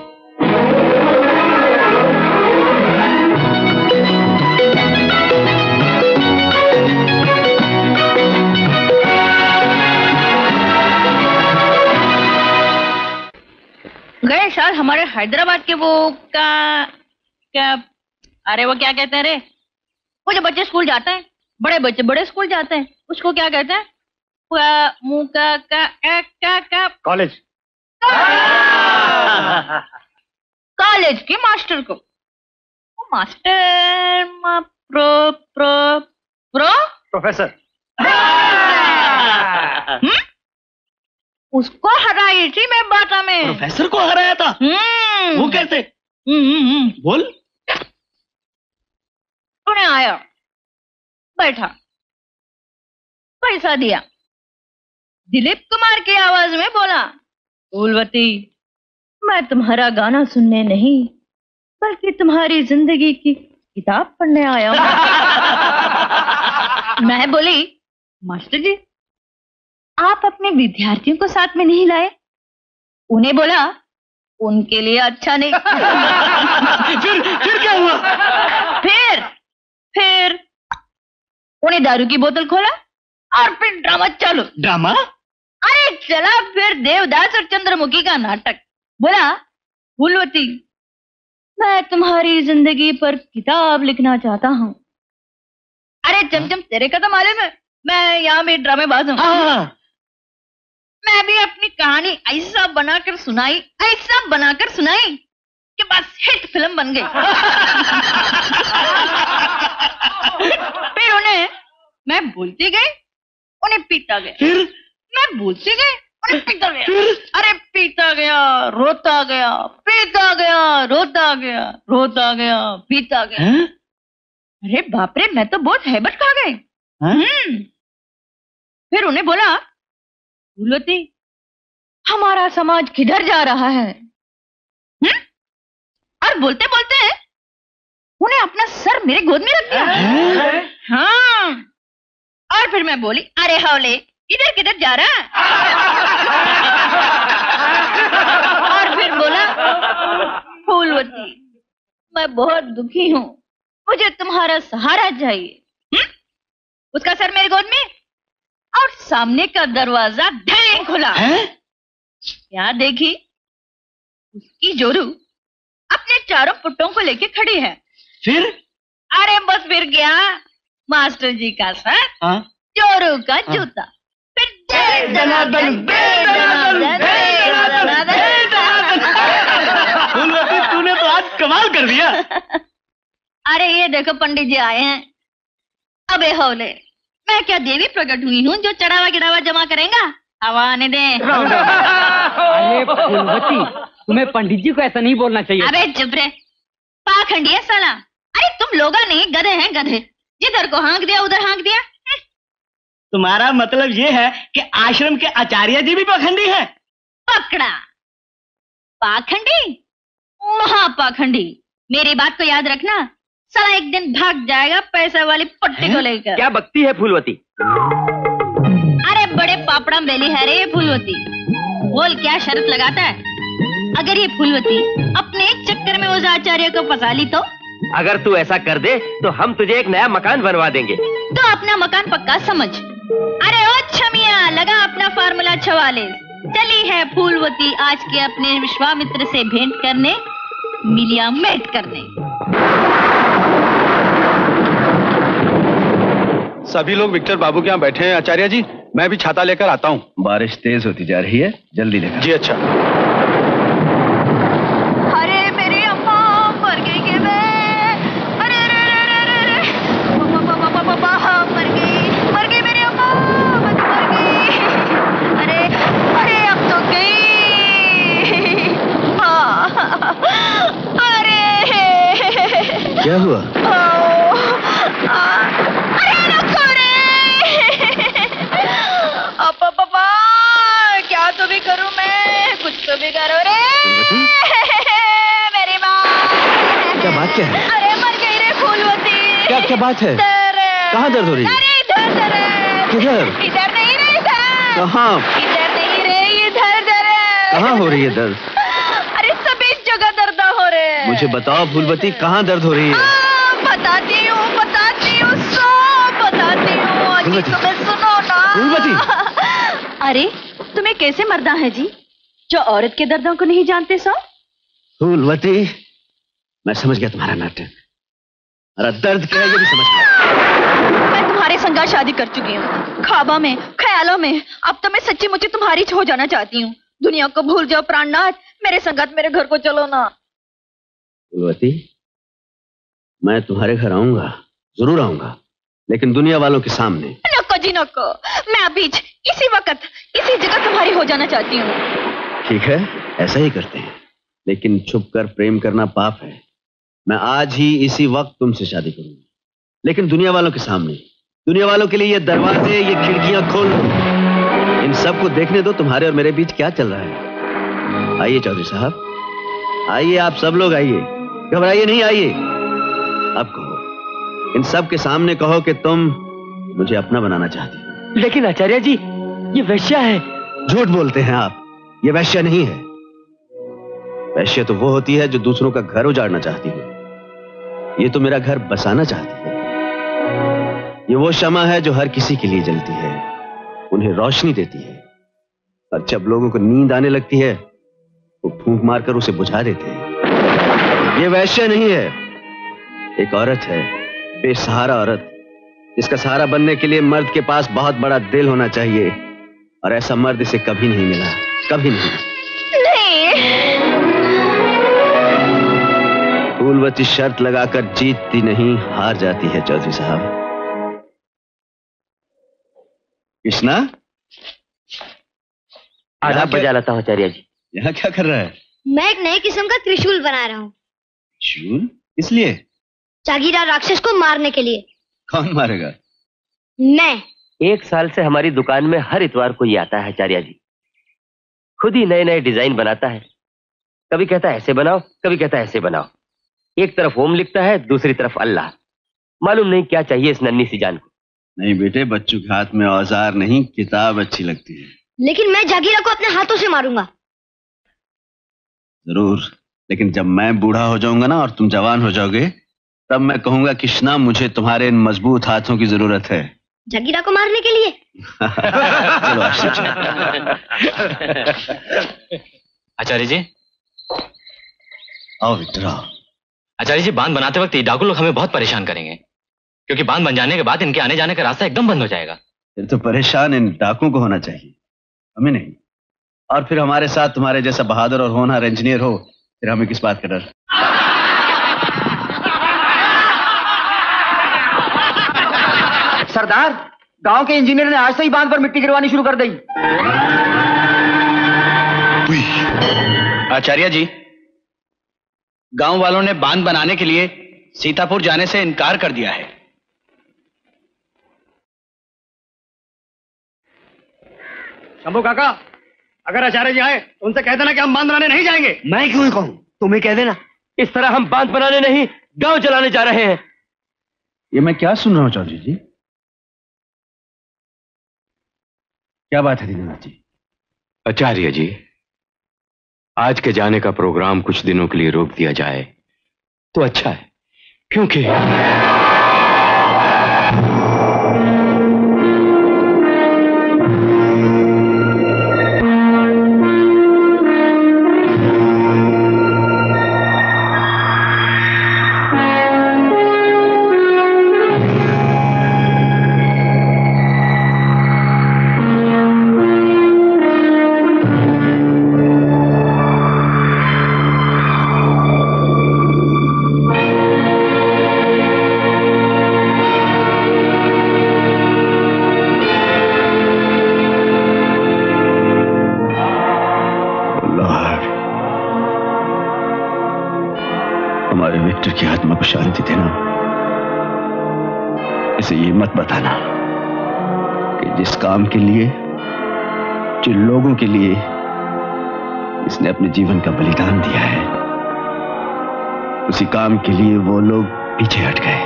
गए साल हमारे हैदराबाद के वो का क्या, अरे वो क्या कहते हैं रे, वो जो बच्चे स्कूल जाते हैं, बड़े बच्चे बड़े स्कूल जाते हैं, उसको क्या कहते हैं? मुंह का का का का का कॉलेज। कॉलेज के मास्टर को, वो मास्टर मा, प्रो प्रो प्रो प्रोफेसर। हम्म? उसको हराई थी मैं बाटा में। प्रोफेसर को हराया था? हम्म। वो कैसे? हम्म। बोल। उन्हें आया, बैठा, पैसा दिया, दिलीप कुमार की आवाज में बोला, फूलवती, मैं तुम्हारा गाना सुनने नहीं बल्कि तुम्हारी जिंदगी की किताब पढ़ने आया हूं। मैं बोली, मास्टर जी आप अपने विद्यार्थियों को साथ में नहीं लाए? उन्हें बोला, उनके लिए अच्छा नहीं। फिर फिर क्या हुआ? फिर फिर उन्हें दारू की बोतल खोला और फिर ड्रामा चालू। ड्रामा? अरे चला फिर देवदास और चंद्रमुखी का नाटक। बोला, फूलवती, मैं तुम्हारी जिंदगी पर किताब लिखना चाहता हूँ। अरे चमचम, तेरे का तो मालूम है मैं यहाँ भी ड्रामेबाज हूँ। मैं भी अपनी कहानी ऐसा बनाकर सुनाई, ऐसा बनाकर सुनाई कि बस हिट फिल्म बन गई। फिर उन्हें मैं बोलती गई, उन्हें पीता गया। फिर मैं बोलती गई, उन्हें पीता गया। फिर अरे पीता गया, रोता गया, पीता गया, रोता गया, रोता गया, पीता गया। है? अरे बाप रे, मैं तो बहुत हैबत खा गई। हम्म। फिर उन्हें बोला, फूलवती, हमारा समाज किधर जा रहा है? हम्म? और बोलते बोलते उन्हें अपना सर मेरे गोद में रख दिया। हाँ। और फिर मैं बोली, अरे हौले, इधर किधर जा रहा है? और फिर बोला, फूलवती, मैं बहुत दुखी हूँ, मुझे तुम्हारा सहारा चाहिए। हुँ? उसका सर मेरे गोद में और सामने का दरवाजा ढेर खुला। है? क्या देखी? उसकी जोरू अपने चारों पुट्टों को लेके खड़ी है। फिर? अरे बस फिर क्या, मास्टर जी का सर, हाँ? जोरू का जूता, फिर दे दनादन, दे दनादन, दे दनादन। फूलवती, तूने तो आज कमाल कर दिया। अरे ये देखो पंडित जी आए हैं। अबे हौले, मैं क्या देवी प्रकट हुई हूँ जो चढ़ावा गिढ़ावा जमा करेगा? हवा आने दे। अरे फूलवती, तुम्हें पंडित जी को ऐसा नहीं बोलना चाहिए। अबे चुप रे, पाखंडी है साला। अरे तुम लोग नहीं, गधे हैं गधे, जिधर को हाँक दिया उधर हाँक दिया। तुम्हारा मतलब ये है कि आश्रम के आचार्य जी भी पाखंडी हैं? पकड़ा, पाखंडी, महापाखंडी। मेरी बात को याद रखना, साला एक दिन भाग जाएगा पैसा वाली पट्टी को लेकर। क्या बकती है फूलवती? अरे बड़े पापड़ा बेली है रे ये फूलवती। बोल क्या शर्त लगाता है? अगर ये फूलवती अपने चक्कर में उस आचार्य को फंसा ली तो? अगर तू ऐसा कर दे तो हम तुझे एक नया मकान बनवा देंगे। तो अपना मकान पक्का समझ। अरे ओ छमिया, लगा अपना फार्मूला चवालीस। चली है फूलवती आज के अपने विश्वामित्र से भेंट करने, मिलिया मेट करने। सभी लोग विक्टर बाबू के यहाँ बैठे हैं आचार्य जी, मैं भी छाता लेकर आता हूँ। बारिश तेज होती जा रही है, जल्दी लेकर। जी अच्छा। अरे मेरी अम्मा मर गई के मैं, अरे अरे अरे अरे अरे मर गई, मर गई मेरी अम्मा, मर गई। अरे अरे अब तो गई। अरे क्या हुआ? अरे क्या बात क्या है? अरे मर गई रे फूलवती। क्या क्या बात है? कहाँ दर्द हो रही है? अरे इधर दर्द। किधर? इधर नहीं रे इधर। कहाँ? इधर नहीं रे इधर दर्द। कहाँ हो रही है दर्द? अरे सभी जगह दर्द हो रहे हैं। मुझे बताओ फूलवती, कहाँ दर्द हो रही है? हाँ, बताती हूँ बताती हूँ सब बताती हूँ। अजी तुम्हें सुनो ना। फूलवती। अरे तुम्हें कैसे मर्दा है जी जो औरत के दर्दों को नहीं जानते सो? फूलवती, मैं समझ गया तुम्हारा नाटक। अरे दर्द क्या है ये भी समझ गया। मैं तुम्हारे संग शादी कर चुकी हूँ, ख्वाबों में ख्यालों में। अब तो मैं सच्ची मुच्ची तुम्हारी हो जाना चाहती हूँ। दुनिया को भूल जाओ प्राणनाथ, मेरे संगत मेरे घर को चलो ना। फूलवती, मैं तुम्हारे घर आऊंगा, जरूर आऊंगा, लेकिन दुनिया वालों के सामने। नको जी नको, मैं अभी इसी वक्त इसी जगह तुम्हारी हो जाना चाहती हूँ। ठीक है, ऐसा ही करते हैं, लेकिन छुप कर प्रेम करना पाप है। मैं आज ही इसी वक्त तुमसे शादी करूंगा, लेकिन दुनिया वालों के सामने। दुनिया वालों के लिए ये दरवाजे, ये खिड़कियां खोल दो। इन सबको देखने दो तुम्हारे और मेरे बीच क्या चल रहा है। आइए चौधरी साहब, आइए, आप सब लोग आइए, घबराइए नहीं, आइए। अब कहो, इन सब के सामने कहो कि तुम मुझे अपना बनाना चाहती हो। लेकिन आचार्य जी, ये वैश्या है। झूठ बोलते हैं आप, ये वैश्या नहीं है। वैश्या तो वो होती है जो दूसरों का घर उजाड़ना चाहती है। ये तो मेरा घर बसाना चाहती है। ये वो शमा है जो हर किसी के लिए जलती है, उन्हें रोशनी देती है, और जब लोगों को नींद आने लगती है वो फूंक मारकर उसे बुझा देते हैं। ये वैश्या नहीं है, एक औरत है, बेसहारा औरत, जिसका सहारा बनने के लिए मर्द के पास बहुत बड़ा दिल होना चाहिए, और ऐसा मर्द इसे कभी नहीं मिला, कभी नहीं। फूलवती शर्त लगाकर जीतती नहीं, हार जाती है चौधरी साहब। कृष्णा, आधा बजा लाता हूँ आचार्य जी। यहाँ क्या कर रहा है? मैं एक नए किस्म का त्रिशूल बना रहा हूँ। त्रिशूल? इसलिए? जागीरा राक्षस को मारने के लिए। कौन मारेगा? मैं। एक साल से हमारी दुकान में हर इतवार को ये आता है आचार्य जी। खुद ही नए नए डिजाइन बनाता है। कभी कहता है ऐसे बनाओ, कभी कहता है ऐसे बनाओ। एक तरफ ओम लिखता है, दूसरी तरफ अल्लाह। मालूम नहीं क्या चाहिए इस नन्ही सी जान को। नहीं बेटे, बच्चों के हाथ में औजार नहीं, किताब अच्छी लगती है। लेकिन मैं जागीरा को अपने हाथों से मारूंगा। जरूर, लेकिन जब मैं बूढ़ा हो जाऊंगा ना और तुम जवान हो जाओगे, तब मैं कहूंगा कृष्णा, मुझे तुम्हारे इन मजबूत हाथों की जरूरत है। जागीरा को मारने के लिए। चलो आशीष। आचार्य जी। आओ विक्टर, आओ। आचार्य जी, बांध बनाते वक्त ये डाकू लोग हमें बहुत परेशान करेंगे, क्योंकि बांध बन जाने के बाद इनके आने जाने का रास्ता एकदम बंद हो जाएगा। फिर तो परेशान इन डाकुओं को होना चाहिए, हमें नहीं। और फिर हमारे साथ तुम्हारे जैसा बहादुर और होनहार इंजीनियर हो, फिर हमें किस बात का डर? सरदार, गांव के इंजीनियर ने आज से ही बांध पर मिट्टी गिरवानी शुरू कर दी। आचार्य जी, गांव वालों ने बांध बनाने के लिए सीतापुर जाने से इनकार कर दिया है। शंभू काका, अगर आचार्य जी आए तो उनसे कह देना कि हम बांध बनाने नहीं जाएंगे। मैं क्यों कहूं, तुम्हें कह देना। इस तरह हम बांध बनाने नहीं, गांव जलाने जा रहे हैं। ये मैं क्या सुन रहा हूं चौधरी जी? क्या बात है दीनानाथ जी? आचार्य जी, आज के जाने का प्रोग्राम कुछ दिनों के लिए रोक दिया जाए तो अच्छा है, क्योंकि की आत्मा को शांति देना। इसे ये मत बताना कि जिस काम के लिए, जिन लोगों के लिए इसने अपने जीवन का बलिदान दिया है, उसी काम के लिए वो लोग पीछे हट गए।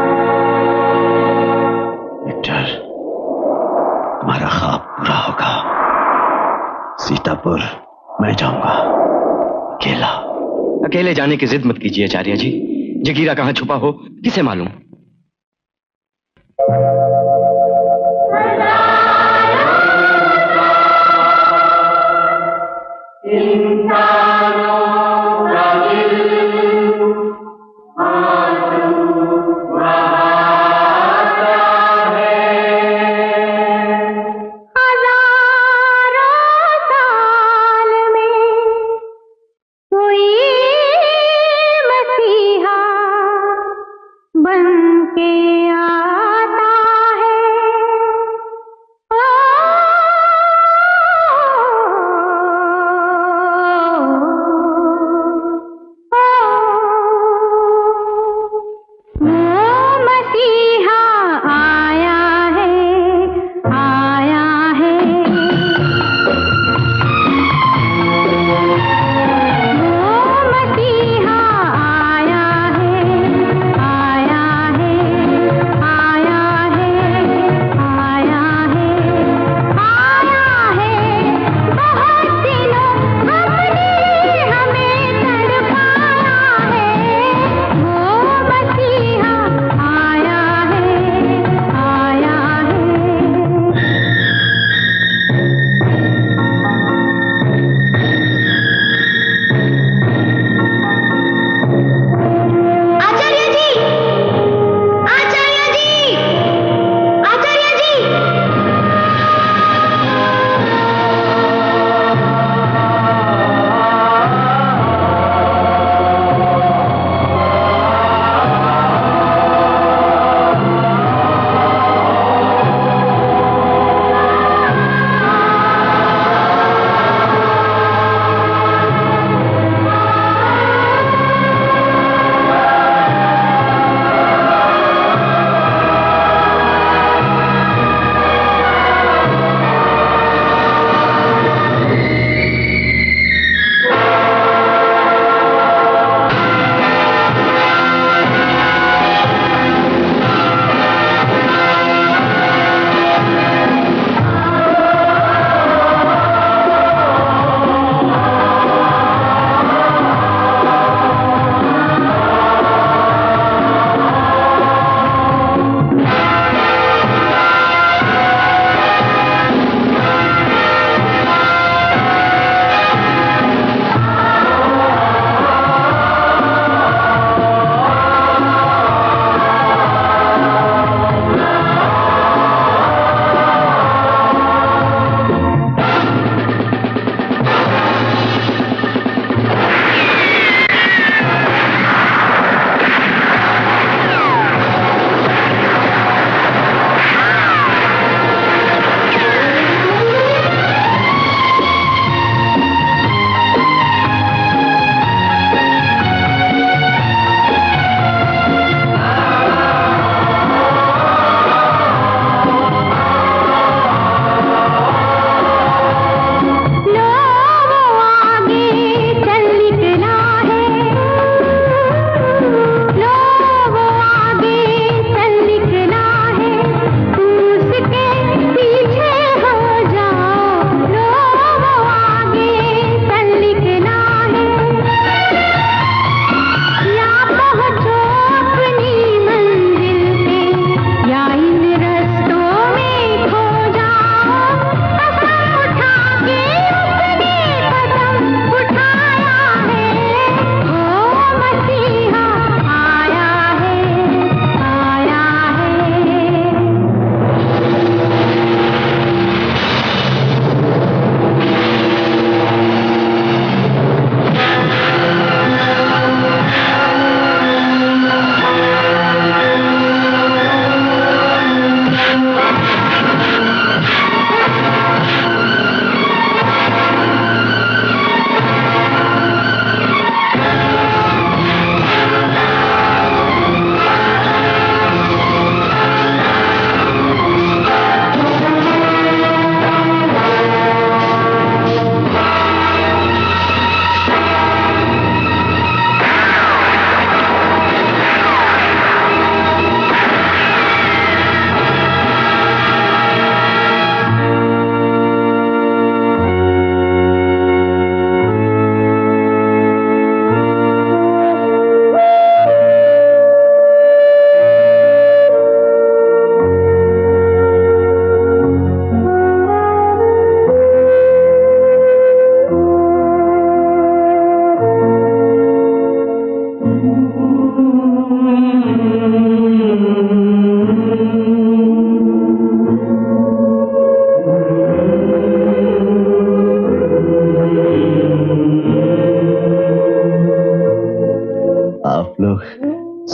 विक्टर, तुम्हारा ख्वाब पूरा होगा। सीतापुर मैं जाऊंगा, अकेला। अकेले जाने की जिद मत कीजिए आचार्य जी। जगीरा कहां छुपा हो किसे मालूम। Oh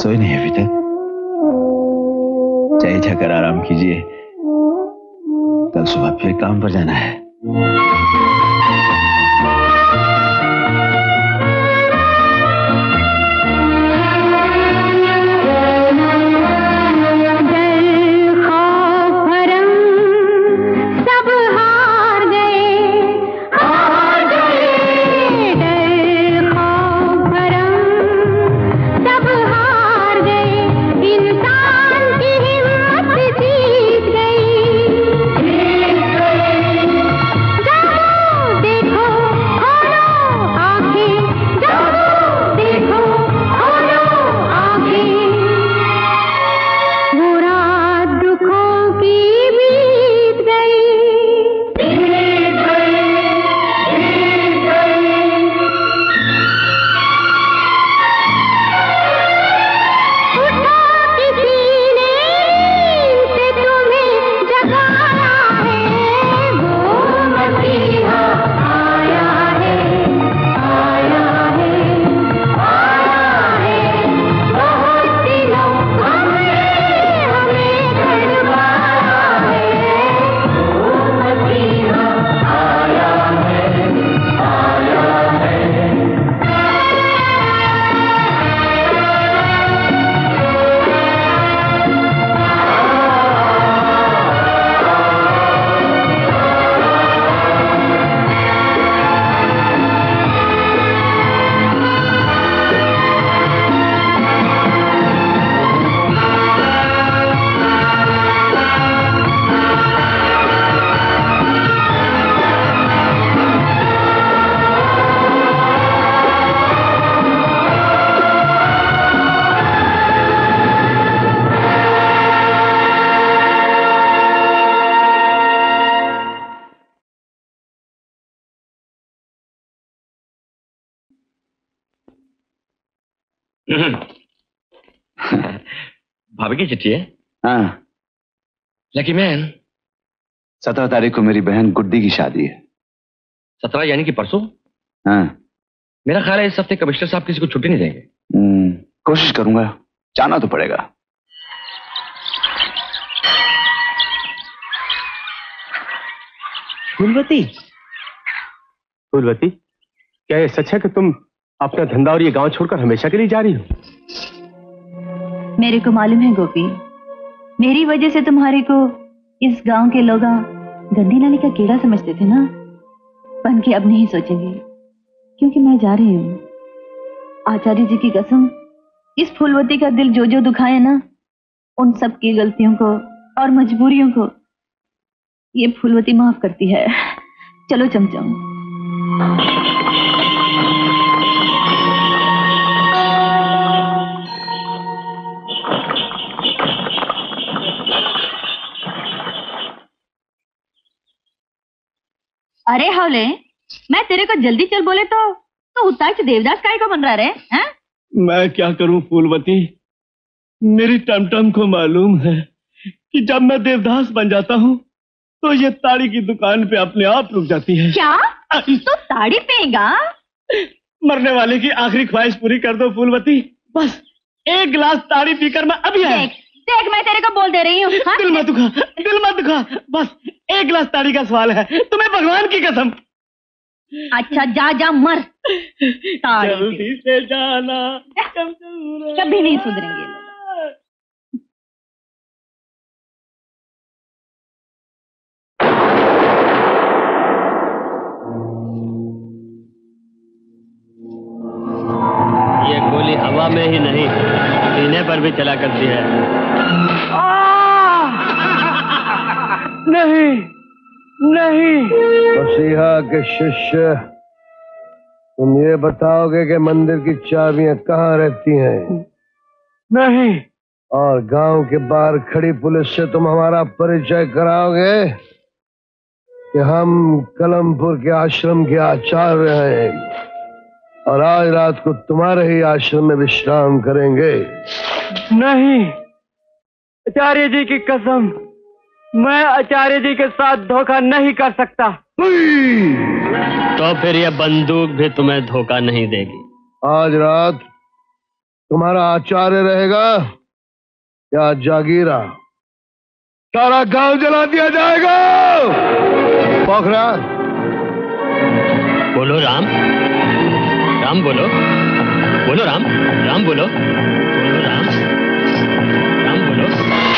सोए नहीं अभी तक? चाय छाकर आराम कीजिए, कल सुबह फिर काम पर जाना है। भाभी की चिट्ठी है? हाँ। Lucky man. सत्रह तारीख को मेरी बहन गुड्डी की शादी है। सत्रह यानी कि परसों? हाँ। मेरा ख्याल है इस हफ्ते कमिश्नर साहब किसी को छुट्टी नहीं देंगे। हम्म, कोशिश करूंगा, जाना तो पड़ेगा। फूलवती, फूलवती, क्या ये सच है कि तुम अपना धंधा और ये गांव छोड़कर हमेशा के लिए जा रही हो? मेरे को मालूम है गोपी, मेरी वजह से तुम्हारे को इस गांव के लोग गंदी नाली का कीड़ा समझते थे ना, बन के अब नहीं सोचेंगे, क्योंकि मैं जा रही हूँ। आचार्य जी की कसम, इस फूलवती का दिल जो जो दुखाए ना, उन सब की गलतियों को और मजबूरियों को ये फूलवती माफ करती है। चलो चमचम। अरे हौले, मैं तेरे को जल्दी चल बोले तो तो उताच देवदास काय को बन रहा रे? हैं? मैं क्या करूं फूलवती, मेरी टमटम को मालूम है कि जब मैं देवदास बन जाता हूं तो ये ताड़ी की दुकान पे अपने आप रुक जाती है। क्या तो ताड़ी पिएगा? मरने वाले की आखिरी ख्वाहिश पूरी कर दो फूलवती, बस एक गिलास ताड़ी पीकर मैं अभी आया। देख, देख मैं तेरे को बोल दे रही हूँ। हाँ? दिल मत दुखा, दिल मत दुखा, बस एक गिलास ताड़ी का सवाल है, तुम्हें भगवान की कसम। अच्छा जा जा मर। जल्दी से जाना, कभी नहीं सुधरेंगे। ये गोली हवा में ही नहीं, सीने पर भी चला करती है। नहीं नहीं। मसीहा के शिष्य, तुम ये बताओगे कि मंदिर की चाबियां कहाँ रहती हैं? नहीं। और गांव के बाहर खड़ी पुलिस से तुम हमारा परिचय कराओगे कि हम कलमपुर के आश्रम के आचार्य हैं और आज रात को तुम्हारे ही आश्रम में विश्राम करेंगे? नहीं, आचार्य जी की कसम, मैं आचार्य जी के साथ धोखा नहीं कर सकता। तो फिर यह बंदूक भी तुम्हें धोखा नहीं देगी। आज रात तुम्हारा आचार्य रहेगा या जागीरा? सारा गांव जला दिया जाएगा। पोखरा, बोलो राम, राम बोलो, बोलो राम, राम बोलो, बोलो राम, राम बोलो।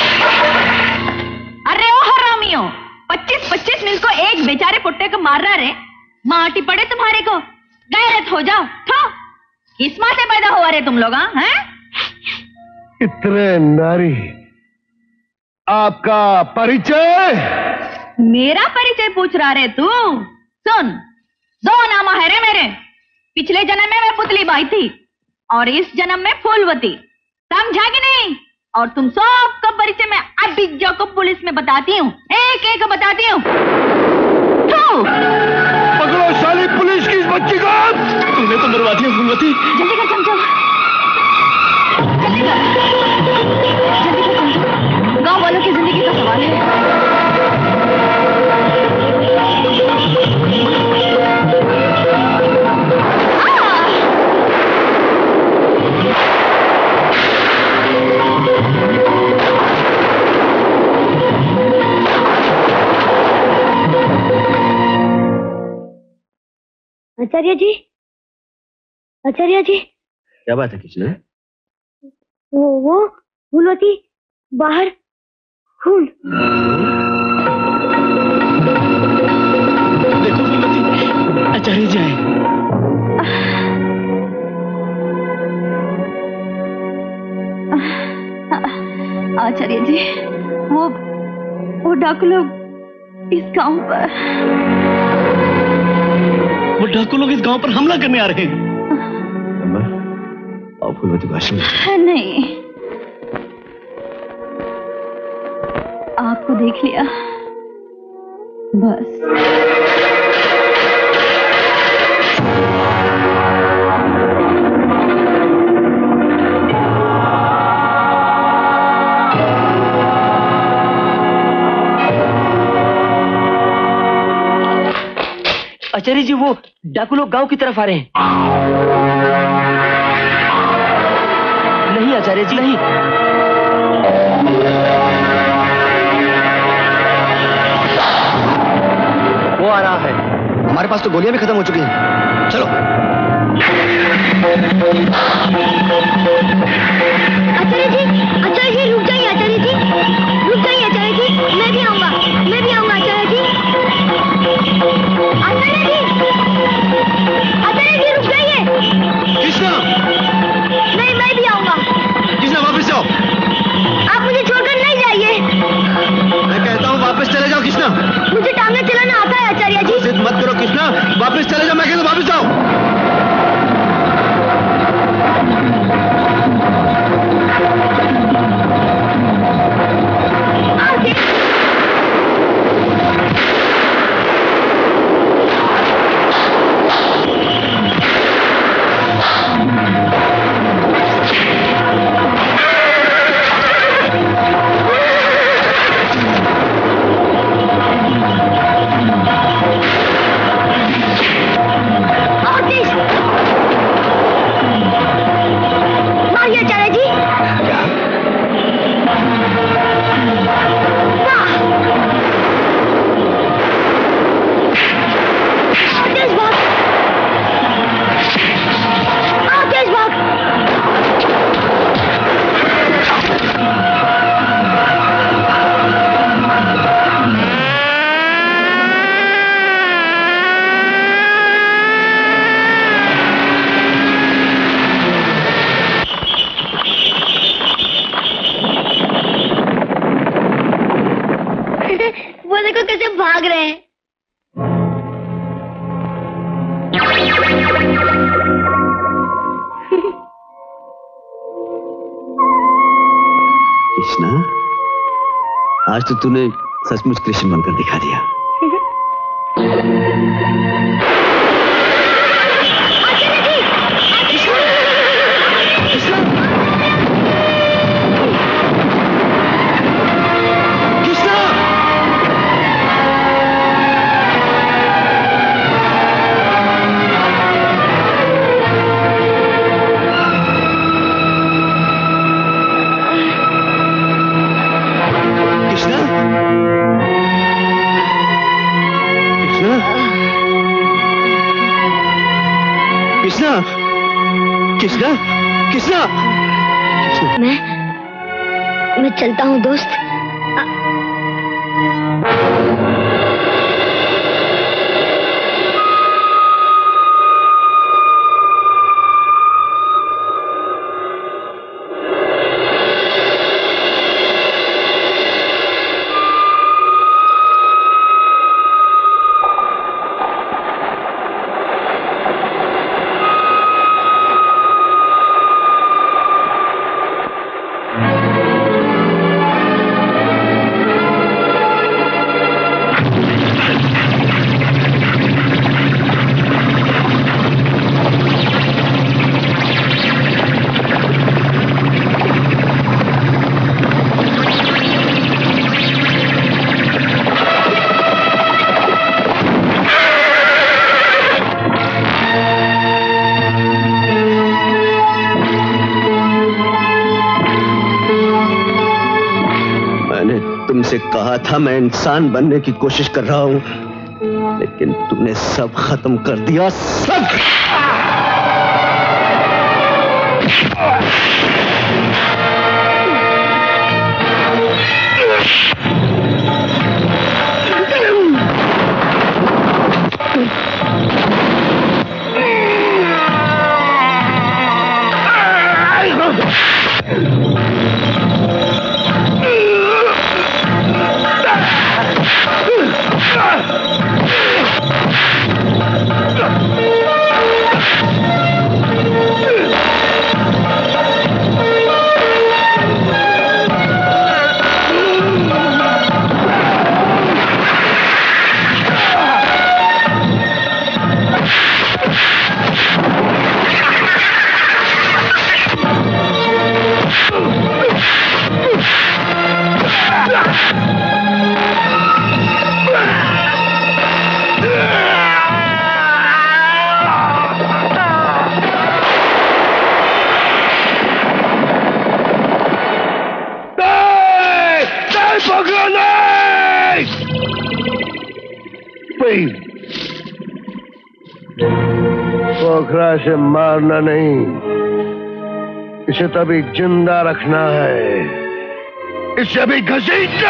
अरे ओ हरामियों, पच्चीस पच्चीस मिल को एक बेचारे पुट्टे को मार रहा रे। माटी पड़े तुम्हारे को, गैरत हो जाओ। थो, किस माँ से पैदा हुआ रे तुम लोग? हैं? इतने नारी, आपका परिचय? मेरा परिचय पूछ रहा रे तू? सुन, दो नामा है रे मेरे। पिछले जन्म में मैं पुतली बाई थी और इस जन्म में फूलवती। समझा कि नहीं? और तुम सबका परिचय मैं अभी को पुलिस में बताती हूँ, एक एक बताती हूँ। पकड़ो साली पुलिस की इस बच्ची को। तुमने तो मरवा दिया फूलवती। जल्दी कर चमचम, जल्दी कर, जल्दी कर चमचम। गांव वालों की जिंदगी का सवाल है। आचार्य जी, आचार्य जी, क्या बात है कृष्ण? वो वो फूलवती बाहर खून। देखो फूलवती, आचार्य जी आए। आचार्य जी, वो वो डाकू लोग इस गांव पर वो डाकू लोग इस गांव पर हमला करने आ रहे हैं। आओ फूलवती आश्रम। नहीं, आपको देख लिया बस। आचार्य जी, वो डाकू लोग गांव की तरफ आ रहे हैं। नहीं आचार्य जी, नहीं। वो आ रहा है। हमारे पास तो गोलियां भी खत्म हो चुकी हैं। चलो। आचार्य जी, आचार्य जी रुक जाइए। आचार्य जी रुक जाइए। आचार्य जी, मैं भी आऊंगा, मैं भी आऊंगा। आचार्य जी, आचार्य जी, आचार्य जी रुक जाइए। कृष्णा, नहीं, मैं भी आऊंगा। कृष्णा वापस जाओ। आप मुझे छोड़कर नहीं जाइए। मैं कहता हूँ वापस चले जाओ कृष्णा। मुझे टांगे चलाना आता है आचार्य जी। जिद मत करो कृष्णा, वापस चले जाओ। मैं कहता हूँ वापस जाओ। भाग रहे हैं। कृष्णा, आज तो तूने सचमुच कृष्ण बनकर दिखा दिया। कृष्णा। मैं मैं चलता हूँ दोस्त। तुमसे कहा था मैं इंसान बनने की कोशिश कर रहा हूं, लेकिन तूने सब खत्म कर दिया, सब। पोखरा से मारना नहीं, इसे तभी जिंदा रखना है, इसे भी घसीटना।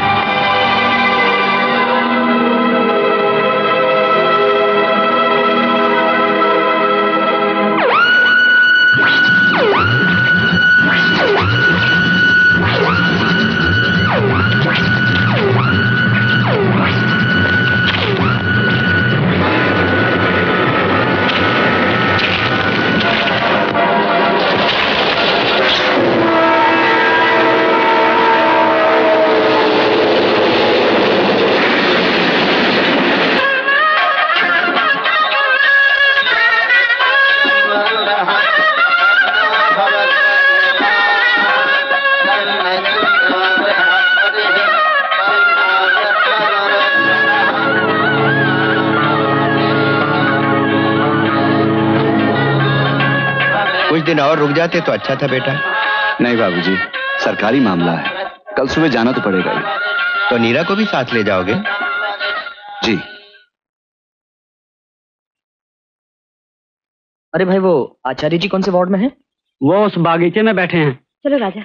कुछ दिन और रुक जाते तो अच्छा था बेटा। नहीं बाबूजी, सरकारी मामला है, कल सुबह जाना तो पड़ेगा ही। तो नीरा को भी साथ ले जाओगे? जी। अरे भाई, वो आचार्य जी कौन से वार्ड में है? वो उस बागीचे में बैठे हैं। चलो राजा।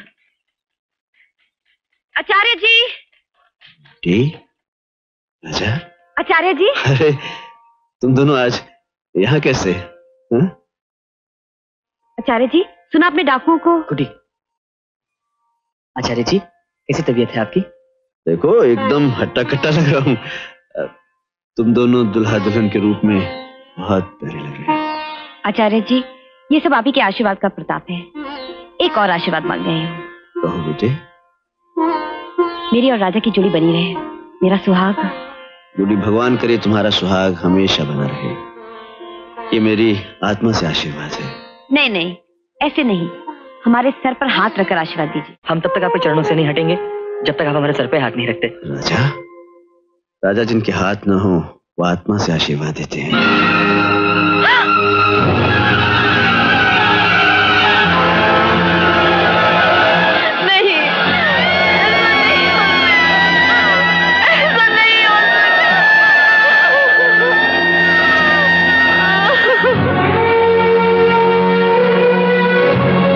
आचार्य जी। जी राजा। आचार्य जी। अरे तुम दोनों आज यहाँ कैसे? हा? आचार्य जी, सुना आपने डाकुओं को? कुटी। आचार्य जी, कैसी तबीयत है आपकी? देखो एकदम हट्टा कट्टा लग रहा हूँ। तुम दोनों दुल्हा दुल्हन के रूप में बहुत प्यारे लग रहे हैं। आचार्य जी, ये सब आप ही के आशीर्वाद का प्रताप है। एक और आशीर्वाद मांग रही हूँ। कहो बेटे। मेरी और राजा की जोड़ी बनी रहे, मेरा सुहाग। जोड़ी भगवान करे तुम्हारा सुहाग हमेशा बना रहे, ये मेरी आत्मा से आशीर्वाद है। नहीं नहीं, ऐसे नहीं, हमारे सर पर हाथ रखकर आशीर्वाद दीजिए। हम तब तक आपके चरणों से नहीं हटेंगे जब तक आप हमारे सर पे हाथ नहीं रखते। राजा, राजा जिनके हाथ न हो वो आत्मा से आशीर्वाद देते हैं। नहीं, ऐसा नहीं हो सकता।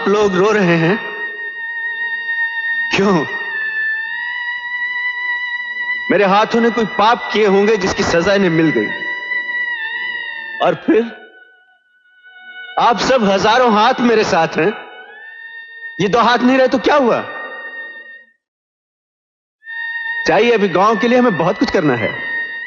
आप लोग रो रहे हैं? क्यों? मेरे हाथों ने कोई पाप किए होंगे जिसकी सजा इन्हें मिल गई, और फिर आप सब हजारों हाथ मेरे साथ हैं। ये दो हाथ नहीं रहे तो क्या हुआ? चाहिए अभी गांव के लिए हमें बहुत कुछ करना है।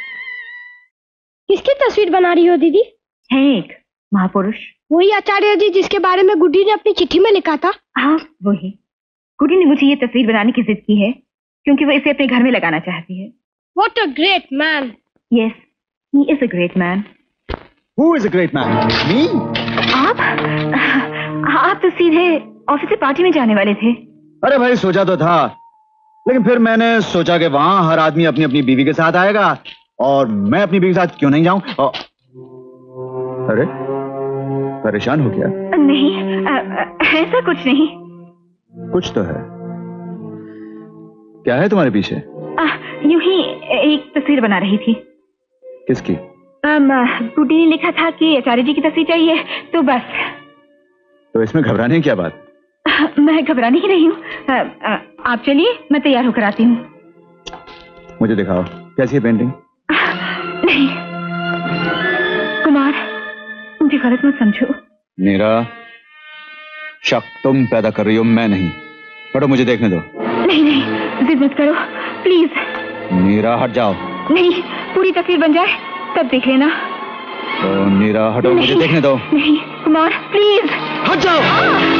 किसकी तस्वीर बना रही हो दीदी? है एक महापुरुष, वही आचार्य जी जिसके बारे में गुड्डी ने अपनी चिट्ठी में लिखा था। हाँ वही। गुड्डी ने मुझे ये तस्वीर बनाने की जिद की है क्योंकि वो इसे अपने घर में लगाना चाहती है। What a great man! Yes, he is a great man. Who is a great man? Me? आप आप तो सीधे ऑफिस से पार्टी में जाने वाले थे। अरे भाई सोचा तो था, लेकिन फिर मैंने सोचा कि वहां हर आदमी अपनी अपनी बीवी के साथ आएगा और मैं अपनी बीवी के साथ क्यों नहीं जाऊं। और... अरे परेशान हो गया? नहीं आ, आ, ऐसा कुछ नहीं। कुछ तो है। क्या है तुम्हारे पीछे? यूं ही एक तस्वीर बना रही थी। किसकी? गुड्डी ने लिखा था कि आचार्य जी की तस्वीर चाहिए, तो बस। तो इसमें घबराने की क्या बात? आ, मैं घबराने ही नहीं हूँ। आप चलिए, मैं तैयार होकर आती हूँ। मुझे दिखाओ कैसी है पेंटिंग। नहीं कुमार, मुझे गलत मत समझो। मेरा शक तुम पैदा कर रही हो, मैं नहीं। हटो, मुझे देखने दो। नहीं नहीं, जिद मत करो प्लीज। नीरा हट जाओ। नहीं, पूरी तस्वीर बन जाए तब देख लेना। तो नीरा हटो, मुझे देखने दो। नहीं कुमार प्लीज हट जाओ।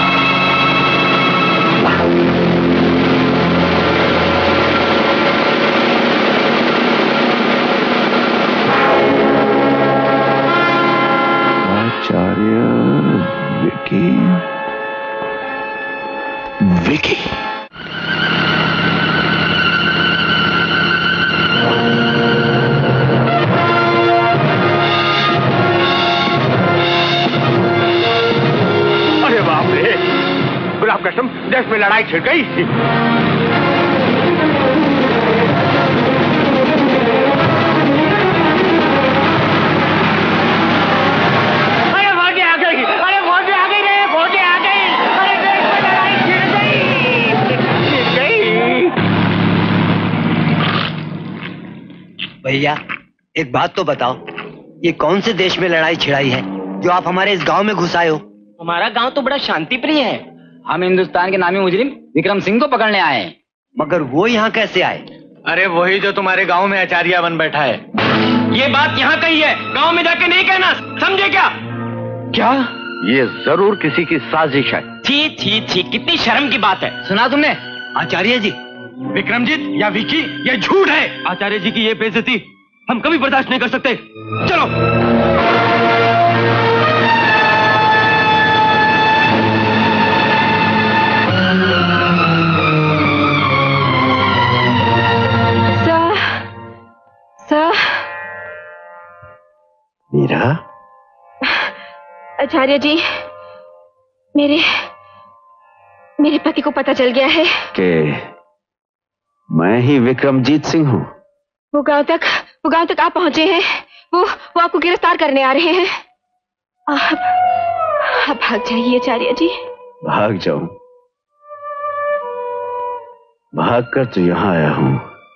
आचार्य विकी विकी अरे बाप रे, गुलाब कसम, देश में लड़ाई छिड़ गई। भैया एक बात तो बताओ, ये कौन से देश में लड़ाई छिड़ाई है जो आप हमारे इस गांव में घुस आए हो? हमारा गांव तो बड़ा शांति प्रिय है। हम हिंदुस्तान के नामी मुजरिम विक्रम सिंह को पकड़ने आए हैं। मगर वो यहाँ कैसे आए? अरे वही जो तुम्हारे गांव में आचार्य बन बैठा है। ये बात यहाँ कही है, गांव में जाके नहीं कहना, समझे क्या? क्या? ये जरूर किसी की साजिश है। छी छी छी, कितनी शर्म की बात है। सुना तुमने? आचार्य जी, विक्रमजीत या विकी, ये झूठ है। आचार्य जी की ये बेइज्जती हम कभी बर्दाश्त नहीं कर सकते। चलो। Sir, sir. मीरा? आचार्य जी, मेरे मेरे पति को पता चल गया है कि मैं ही विक्रमजीत सिंह हूँ। वो गांव तक वो गांव तक आप पहुंचे हैं। वो वो आपको गिरफ्तार करने आ रहे हैं। आप आप भाग जाइए आचार्य जी। भाग जाऊं? भाग कर तो यहाँ आया हूँ,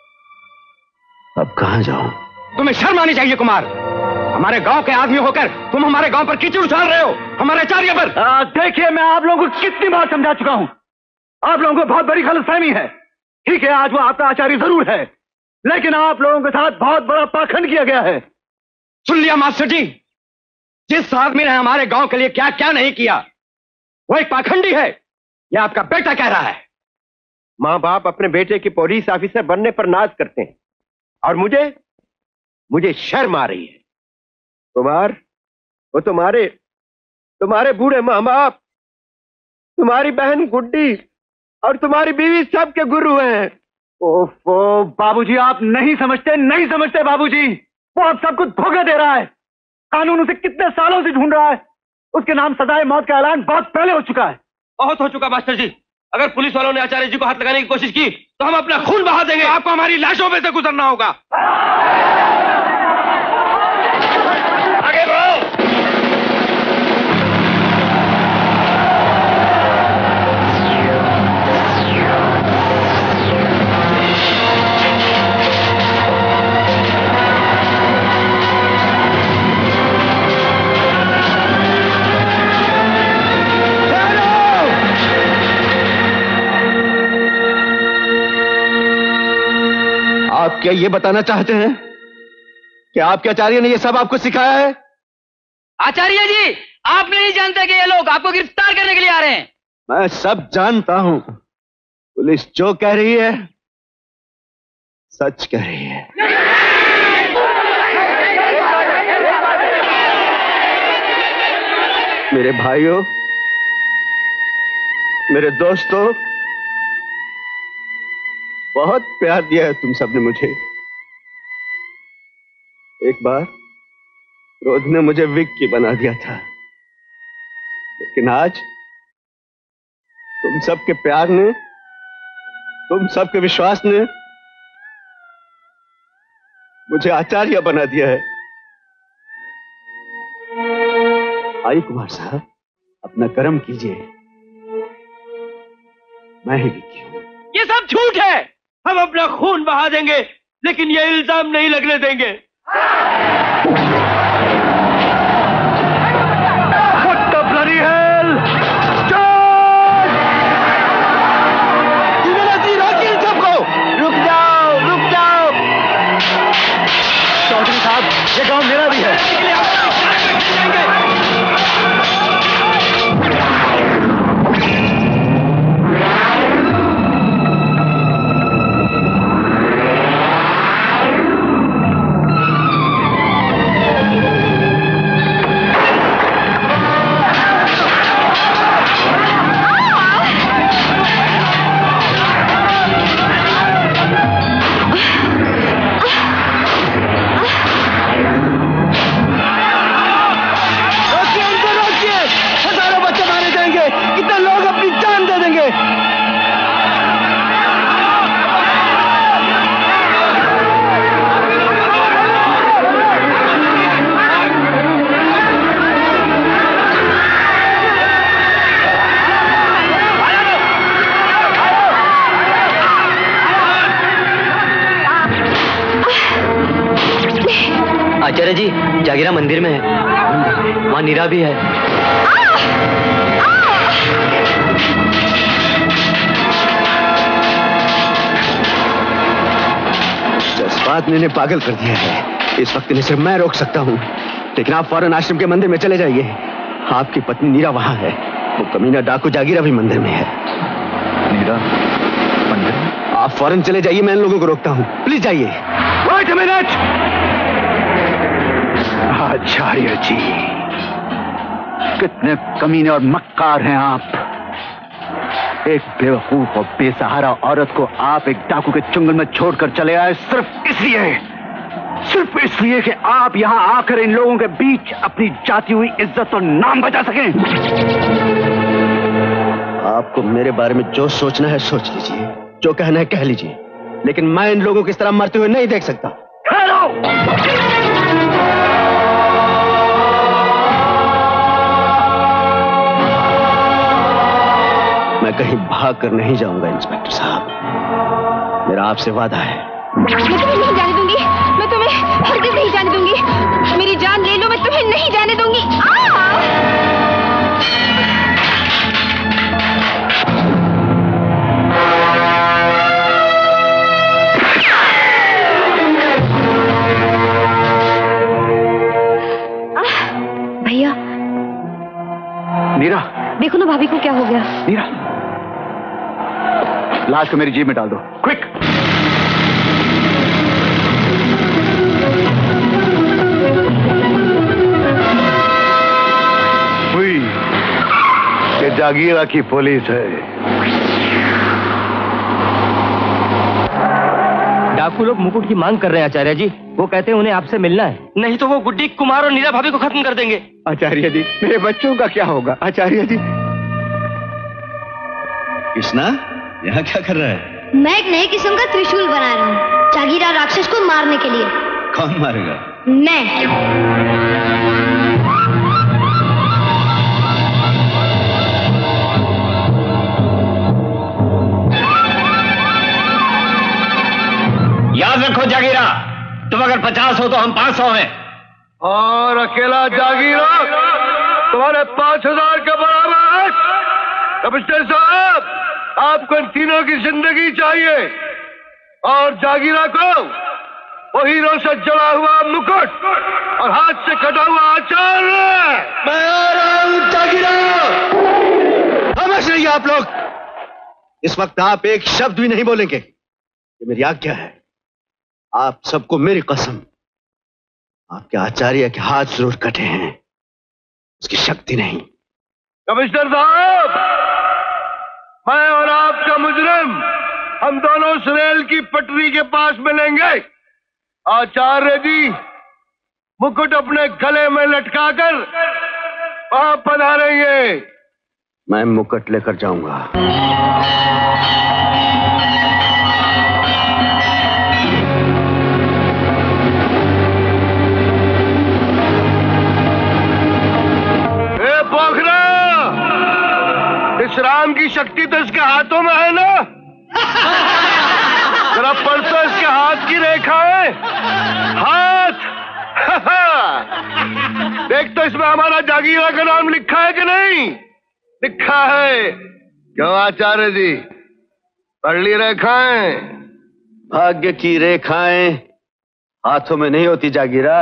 अब कहाँ जाऊं? तुम्हें शर्म आनी चाहिए कुमार। हमारे गांव के आदमी होकर तुम हमारे गांव पर कीचड़ उछाल रहे हो, हमारे आचार्य पर। देखिए, मैं आप लोगों को कितनी बार समझा चुका हूं, आप लोगों को बहुत बड़ी गलतफहमी है। ठीक है, आज वो आपका आचार्य जरूर है, लेकिन आप लोगों के साथ बहुत बड़ा पाखंड किया गया है। सुन लिया मास्टर जी, जिस आदमी ने हमारे गांव के लिए क्या क्या नहीं किया वो एक पाखंडी है, यह आपका बेटा कह रहा है। माँ बाप अपने बेटे की पुलिस ऑफिसर बनने पर नाज करते हैं, और मुझे मुझे शर्म आ रही है। कुमार, वो तुम्हारे तुम्हारे बूढ़े माँ बाप, तुम्हारी बहन गुड्डी और तुम्हारी बीवी सबके गुरु हैं। ओफो बाबूजी, आप नहीं समझते नहीं समझते बाबूजी, वो आप सब कुछ धोखा दे रहा है। कानून उसे कितने सालों से ढूंढ रहा है, उसके नाम सजाए मौत का ऐलान बहुत पहले हो चुका है। बहुत हो चुका मास्टर जी। अगर पुलिस वालों ने आचार्य जी को हाथ लगाने की कोशिश की तो हम अपना खून बहा देंगे। आपको हमारी लाशों में से गुजरना होगा। आगे बढ़ो। क्या ये बताना चाहते हैं कि आपके आचार्य ने ये सब आपको सिखाया है? आचार्य जी, आप नहीं जानते कि ये लोग आपको गिरफ्तार करने के लिए आ रहे हैं। मैं सब जानता हूं। पुलिस जो कह रही है सच कह रही है। मेरे भाइयों, मेरे दोस्तों, बहुत प्यार दिया है तुम सबने मुझे। एक बार क्रोध ने मुझे विक्की बना दिया था, लेकिन आज तुम सबके प्यार ने, तुम सबके विश्वास ने मुझे आचार्य बना दिया है। आइए कुमार साहब, अपना कर्म कीजिए। मैं ही विक्की हूं। ये सब झूठ है। हम अपना खून बहा देंगे, लेकिन ये इल्जाम नहीं लगने देंगे। What the bloody hell? रुक जाओ, रुक जाओ। चौधरी साहब, ये गांव मेरा भी है। आचार्य जी, जागीरा मंदिर में है। वहां नीरा भी है। जज्बात ने इन्हें पागल कर दिया है। इस वक्त इन्हें सिर्फ मैं रोक सकता हूँ, लेकिन आप फौरन आश्रम के मंदिर में चले जाइए। आपकी पत्नी नीरा वहां है। वो कमीना डाकू जागीरा भी मंदिर में है। नीरा मंदिर? आप फौरन चले जाइए, मैं इन लोगों को रोकता हूँ। प्लीज जाइए। Wait a minute. आचार्य जी, कितने कमीने और मक्कार हैं आप। एक बेवकूफ और बेसहारा औरत को आप एक डाकू के चुंगल में छोड़कर चले आए, सिर्फ इसलिए सिर्फ इसलिए कि आप यहां आकर इन लोगों के बीच अपनी जाती हुई इज्जत और नाम बचा सकें। आपको मेरे बारे में जो सोचना है सोच लीजिए, जो कहना है कह लीजिए, लेकिन मैं इन लोगों की इस तरह मरते हुए नहीं देख सकता। मैं कहीं भाग कर नहीं जाऊंगा इंस्पेक्टर साहब, मेरा आपसे वादा है। मैं तुम्हें नहीं जाने दूंगी, मैं तुम्हें हरगिज़ नहीं जाने दूंगी। मेरी जान ले लो, मैं तुम्हें नहीं जाने दूंगी। भैया, नीरा, देखो ना भाभी को क्या हो गया। नीरा, लाश को मेरी जेब में डाल दो, क्विक। हुई ये जागीरा की पुलिस है। डाकू लोग मुकुट की मांग कर रहे हैं आचार्य जी। वो कहते हैं उन्हें आपसे मिलना है, नहीं तो वो गुड्डी, कुमार और नीरा भाभी को खत्म कर देंगे। आचार्य जी, मेरे बच्चों का क्या होगा? आचार्य जी। कृष्णा, यहाँ क्या कर रहा है? मैं एक नए किस्म का त्रिशूल बना रहा हूँ, जागीरा राक्षस को मारने के लिए। कौन मारेगा? मैं। याद रखो जागीरा, तुम अगर पचास हो तो हम पांच सौ हैं। और अकेला जागीरा तुम्हारे पांच हजार के बराबर है। कमिश्नर साहब, आपको इन तीनों की जिंदगी चाहिए और जागीरा को वो हीरो से जला हुआ मुकुट और हाथ से कटा हुआ आचार्य। मैं आ रहा हूं जागीरा। खामोश रहिए आप लोग। इस वक्त आप एक शब्द भी नहीं बोलेंगे, ये मेरी आज्ञा है। आप सबको मेरी कसम, आपके आचार्य के हाथ जरूर कटे हैं, उसकी शक्ति नहीं। कमिश्नर साहब, मैं और आपका मुजरिम हम दोनों उस रेल की पटरी के पास मिलेंगे। आचार्य जी मुकुट अपने गले में लटकाकर वहां पधारेंगे। मैं मुकुट लेकर जाऊंगा। ए पोखरा, इस राम की शक्ति तो इसके हाथों में है ना? जरा परसों इसके हाथ की रेखा है। हाथ देख तो इसमें हमारा जागीरा का नाम लिखा है कि नहीं? लिखा है। क्यों आचार्य जी, पढ़ ली रेखाएं? भाग्य की रेखाएं हाथों में नहीं होती जागीरा,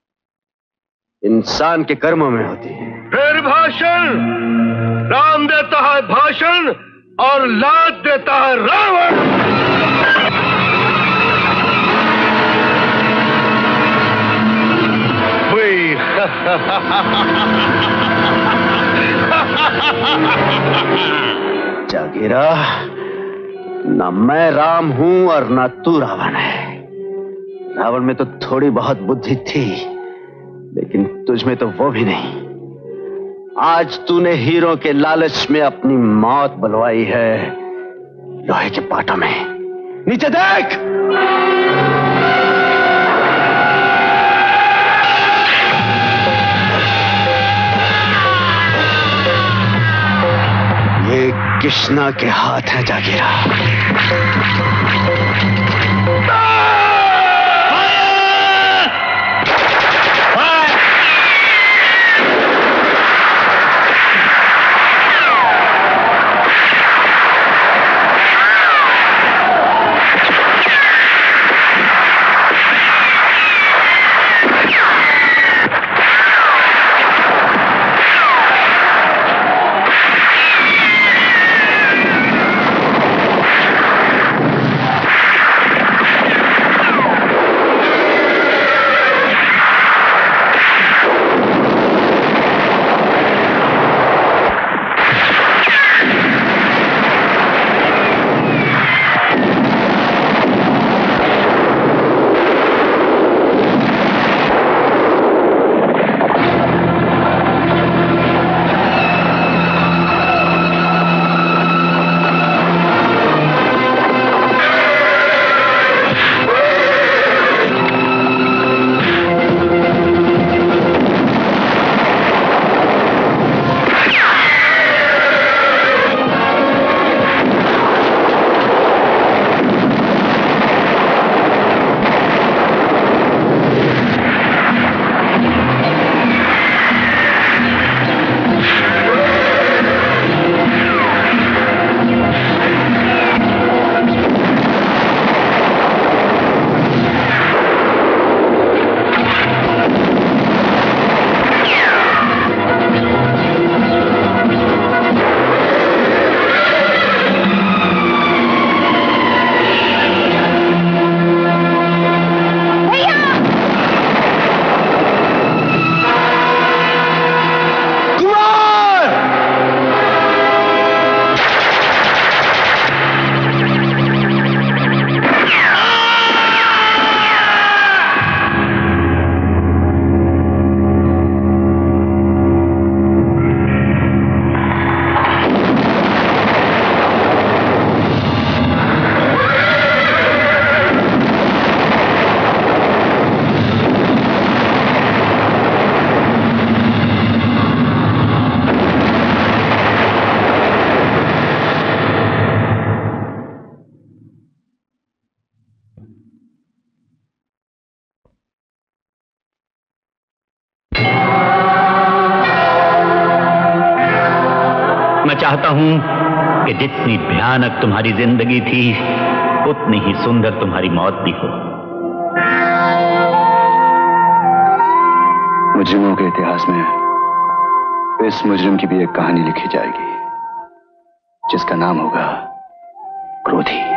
इंसान के कर्मों में होती है। फिर भाषण। राम देता है भाषण और लात देता है रावण। हुई। जागीरा, ना मैं राम हूं और ना तू रावण है। रावण में तो थोड़ी बहुत बुद्धि थी, लेकिन तुझ में तो वो भी नहीं। आज तूने हीरो के लालच में अपनी मौत बुलवाई है लोहे के पाटों में। नीचे देख। ये कृष्णा के हाथ हैं जागीरा। मैं चाहता हूं कि जितनी भयानक तुम्हारी जिंदगी थी, उतनी ही सुंदर तुम्हारी मौत भी हो। मुजरिमों के इतिहास में इस मुजरिम की भी एक कहानी लिखी जाएगी जिसका नाम होगा क्रोधी।